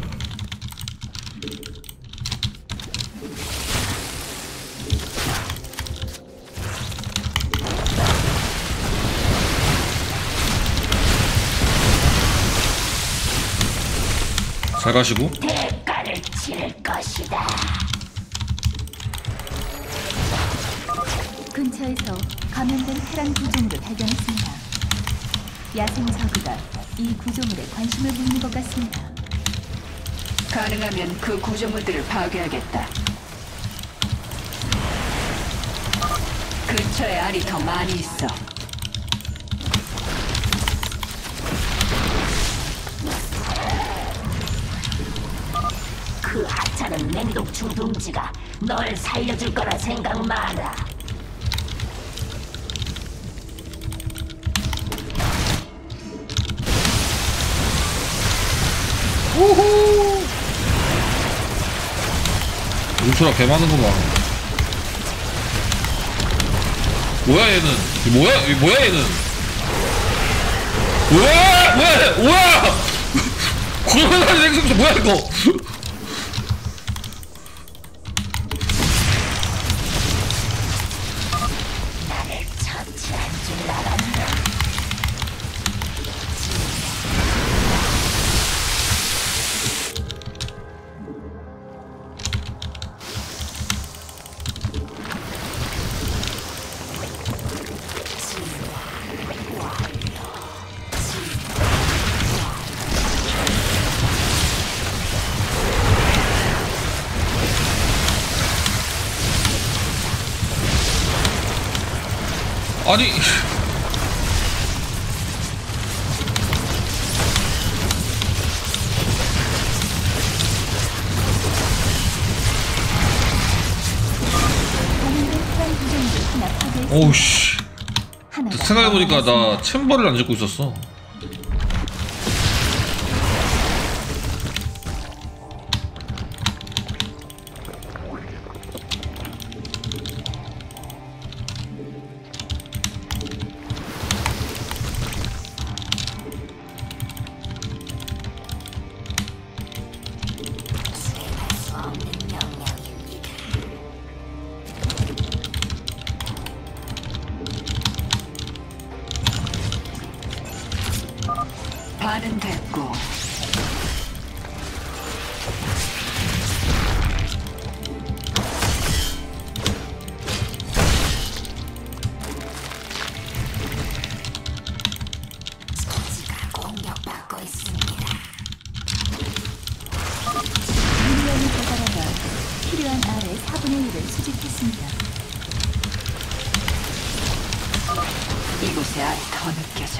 잘 가시고. 대가를 치를 것이다. 근처에서 감염된 테란 구조물을 발견했습니다. 야생 저그가 이 구조물에 관심을 보이는 것 같습니다. 가능하면 그 구조물들을 파괴하겠다. 근처에 알이 더 많이 있어. 그 하찮은 맹독충 둥지가 널 살려줄 거라 생각 마라. 우후. 울트라 개 많은구만. 뭐야 얘는? 이 뭐야? 이 뭐야 얘는? 우와! 뭐야? 우와! 구름다리 생성체 뭐야 이거? 나를 처치한 줄 알았나? 아니. 오우씨. 생각해보니까 나 챔버를 안 짓고 있었어. 경로를 수집했습니다. 이곳의 알이 더 느껴져.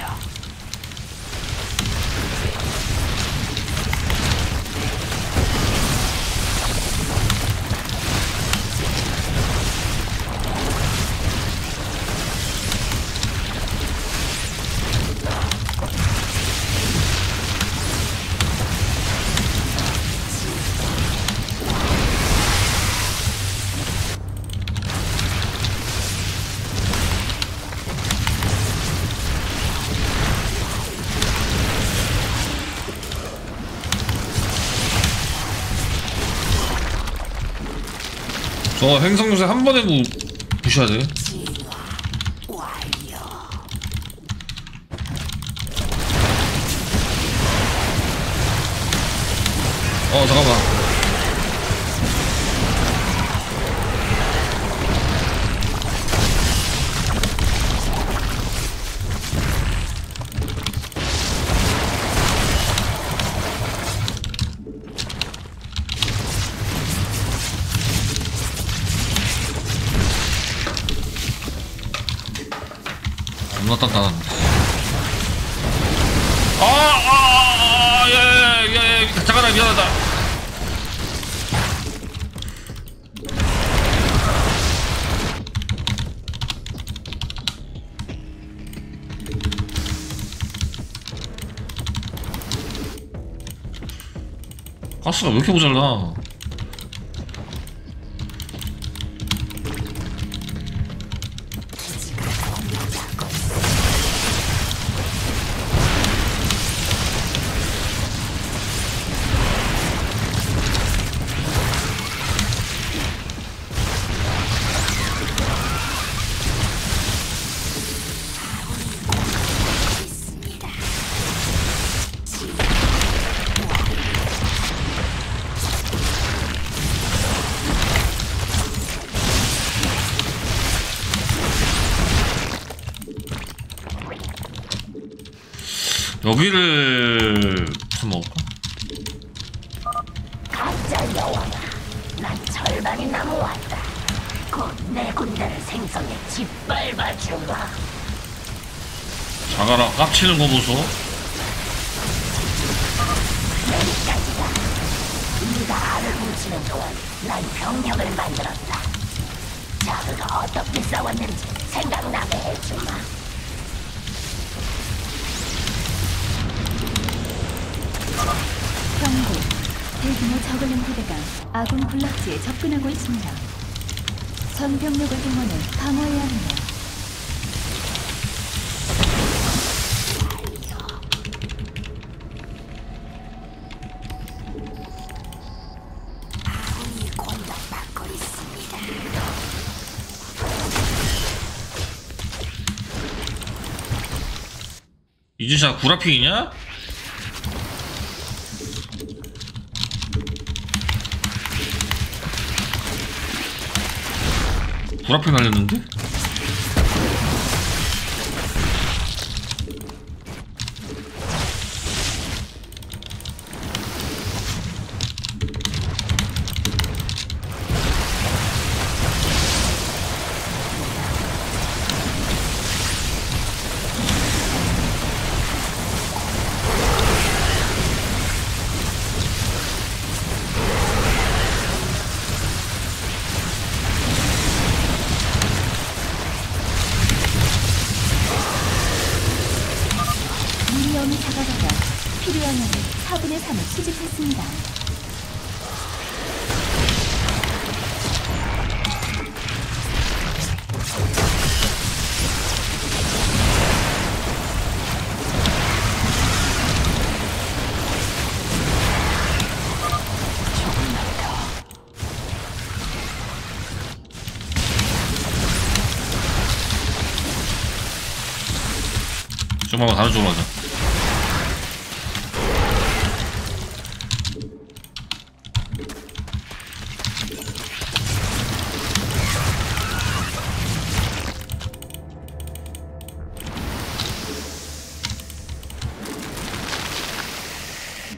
저 행성 요새 한 번에 부, 부셔야 돼. 어 잠깐만. 존나 단단한. 아, 아, 아, 예, 예, 예, 예, 잠깐만, 미안하다. 가스가 왜 이렇게 모자라? 여기를 좀 먹을까? 가짜 여왕아, 난 절반이 남아왔다. 곧 내 군대를 생성해 짓밟아주마. 자가라 깝치는 거 보소. 여기까지다. 네가 알을 훔치는 동안 난 병력을 만들었다. 자그가 어떻게 싸웠는지 생각나게 해주마. 경고. 대규모 저글링 부대가 아군 군락지에 접근하고 있습니다. 전 병력을 동원해 방어해야 합니다. 아군이 공격받고 있습니다. 이진샤 구라핑이냐? 구라핑 날렸는데? 미리엄이 다가가다 필요한 양의 사분의 삼을 수집했습니다. 좀 한번 다른 쪽으로 가자.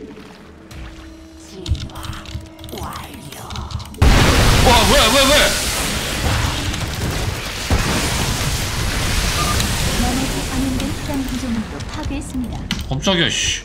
와 뭐야 뭐야 뭐야 구조물로 파괴했습니다. 깜짝이야 씨.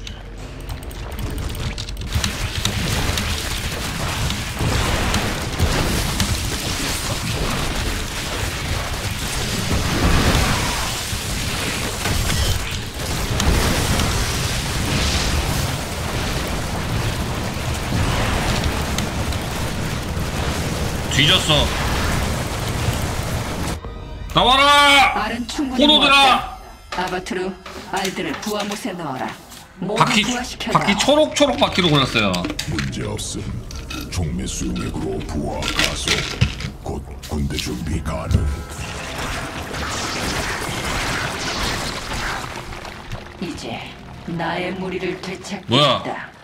뒤졌어. 나와라! 알은 충분히 포도들아! 모았다. 아바트루, 알들을 부하못에 넣어라. 모두 바퀴 부화시켜라. 바퀴 초록초록 바퀴로 골랐어요. 문제 없음. 종매 수용액으로 부하 가속. 곧 군대 준비 가능. 이제 나의 무리를 되찾겠다. 뭐야?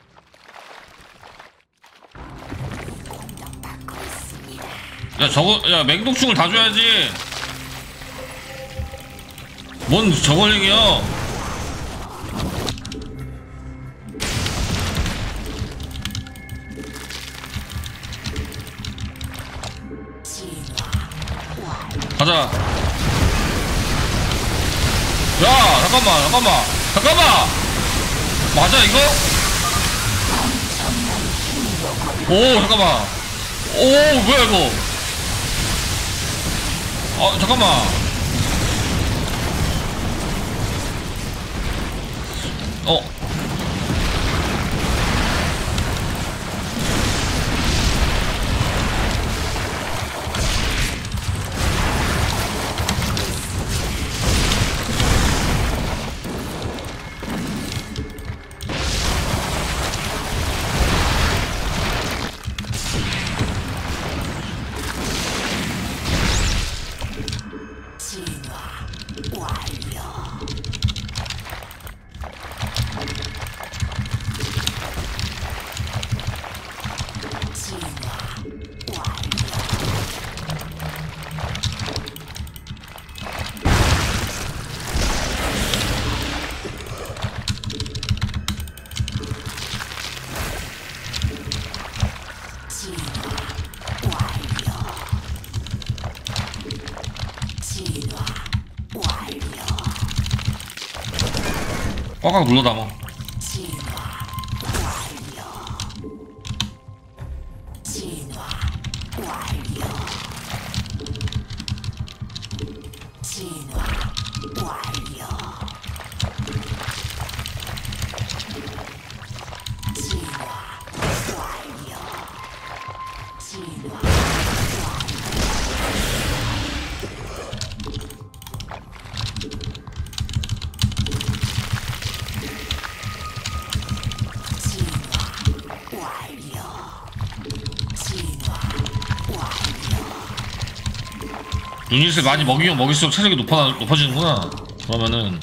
야 저거 야 맹독충을 다 줘야지. 뭔 저걸링이야? 가자. 야 잠깐만 잠깐만 잠깐만. 맞아 이거? 오 잠깐만. 오 뭐야 이거? 아 잠깐만. 어. 꽉꽉 눌러 담아. 유닛을 많이 먹이면 먹일수록 체력이 높아, 높아지는구나. 그러면은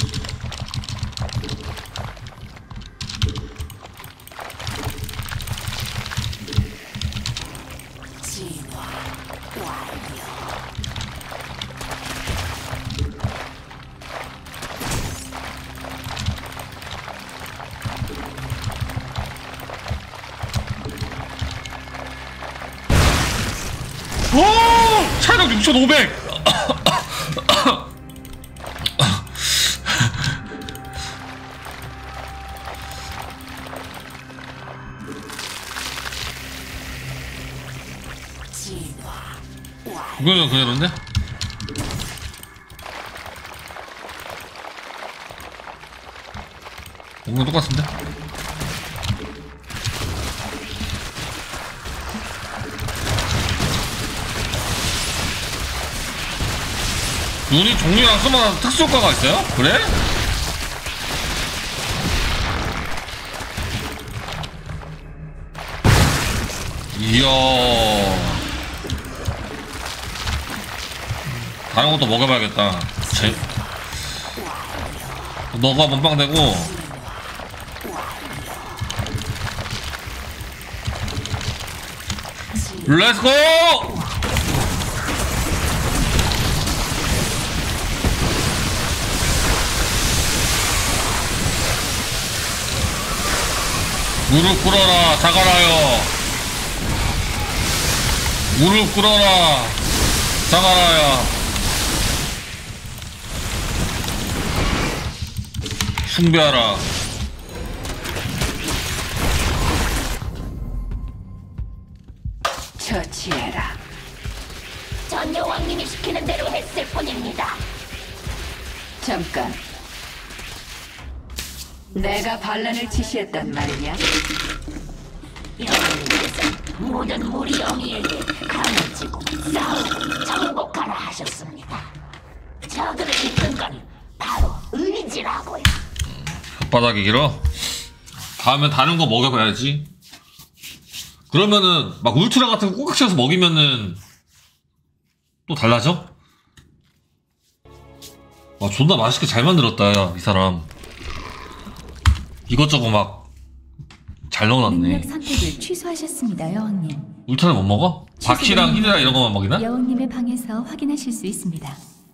오! 체력 육천오백! 이거는 그대로인데? 뭔가 똑같은데? 유닛 종류랑 쓰면 특수 효과가 있어요? 그래? 이야. 다른 것도 먹어봐야겠다. 제... 너가 몸빵되고 렛츠고! 무릎 꿇어라 자가라요. 무릎 꿇어라 자가라야. 숭배하라. 처치해라. 전 여왕님이 시키는 대로 했을 뿐입니다. 잠깐. 내가 반란을 지시했단 말이냐? 여왕님께서 모든 무리 영이에게 강해지고 싸우고 정복하라 하셨습니다. 저들을 이끈 건 바로 의지라고요. 혓바닥이 길어? 다음엔 다른 거 먹여봐야지. 그러면은 막 울트라 같은 거 꾹꾹 쳐서 먹이면은 또 달라져? 와 존나 맛있게 잘 만들었다 야, 이 사람. 이것저것 막 잘 넣어놨네. 능력 선택을 취소하셨습니다, 여왕님. 울트라는 못 먹어? 바퀴랑 히드라 이런 거만 먹이나? 여왕님의 방에서 확인하실 수 있습니다.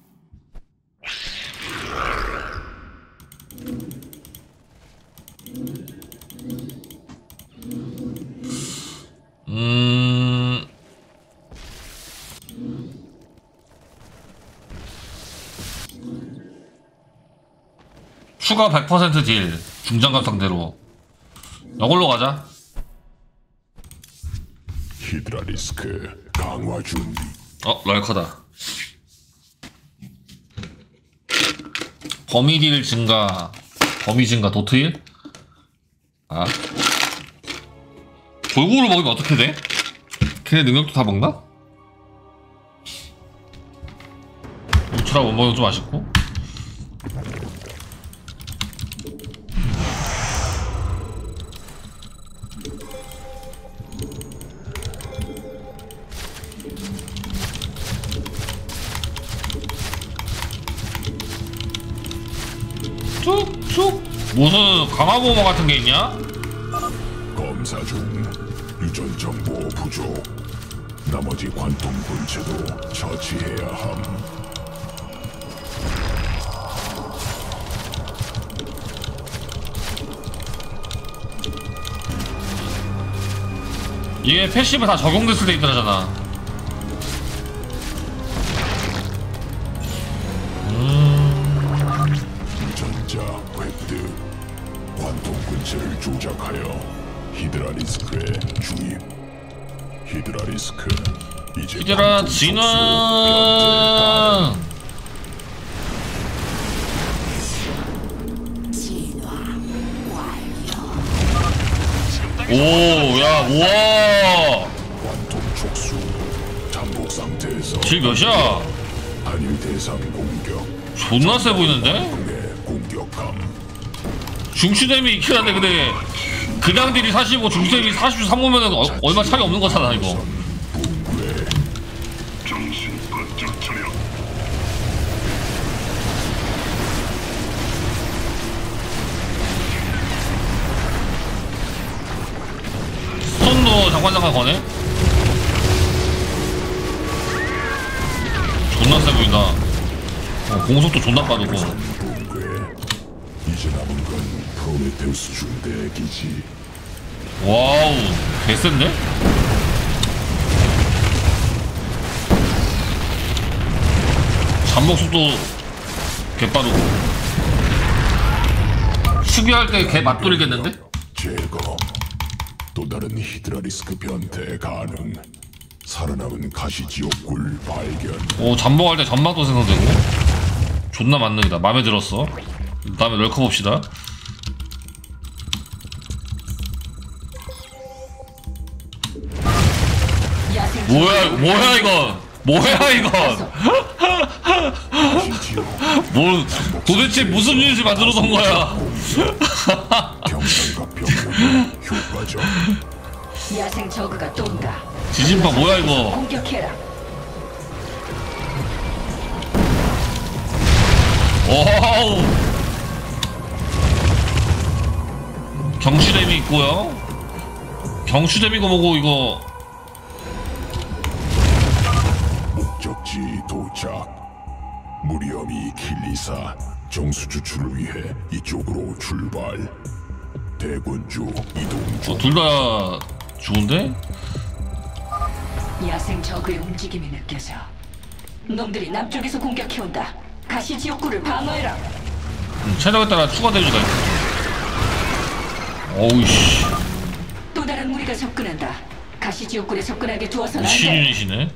음... 추가 백 퍼센트 딜 중장갑 상대로 이걸로 가자. 히드라리스크 강화 준비. 어? 럴커다. 범위 딜 증가, 범위 증가, 도트 일? 아 골고루 먹으면 어떻게 돼? 걔네 능력도 다 먹나? 울트라 못 먹으면 좀 아쉽고. 쑥쑥 무슨 강화보호막 같은 게 있냐? 검사 중 유전 정보 부족. 나머지 관통 본체도 처치해야 함. 이게 패시브 다 적용됐을 때 있더라잖아. 음... 유전자 획득. 관통 본체를 조작하여 히드라리스크에 주입. 히드라리스크 이제 히드라 진화. 오, 야, 우와. 관통 촉수. 잠복 상태에서 질 몇이야? 단일 대상 공격. 존나 세 보이는데? 공격함. 중추댐이 있긴 한데 근데 그냥 딜이 사십오, 중추댐이 사십삼 오면은 어, 얼마 차이 없는 거잖아 이거. 스톤도 잠깐 잠깐 거네? 존나 세 보인다. 어, 공속도 존나 빠르고. 이제 남은 건 프로메테우스 중대 기지. 와우, 개센데? 잠복 속도 개빠르고. 수비할 때 개 맞돌이겠는데? 제거. 또 다른 히드라리스크 변태 가능. 살아남은 가시지옥굴 발견. 오, 잠복할 때 점막도 생성되고. 존나 만능이다. 맘에 들었어. 다음에 럴커 봅시다. 뭐야, 뭐야 이건? 뭐야 이건? 뭘 도대체 무슨 유닛을 만들어 놓은 거야? 경상과 병력의 효과적. 야생 저그가 또 온다. 지진파 뭐야 이거? 공격해라. 오우. 경추댐이 있고요. 경추댐이고 뭐고 이거. 목적지 도착. 무리엄이 킬리사 정수 추출을 위해 이쪽으로 출발. 대군주 이동 중. 어, 둘 다 좋은데? 야생 저그의 움직임이 느껴져. 놈들이 남쪽에서 공격해온다. 가시 지옥구를 방어해라. 음, 체력에 따라 추가 데미지가 있고. 어우씨. 또 다른 무리가 접근한다. 가시 지옥굴에 접근하게 두어서는 안 돼. 신유닛이네.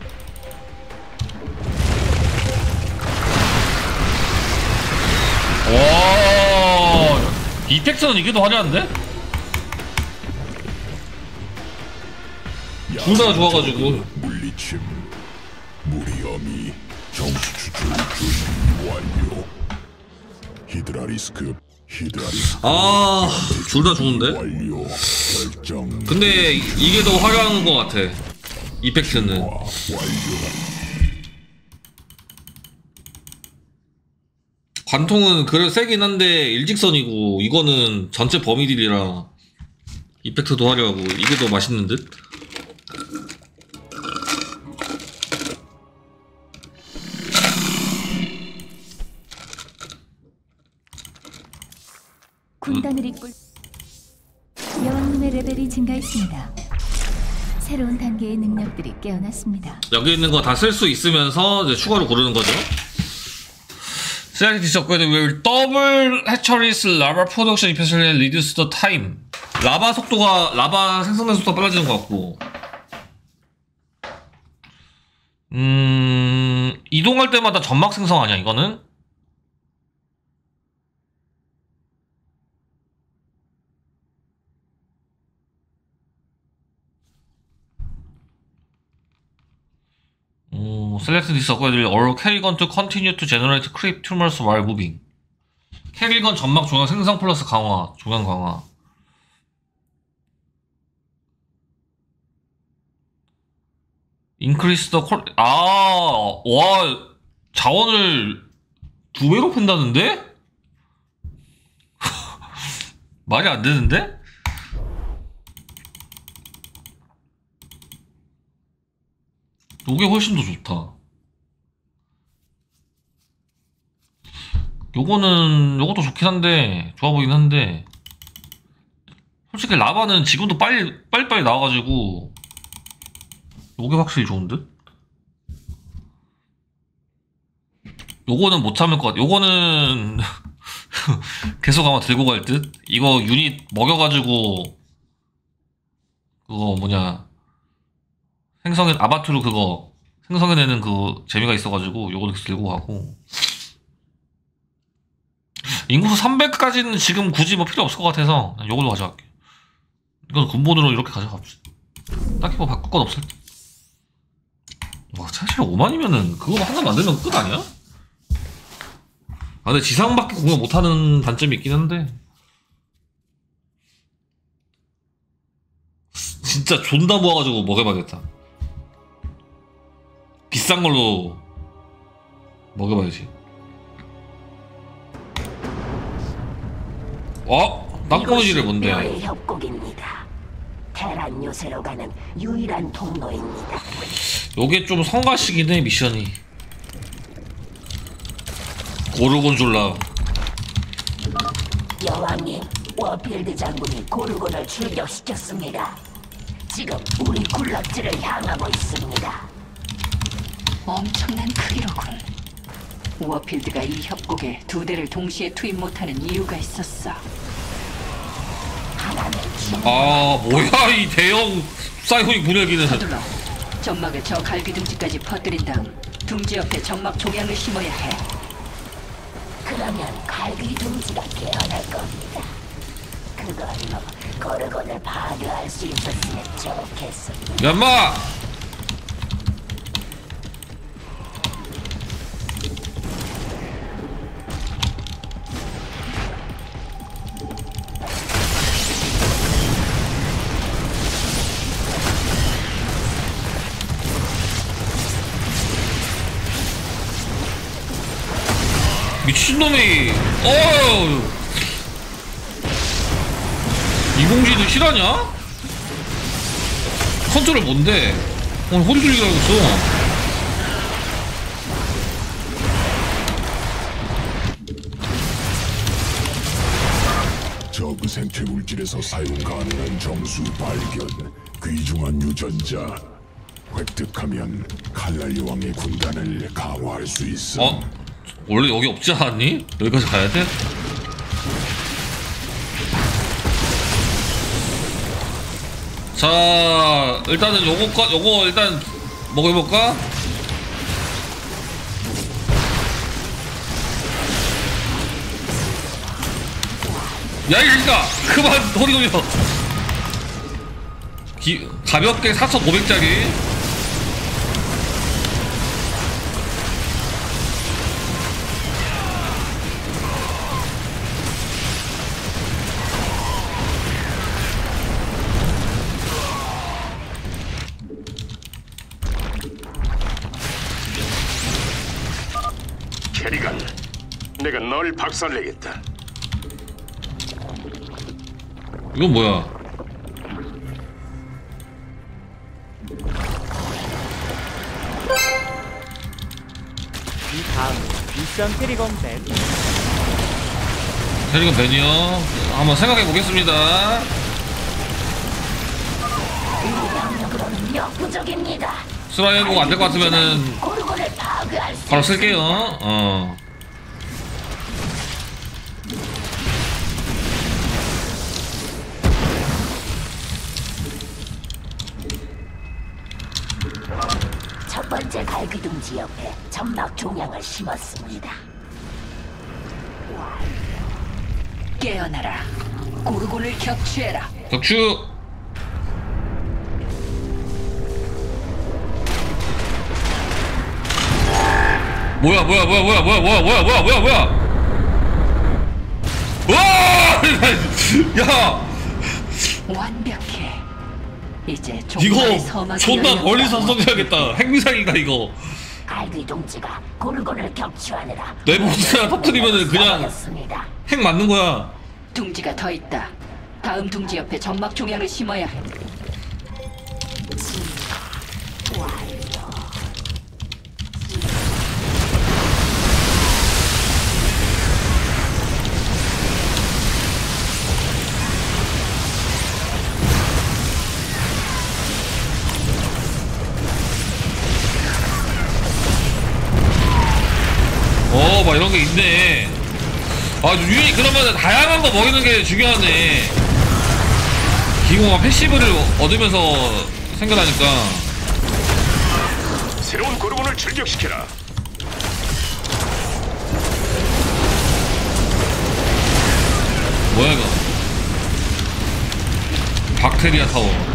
와, 이펙트는 이게 더 화려한데? 둘 다 좋아가지고. 물리침, 무리어미, 정수 추출 준비 완료. 히드라리스크, 히드라리스크. 아, 둘 다 좋은데? 완료. 결정. 근데 이게 더 화려한 것 같아. 이펙트는. 관통은 그래 세긴 한데 일직선이고 이거는 전체 범위딜이라 이펙트도 화려하고 이게 더 맛있는 듯? 군단을 이끌 여왕님의 레벨이 증가했습니다. 새로운 단계의 능력들이 깨어났습니다. 여기 있는 거 다 쓸 수 있으면서 이제 추가로 고르는 거죠. Select this upgrade will double hatcheries lava production efficiently and reduce the time. 라바 속도가, 라바 생성된 속도가 빨라지는 것 같고. 음, 이동할 때마다 점막 생성 아니야, 이거는? 어, select this upgrade will allow 캐리건 to continue to generate creep tumors while moving. 캐리건 점막 종양 생성 플러스 강화, 종양 강화. increase the core, 아, 와, 자원을 두 배로 팬다는데? 말이 안 되는데? 요게 훨씬 더 좋다. 요거는, 요것도 좋긴 한데, 좋아 보이긴 한데, 솔직히 라바는 지금도 빨리, 빨리빨리 나와가지고, 요게 확실히 좋은 듯? 요거는 못 참을 것 같아. 요거는, 계속 아마 들고 갈 듯? 이거 유닛 먹여가지고, 그거 뭐냐, 생성해, 아바투르 그거, 생성해내는 그 재미가 있어가지고, 요거는 들고 가고. 인구수 삼백까지는 지금 굳이 뭐 필요 없을 것 같아서, 요걸로 가져갈게. 이건 근본으로 이렇게 가져갑시다. 딱히 뭐 바꿀 건 없을 때. 와, 사실 오만이면은 그거 하나 만들면 끝 아니야? 아, 근데 지상밖에 공격 못하는 단점이 있긴 한데. 진짜 존나 모아가지고 먹여봐야겠다. 비싼 걸로 먹여봐야지. 어? 땅콩이지를 뭔데? 뼈의 협곡입니다. 테란 요새로 가는 유일한 통로입니다. 요게 좀 성가시긴 해, 미션이. 고르곤졸라. 여왕님, 워필드 장군이 고르곤을 출격시켰습니다. 지금 우리 군락지를 향하고 있습니다. 엄청난 크기로군. 워필드가 이 협곡에 두 대를 동시에 투입 못하는 이유가 있었어. 아, 뭐야 이 대형 사이코닉 분열기는. 서둘러 점막을 저 갈기 둥지까지 퍼뜨린 다음 둥지 옆에 점막 종양을 심어야 해. 그러면 갈기 둥지가 깨어날 겁니다. 그걸로 고르곤을 파괴할 수 있었으면 좋겠습니다. 연마! 미친놈이, 어휴. 이공지는 실화냐? 컨트롤 뭔데? 오늘 호리 들리게 하고 있어. 저그 생체 물질에서 사용 가능한 정수 발견, 귀중한 유전자. 획득하면 칼날 여왕의 군단을 강화할 수 있어. 어? 원래 여기 없지 않았니? 여기까지 가야 돼? 자, 일단은 요거 거 요거 일단 먹어볼까? 야, 이 자식아! 그만 허리 돌려! 기, 가볍게 사천오백 짜리. 캐리건, 내가 널 박살내겠다. 이건 뭐야? 이 다음 미션 캐리건 밴. 캐리건 벤이요. 한번 생각해 보겠습니다. 능력으로는 역부족입니다. 스라이 회복 안 될 것 같으면은 고르고를 파괴할 수 바로 쓸게요. 어. 첫 번째 갈기둥지 옆에 점막 종양을 심었습니다. 깨어나라. 고르곤을 격추해라. 격추. 뭐야 뭐야 뭐야 뭐야 뭐야 뭐야 뭐야 뭐야 뭐야 뭐야 와! 야! 완벽해. 이제 이거 존나 멀리서 쏘셔야겠다. 핵미사일이다 이거. 갈기둥지가 고르곤을 격추하느라 내부스가 터뜨리면은 그냥 핵 맞는 거야. 둥지가 더 있다. 다음 둥지 옆에 점막 종양을 심어야 해. 어, 막 이런 게 있네. 아, 유닛 그러면은 다양한 거 먹이는 게 중요하네. 기공과 패시브를 얻으면서 생겨나니까. 새로운 고르곤을 출격시켜라. 뭐야 이거? 박테리아 타워.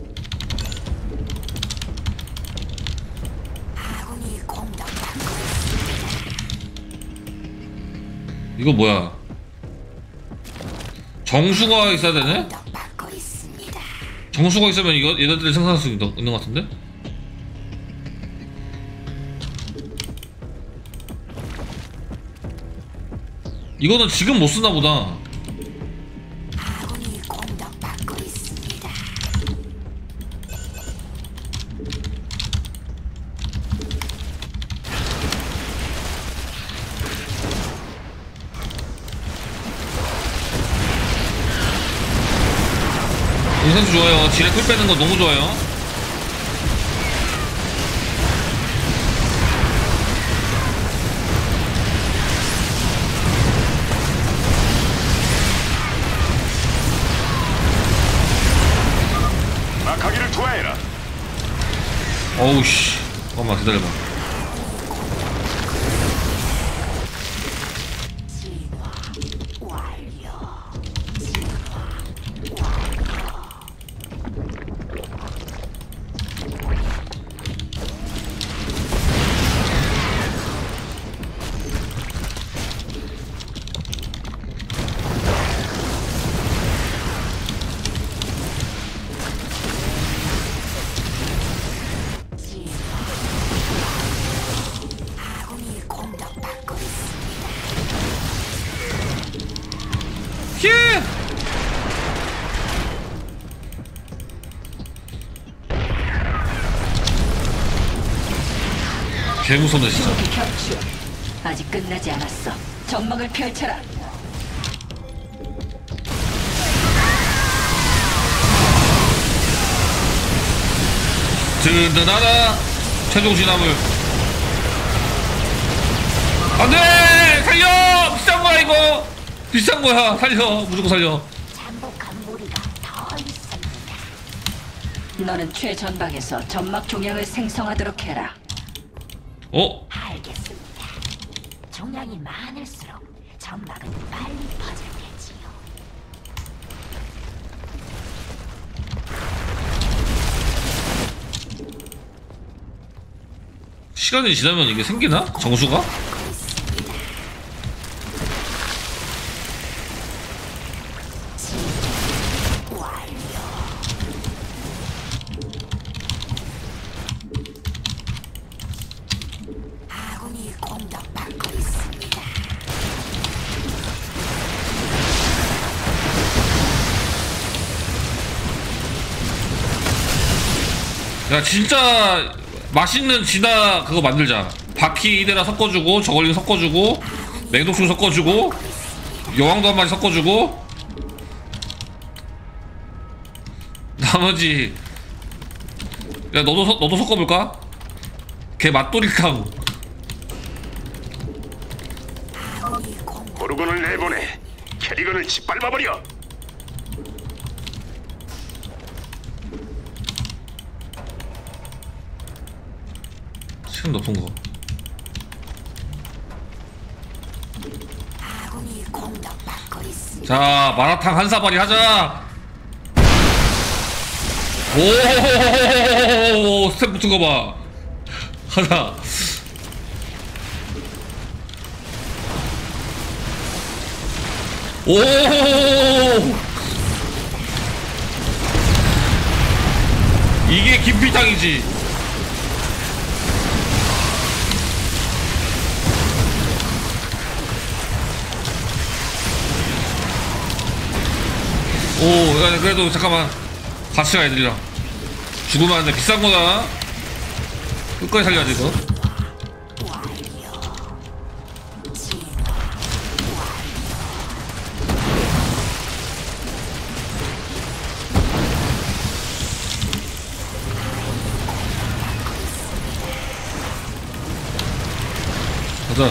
이거 뭐야? 정수가 있어야 되네? 정수가 있으면 이거 얘네들을 생산할 수 있는, 있는 것 같은데? 이거는 지금 못 쓰나 보다. 이 선수 좋아요. 지뢰 풀 빼는 거 너무 좋아요. 막하기를 투하해라. 어우 씨. 잠깐만 기다려봐. 히! 개무섭네 진짜. 격추. 아직 끝나지 않았어. 점막을 펼쳐라. 든든하다. 최종 진화물. 안돼! 살려! 비싼 거야 이거. 비싼 거야. 살려. 무조건 살려. 너는 최전방에서 점막 종양을 생성하도록 해라. 어? 알겠습니다. 종양이 많을수록 점막은 빨리 퍼질 테지요. 시간이 지나면 이게 생기나? 정수가? 아군이 공격받고 있습니다. 야 진짜 맛있는 진화 그거 만들자. 바퀴 이데라 섞어주고 저걸링 섞어주고 맹독충 섞어주고 여왕도 한 마리 섞어주고 나머지 야 너도 서, 너도 섞어볼까? 걔 맛돌이탕. 고르곤을 내보내. 캐리건을 짓밟아버려. 시간 높은 거. 아군이 공격받고 있습니다. 자 마라탕 한 사발이 하자. 오 스텝 붙은 거 봐. 하나. 오 이게 김피탕이지. 오, 야, 그래도 잠깐만 같이 가 애들이랑. 죽으면 안 돼. 비싼 거다. 끝까지 살려야지 이거. 가자.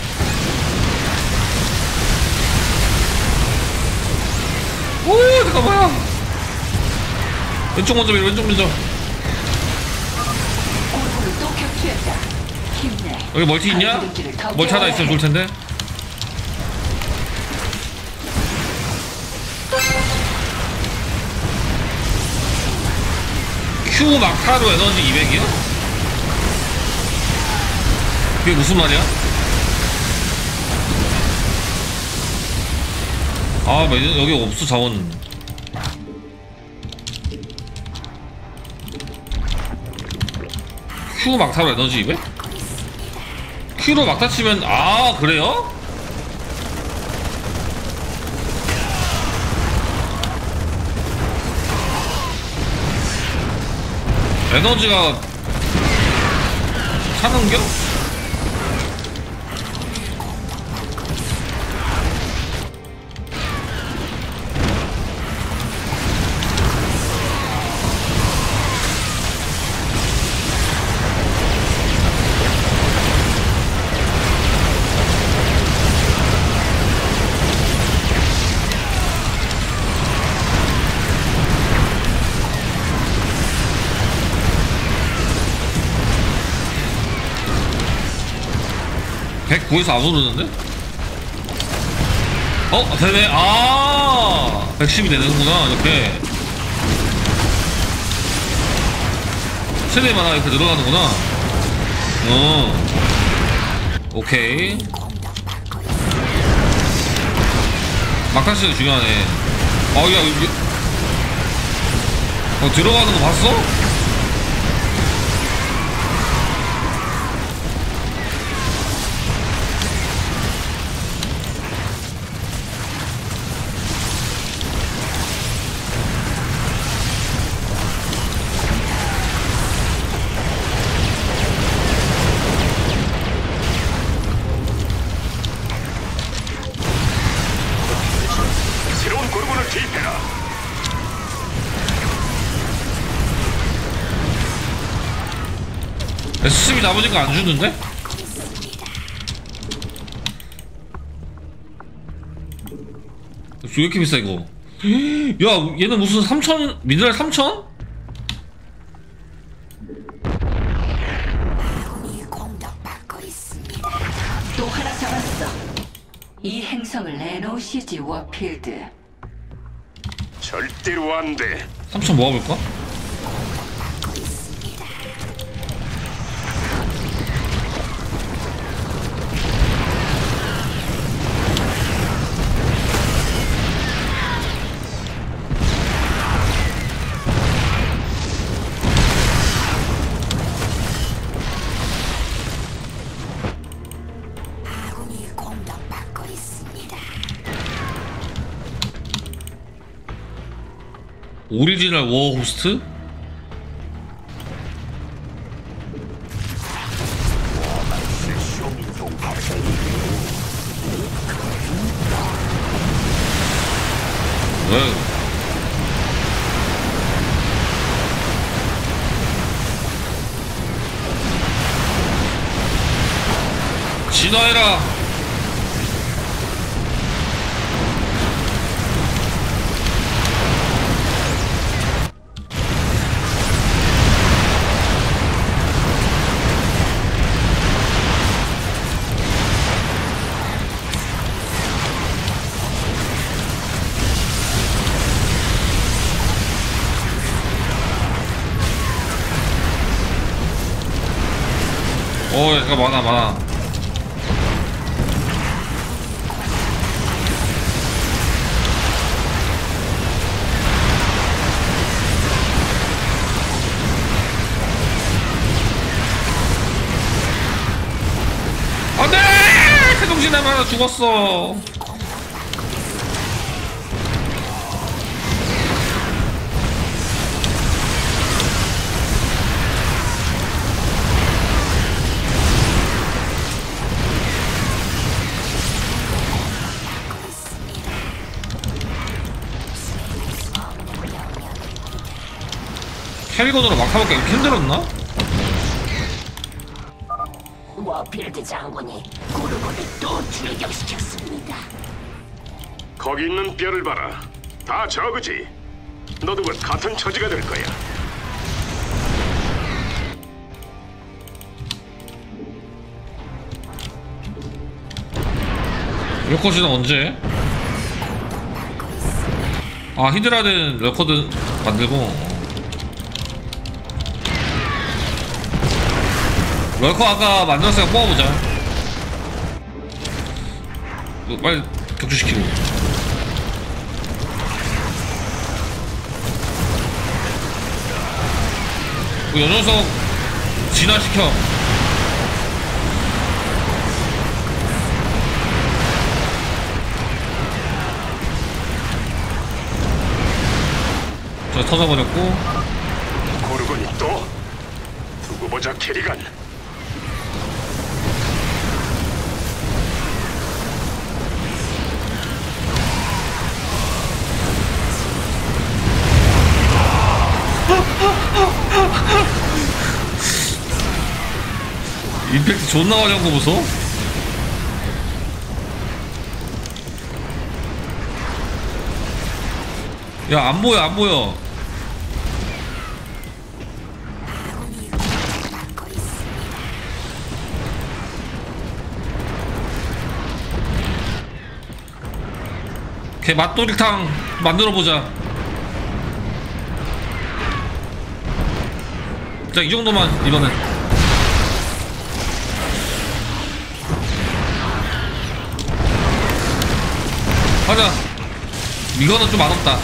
오 잠깐만. 왼쪽 먼저 밀어. 왼쪽 먼저. 또 격추했다. 힘내. 여기 멀티 있냐? 멀티 하나 있으면 좋을 텐데. Q 막타로 에너지 이백이야? 그게 무슨 말이야? 아, 여기 없어 자원. Q 막타로 에너지 이백? Q로 막타 치면 아 그래요? 에너지가 차는겨? 백구에서 안 오르는데? 어? 되네? 아 백십이 되는구나 이렇게 최대만 이렇게 늘어가는구나. 어 오케이. 막타시는 중요하네. 어야 이게 어 들어가는 거 봤어? 새로운 고르곤을 투입해라. 에스씨비 나머지가 안 주는데? 왜 이렇게 비싸 이거? 야 얘는 무슨 삼천 미네랄 삼천? 또 하나 잡았어. 이 행성을 내놓으시지, 워필드. 절대로 안 돼. 삼촌 모아볼까? 오리지널 워 호스트? 왜? 진화해라. 어, 얘가 많아, 많아. 안 돼! 세동신에 하나 죽었어. 캐리건으로 막타먹기 이렇게 힘들었나? 워필드 장군이 고르고를 또 출격시켰습니다. 거기 있는 뼈를 봐라. 다 저그지. 너도 곧 같은 처지가 될 거야. 레코드는 언제? 아, 히드라는 레코드 만들고. 럴커 아까 만들었으니까 뽑아보자. 이거 빨리 격추시키고. 이 녀석 진화시켜. 자, 터져버렸고. 고르곤이 또? 두고 보자, 캐리건. 임팩트 존나 많이 한 거 보소? 야, 안 보여, 안 보여. 걔 맛도리탕 만들어보자. 자, 이 정도만 이거는. 가자. 이거는 좀 맛없다.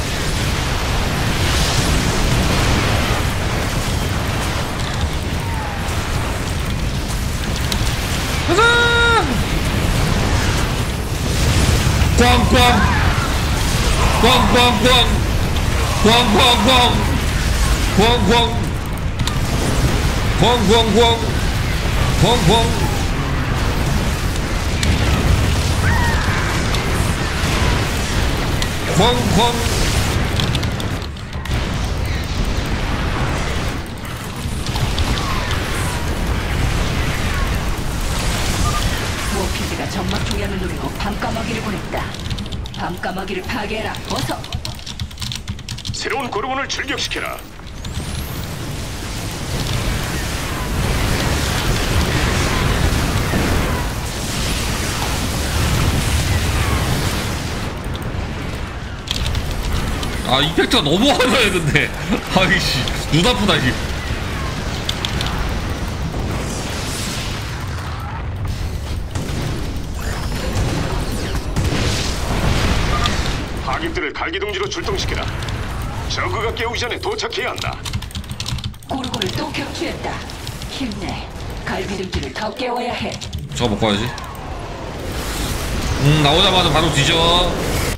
가자. 꽝꽝 꽝꽝꽝 꽝꽝꽝 꽝꽝 꽝꽝꽝 꽝꽝. 쾅쾅. 워필드가 점막 조약을 노리고 밤까마귀를 보냈다. 밤까마귀를 파괴해라. 어서. 새로운 고르곤을 출격시켜라. 아 이펙트가 너무 화려해 근데. 아이씨 눈 아프다 이게. 파기들을 갈기둥지로 출동시키라. 저그가 깨우기 전에 도착해야 한다. 고르고를 또 격추했다. 힘내. 갈비등지를 더 깨워야 해. 저거 먹고 와야지. 음 나오자마자 바로 뒤져.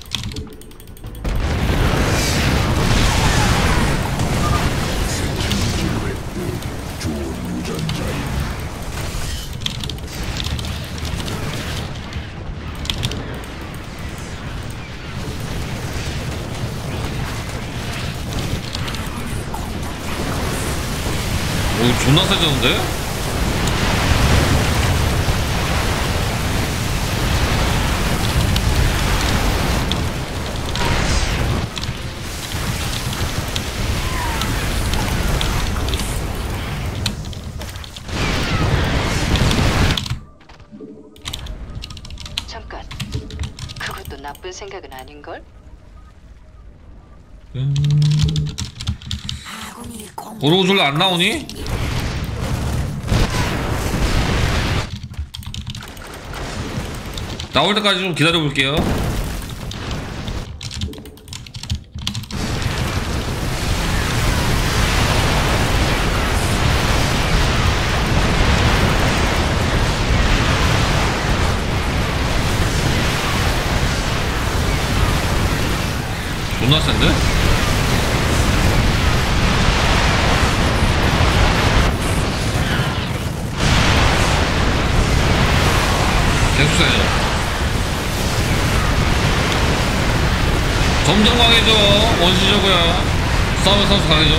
오 존나 세졌는데? 잠깐. 그것도 나쁜 생각은 아닌걸? 음... 오르고 졸라 안 나오니? 나올 때까지 좀 기다려 볼게요. 존나 센데? 계속 세요. 점점 강해져. 원시적이야. 싸우면 싸워서 강해져.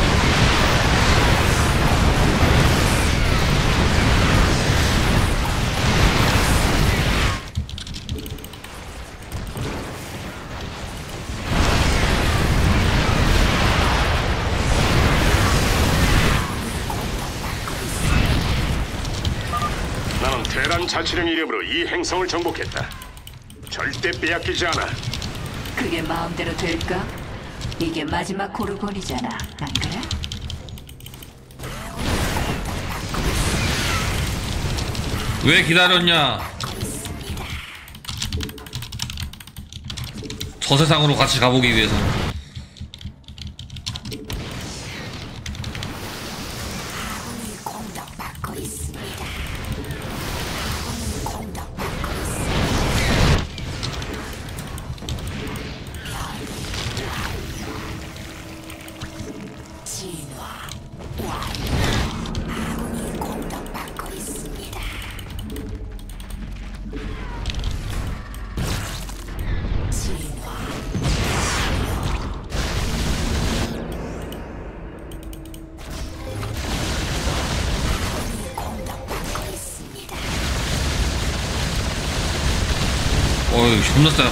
나는 테란 자치령 이름으로 이 행성을 정복했다. 절대 빼앗기지 않아. 그게 마음대로 될까? 이게 마지막 고르곤이잖아, 안 그래? 왜 기다렸냐? 저 세상으로 같이 가보기 위해서. 어이 존나 세.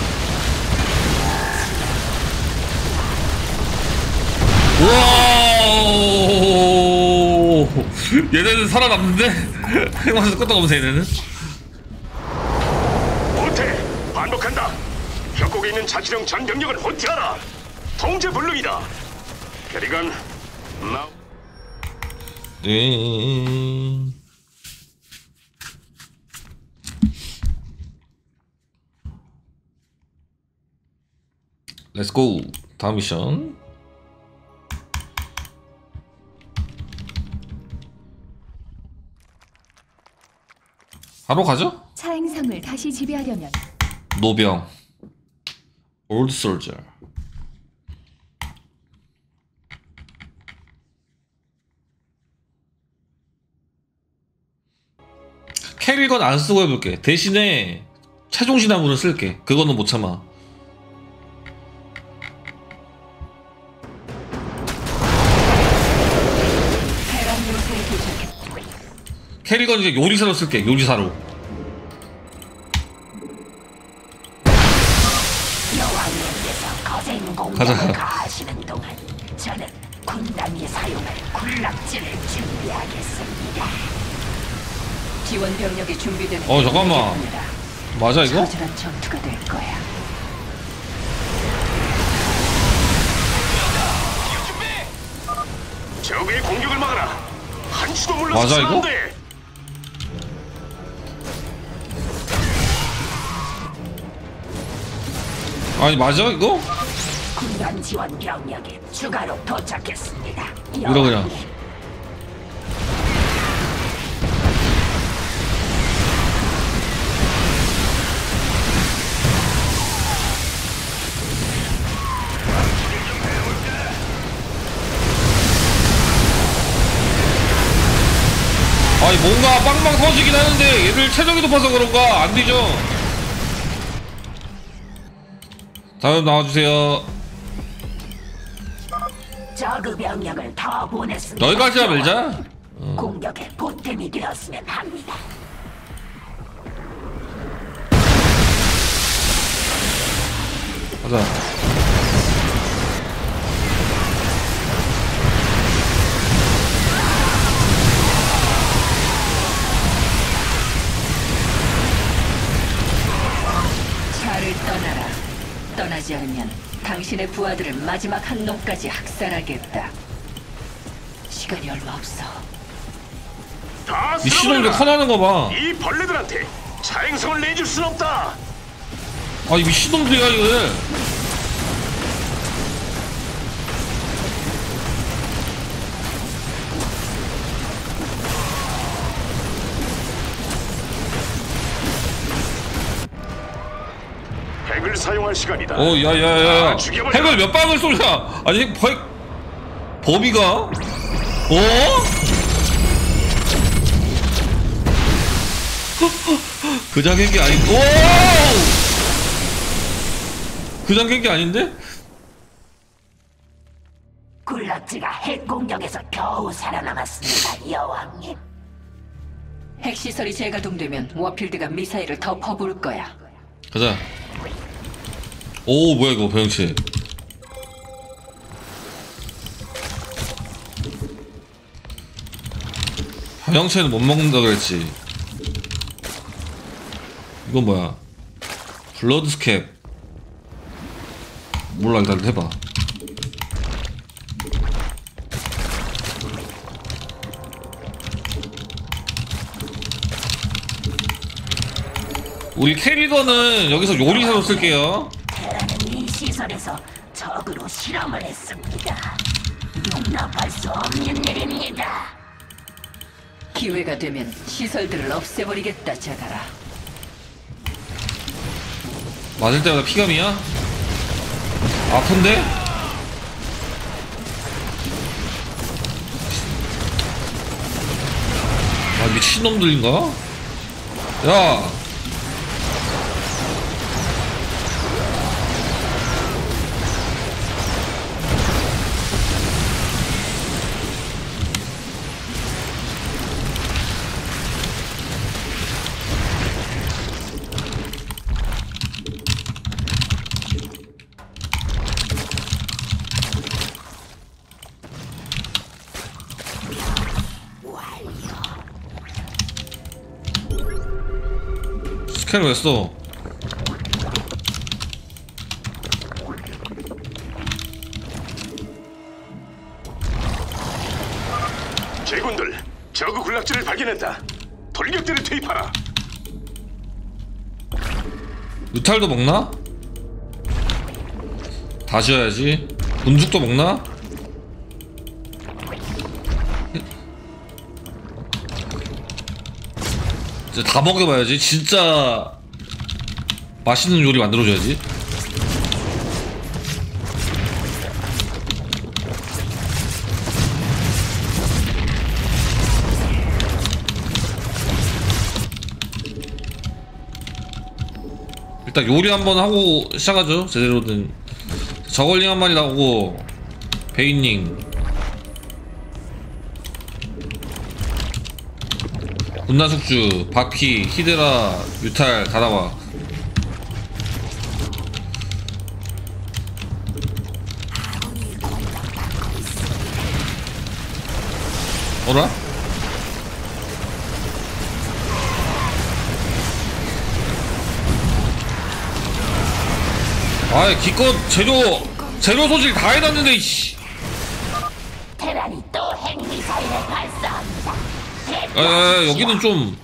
우와 얘네는 살아남는데? 행마에서 끄떡없면서 얘네는? 못해! 반복한다! 협곡에 있는 자치령 전병력을 호퇴하라! 통제 불능이다! 캐리건, 나... 네... 렛츠고! 다음 미션. 바로 가죠? 차 행성을 다시 지배하려면 노병 올드 솔저. 캐리건 안 쓰고 해볼게. 대신에 최종신화물을 쓸게. 그거는 못 참아. 캐리건 이제 요리사로 쓸게. 요리사로. 여왕님께서 거센 가자. 공격을 가하시는 동안 저는 군단이 사용할 군락지를 준비하겠습니다. 지원 병력이 준비되면 어 잠깐만. 맞아 이거? 처절한 전투가 될 거야. 적의 공격을 막아라. 한치도 맞아, 물러서면 이거? 안 돼. 아니 맞아 이거? 군단 지원 병력이 추가로 도착했습니다. 이러 그냥. 아니 뭔가 빵빵 터지긴 하는데 얘들 체력이 높아서 그런가 안 되죠. 다음 나와주세요. 저그 병력을 더 보냈습니다. 여기까지야 밀자. 어. 공격에 보탬이 되었으면 합니다. 가자. 차를 떠나라. 떠나지 않으면 당신의 부하들을 마지막 한 놈까지 학살하겠다. 시간이 얼마 없어. 다 이 신놈들 커나는 거 봐. 이 벌레들한테 자행성을 내줄 순 없다. 아 이 미친놈들이야 이거. 핵을 사용할 시간이다. 어 야야야야. 다 죽여버려. 핵을 몇 방을 쏘냐. 아니 핵 범위가 어? 그냥 깬게 아닌 오! 그냥 깬게 아닌데? 굴락지가 핵 공격에서 겨우 살아남았습니다, 여왕님. 핵시설이 재가동되면 워필드가 미사일을 더 퍼부을 거야. 가자. 오 뭐야 이거 배영치. 배영치는 못 먹는다 그랬지. 이건 뭐야? 블러드 스캡. 몰라 일단 해봐. 우리 캐리건은 여기서 요리사로 쓸게요. 테라는 이 시설에서 적으로 실험을 했습니다. 용납할 수 없는 일입니다. 기회가 되면 시설들을 없애버리겠다, 자가라. 맞을 때마다 피감이야? 아픈데? 아 미친놈들인가? 야 스캔 왜 써? 제군들, 저그 군락지를 발견했다. 돌격대를 투입하라. 유탈도 먹나? 다 지어야지. 군죽도 먹나? 이제 다 먹여봐야지. 진짜 맛있는 요리 만들어줘야지. 일단 요리 한번 하고 시작하죠. 제대로든. 저걸링 한 마리 나오고 베인링 군단숙주, 바퀴, 히드라, 유탈 다 나와. 어라? 아이 기껏 재료 재료 소질 다 해놨는데 이씨. 테라 테란이 또 핵미사일을 발사합니다. 아, 여기는 좀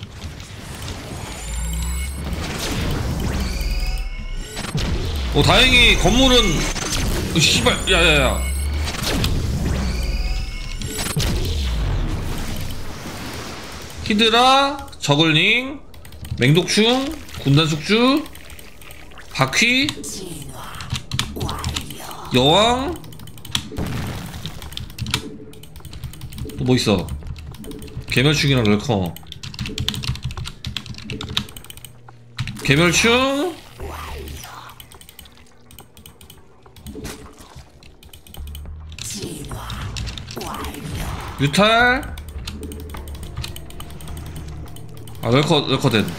어, 다행히 건물은 어, 씨발 야야야 히드라, 저글링, 맹독충, 군단숙주, 바퀴, 여왕, 또 뭐 있어? 개멸충이랑 럴커. 개멸충, 유탈. 아, 럴커, 럴커 된.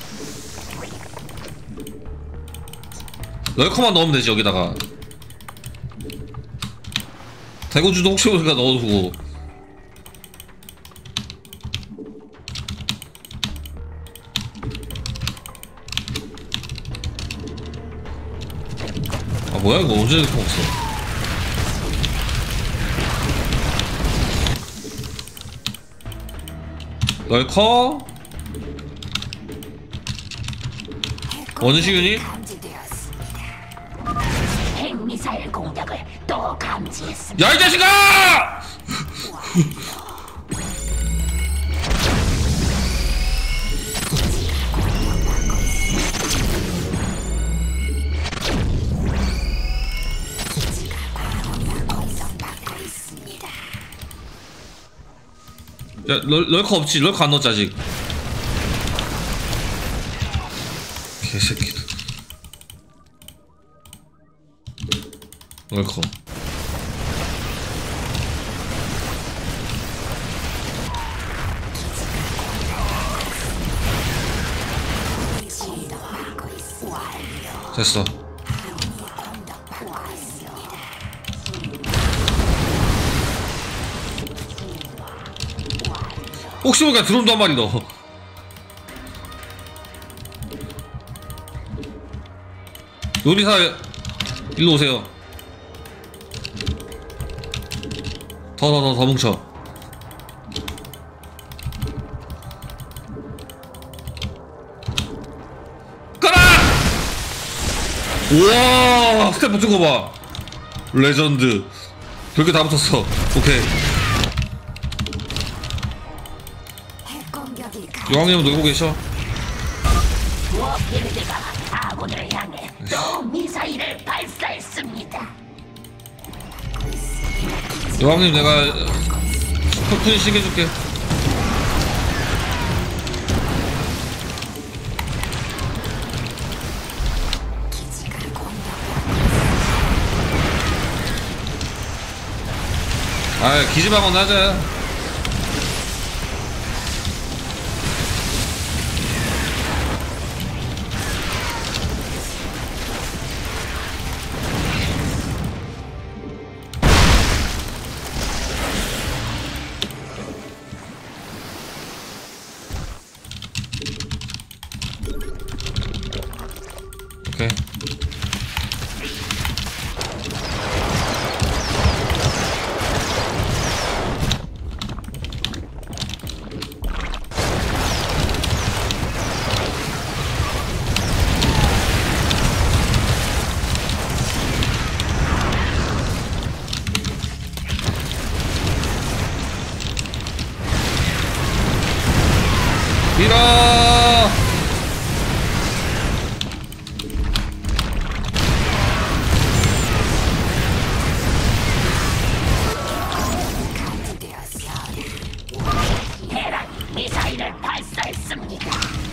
럴커만 넣으면 되지, 여기다가. 대구주도 혹시 모르니까 넣어두고. 아, 뭐야, 이거 언제 이렇게 먹었어? 럴커. 원시 유닛. 핵미사일 공격을 또 감지했습니다. 야, 이 자식아! 야, 럴, 럴커 없지? 럴커 안 넣었지 아직? 개새끼들. 럴커. 됐어. 혹시 모르니까 드론도 한 마리 넣어. 요리사 일로 오세요. 더 더 더 더 뭉쳐. 가라! 우와, 스텝 붙은 거 봐. 레전드. 별게 다 붙었어. 오케이. 여왕님 놀고 계셔. 워피드가 아군을 향해 또 미사일을 발사했습니다. 여왕님 내가 스포트니싱 해줄게. 아, 기지방어 하자. 오케이. 밀어. 테란이 미사일을 발사했습니다.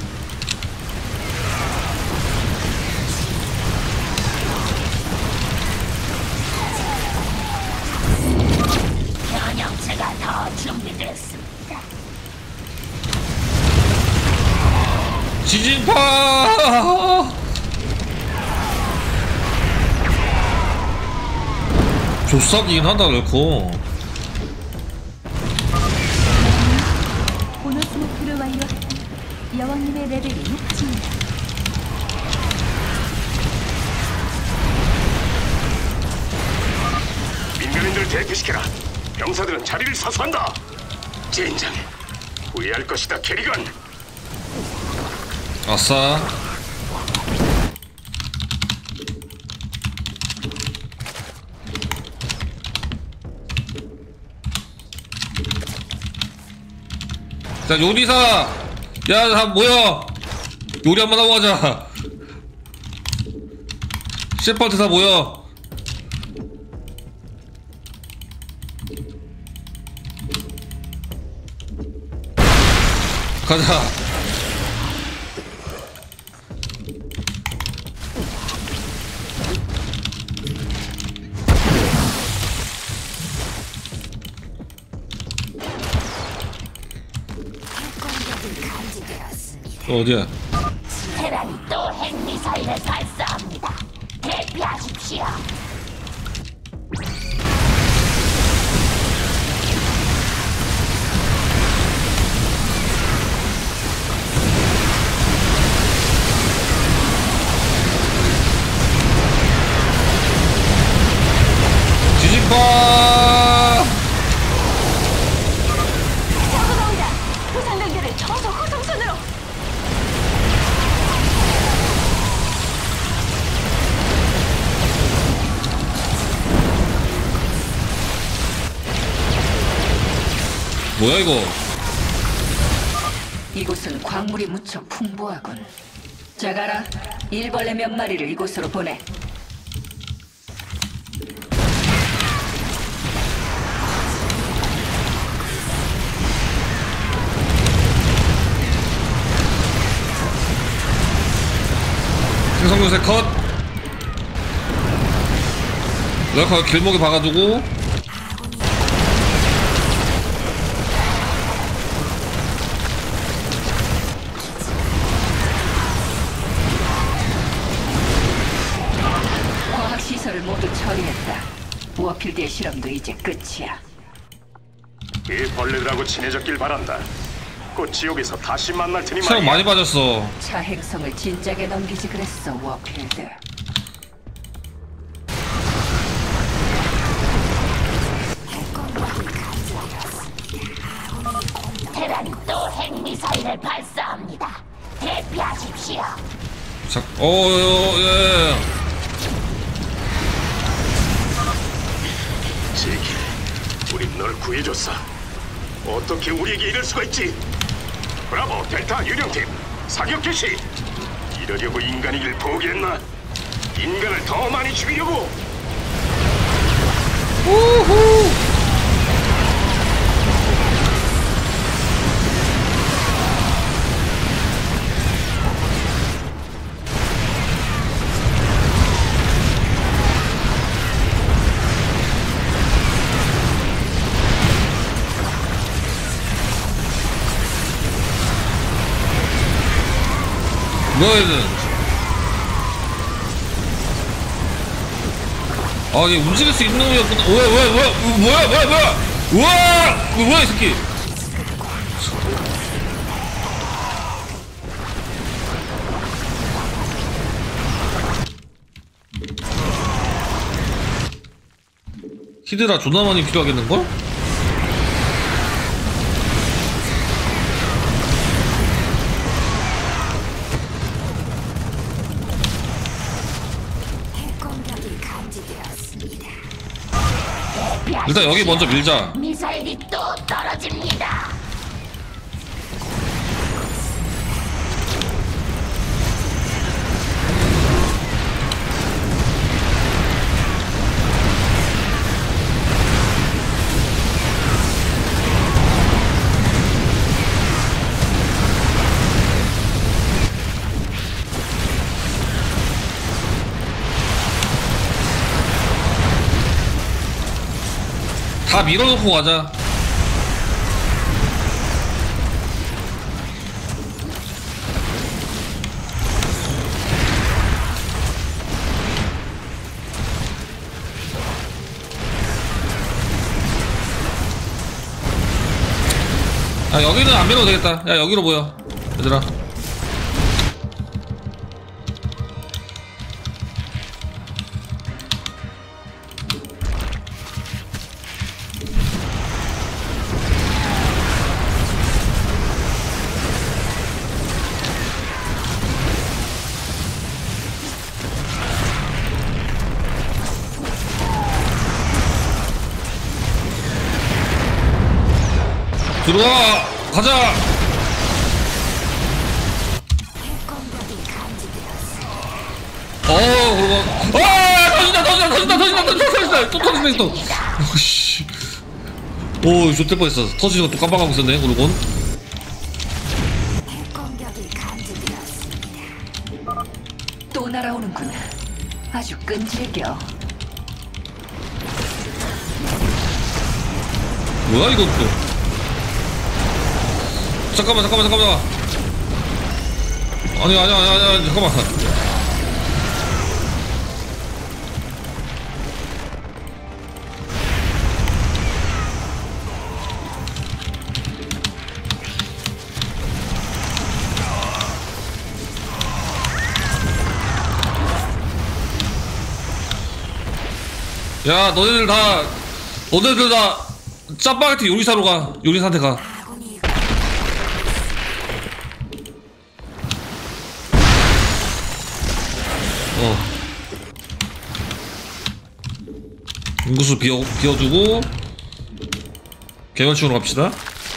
변형체가 더 준비됐습니다. 지진파. 조싹이긴 하다, 럴커. 보너스 목표를 완료하여 여왕님의 레벨이 높아집니다. 민간인들 대피시켜라. 병사들은 자리를 사수한다. 젠장, 후회할 것이다, 캐리건. 아싸. 자, 요리사! 야, 다 모여! 요리 한번 하고 가자! 셰퍼한테 다 모여! 가자! 어디야? 테란이 또 핵미사일을 발사합니다. 대피하십시오. 지식파! 자고 나온다. 부상 단계를 저속 후송선으로. 뭐야 이거? 이곳은 광물이 무척 풍부하군. 자가라, 일벌레 몇 마리를 이곳으로 보내. 생성 요새 컷! 내가 길목에 박아두고 시설을 모두 처리했다. 워필드의 실험도 이제 끝이야. 이 벌레들하고 친해졌길 바란다. 곧 지옥에서 다시 만날 테니 체력 말이야. 많이 빠졌어. 차 행성을 진작에 넘기지 그랬어, 워필드. 테란이 또 핵미사일을 발사합니다. 대피하십시오. 자, 어, 어, 예, 예. 제기, 우린 널 구해줬어. 어떻게 우리에게 이럴 수가 있지? 브라보, 델타, 유령팀, 사격 개시! 이러려고 인간이길 포기했나? 인간을 더 많이 죽이려고! 우후! 너희는 아, 얘 움직일 수 있는 놈이었구나. 왜, 왜, 왜, 뭐야, 뭐야, 뭐야, 우와, 뭐야, 이 새끼. 히드라 존나 많이 필요하겠는걸? 일단 여기 먼저 밀자. 미사일이 또 떨어집니다. 다 밀어놓고 가자. 아, 여기는 안 밀어도 되겠다. 야, 여기로 모여 얘들아. 들어와! 가자! 어, 그러고. 아! 터진다, 터진다, 터진다, 터진다, 터진다, 터진다! 또 터진다, 또! 오씨. 오, 좋될 뻔했어. 터지는 것도 깜빡하고 있었네, 그러곤. 또 날아오는구나. 아주 끈질겨. 뭐야, 이건 또. 잠깐만, 잠깐만, 잠깐만. 아니, 아니, 아니, 아니, 아니, 잠깐만. 야, 너네들 다, 너네들 다, 짜파게티 요리사로 가. 요리사한테 가. 어. 인구수 비워, 비워주고, 개발치우러 갑시다.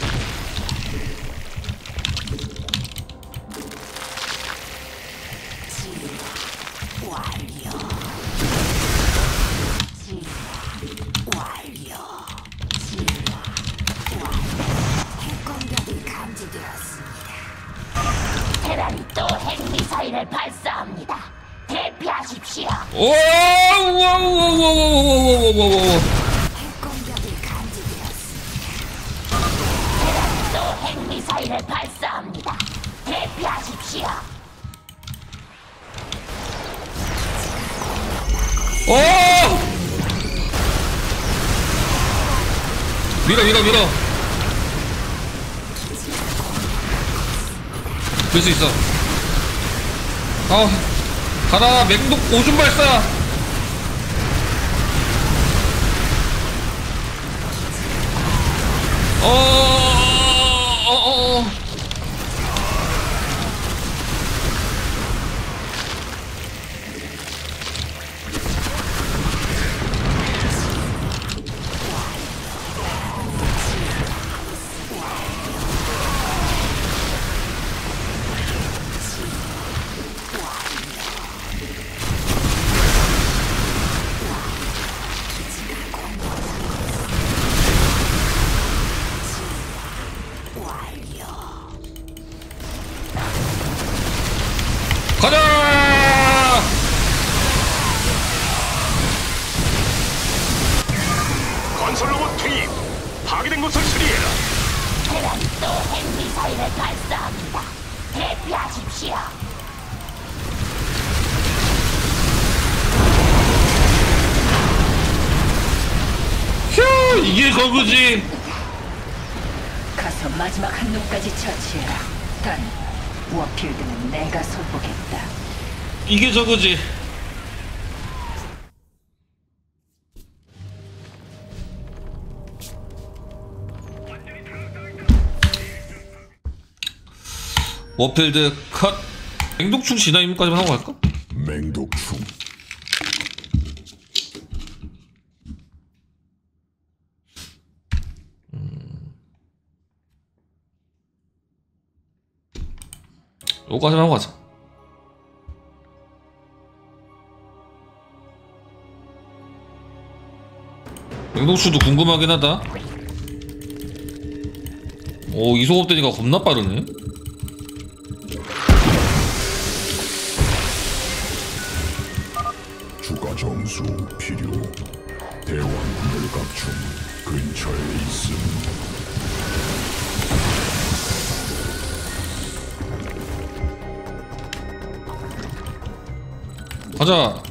테란이 또 핵미사일을 발사합니다. 대피하십시오. 오, 우와, 우와, 우와, 우와, 우와, 우와, 우와. 핵공격이 감지되었습니다. 테란이 또 핵미사일을 발사합니다. 대피하십시오. 오! 밀어, 밀어, 밀어. 될 수 있어. 아, 가라, 맹독 오줌 발사. 어, 어, 어, 어. 가자! 건설 로봇 투입. 파괴된 곳을 처리해라. 테란이 또 핵미사일을 발사합니다. 대피하십시오. 휴, 이게 저거지. 가서 마지막 한 놈까지 처치해라. 단 워필드는 내가 손보겠다. 이게 저거지. 워필드 컷. 맹독충 진화 임무까지만 하고 갈까? 맹독충. 요거까지만 하고 가자. 맹독충도 궁금하긴 하다. 오, 이소급 되니까 겁나 빠르네. 추가 점수 필요. 대왕 멸각충 근처에 있음. 가자.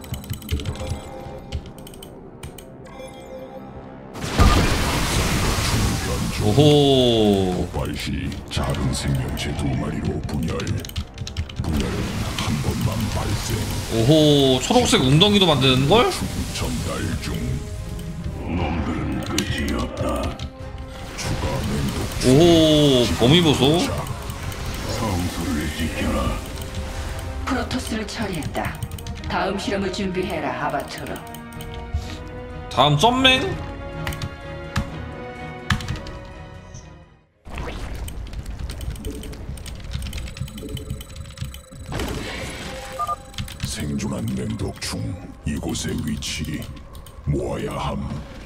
오호. 폭발 시 작은 생명체 두 마리로 분열. 분열은 한 번만 발생. 오호. 초록색 웅덩이도 만드는 걸? 전달 중. 놈들은 끝이 없다. 추가 맹독충. 오호. 범위 보소. 성소를 지켜라. 프로토스를 처리했다. 다음 실험을 준비해라, 아바투르. 다음 점맹? 현존한 맹독 중 이곳의 위치 모아야 함.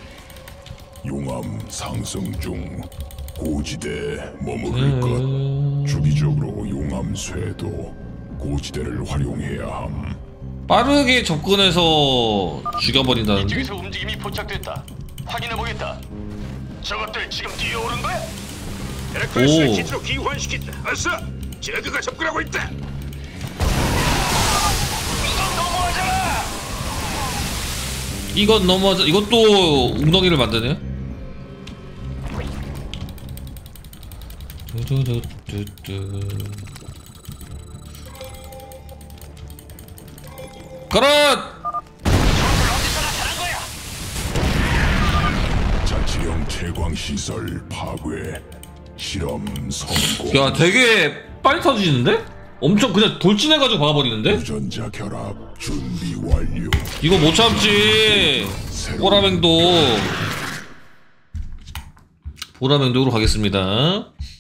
용암 상승 중 고지대에 머무를 것. 주기적으로 용암 쇄도 고지대를 활용해야 함. 빠르게 접근해서 죽여버린다는데? 이쪽에서 움직임이 포착됐다. 확인해보겠다. 저것들 지금 뛰어오는 거야? 에레크레스를 오. 기지로 기환시킨다. 어서! 제드가 접근하고 있다. 이건 넘어져. 이것도 웅덩이를 만드네. 두두두두두. 그렇! 자치령 채광 시설 파괴. 실험 성공. 야, 되게 빨리 터지는데? 엄청 그냥 돌진해가지고 박아버리는데? 유전자 결합 준비 완료. 이거 못 참지. 보라맹독. 보라맹독으로 가겠습니다.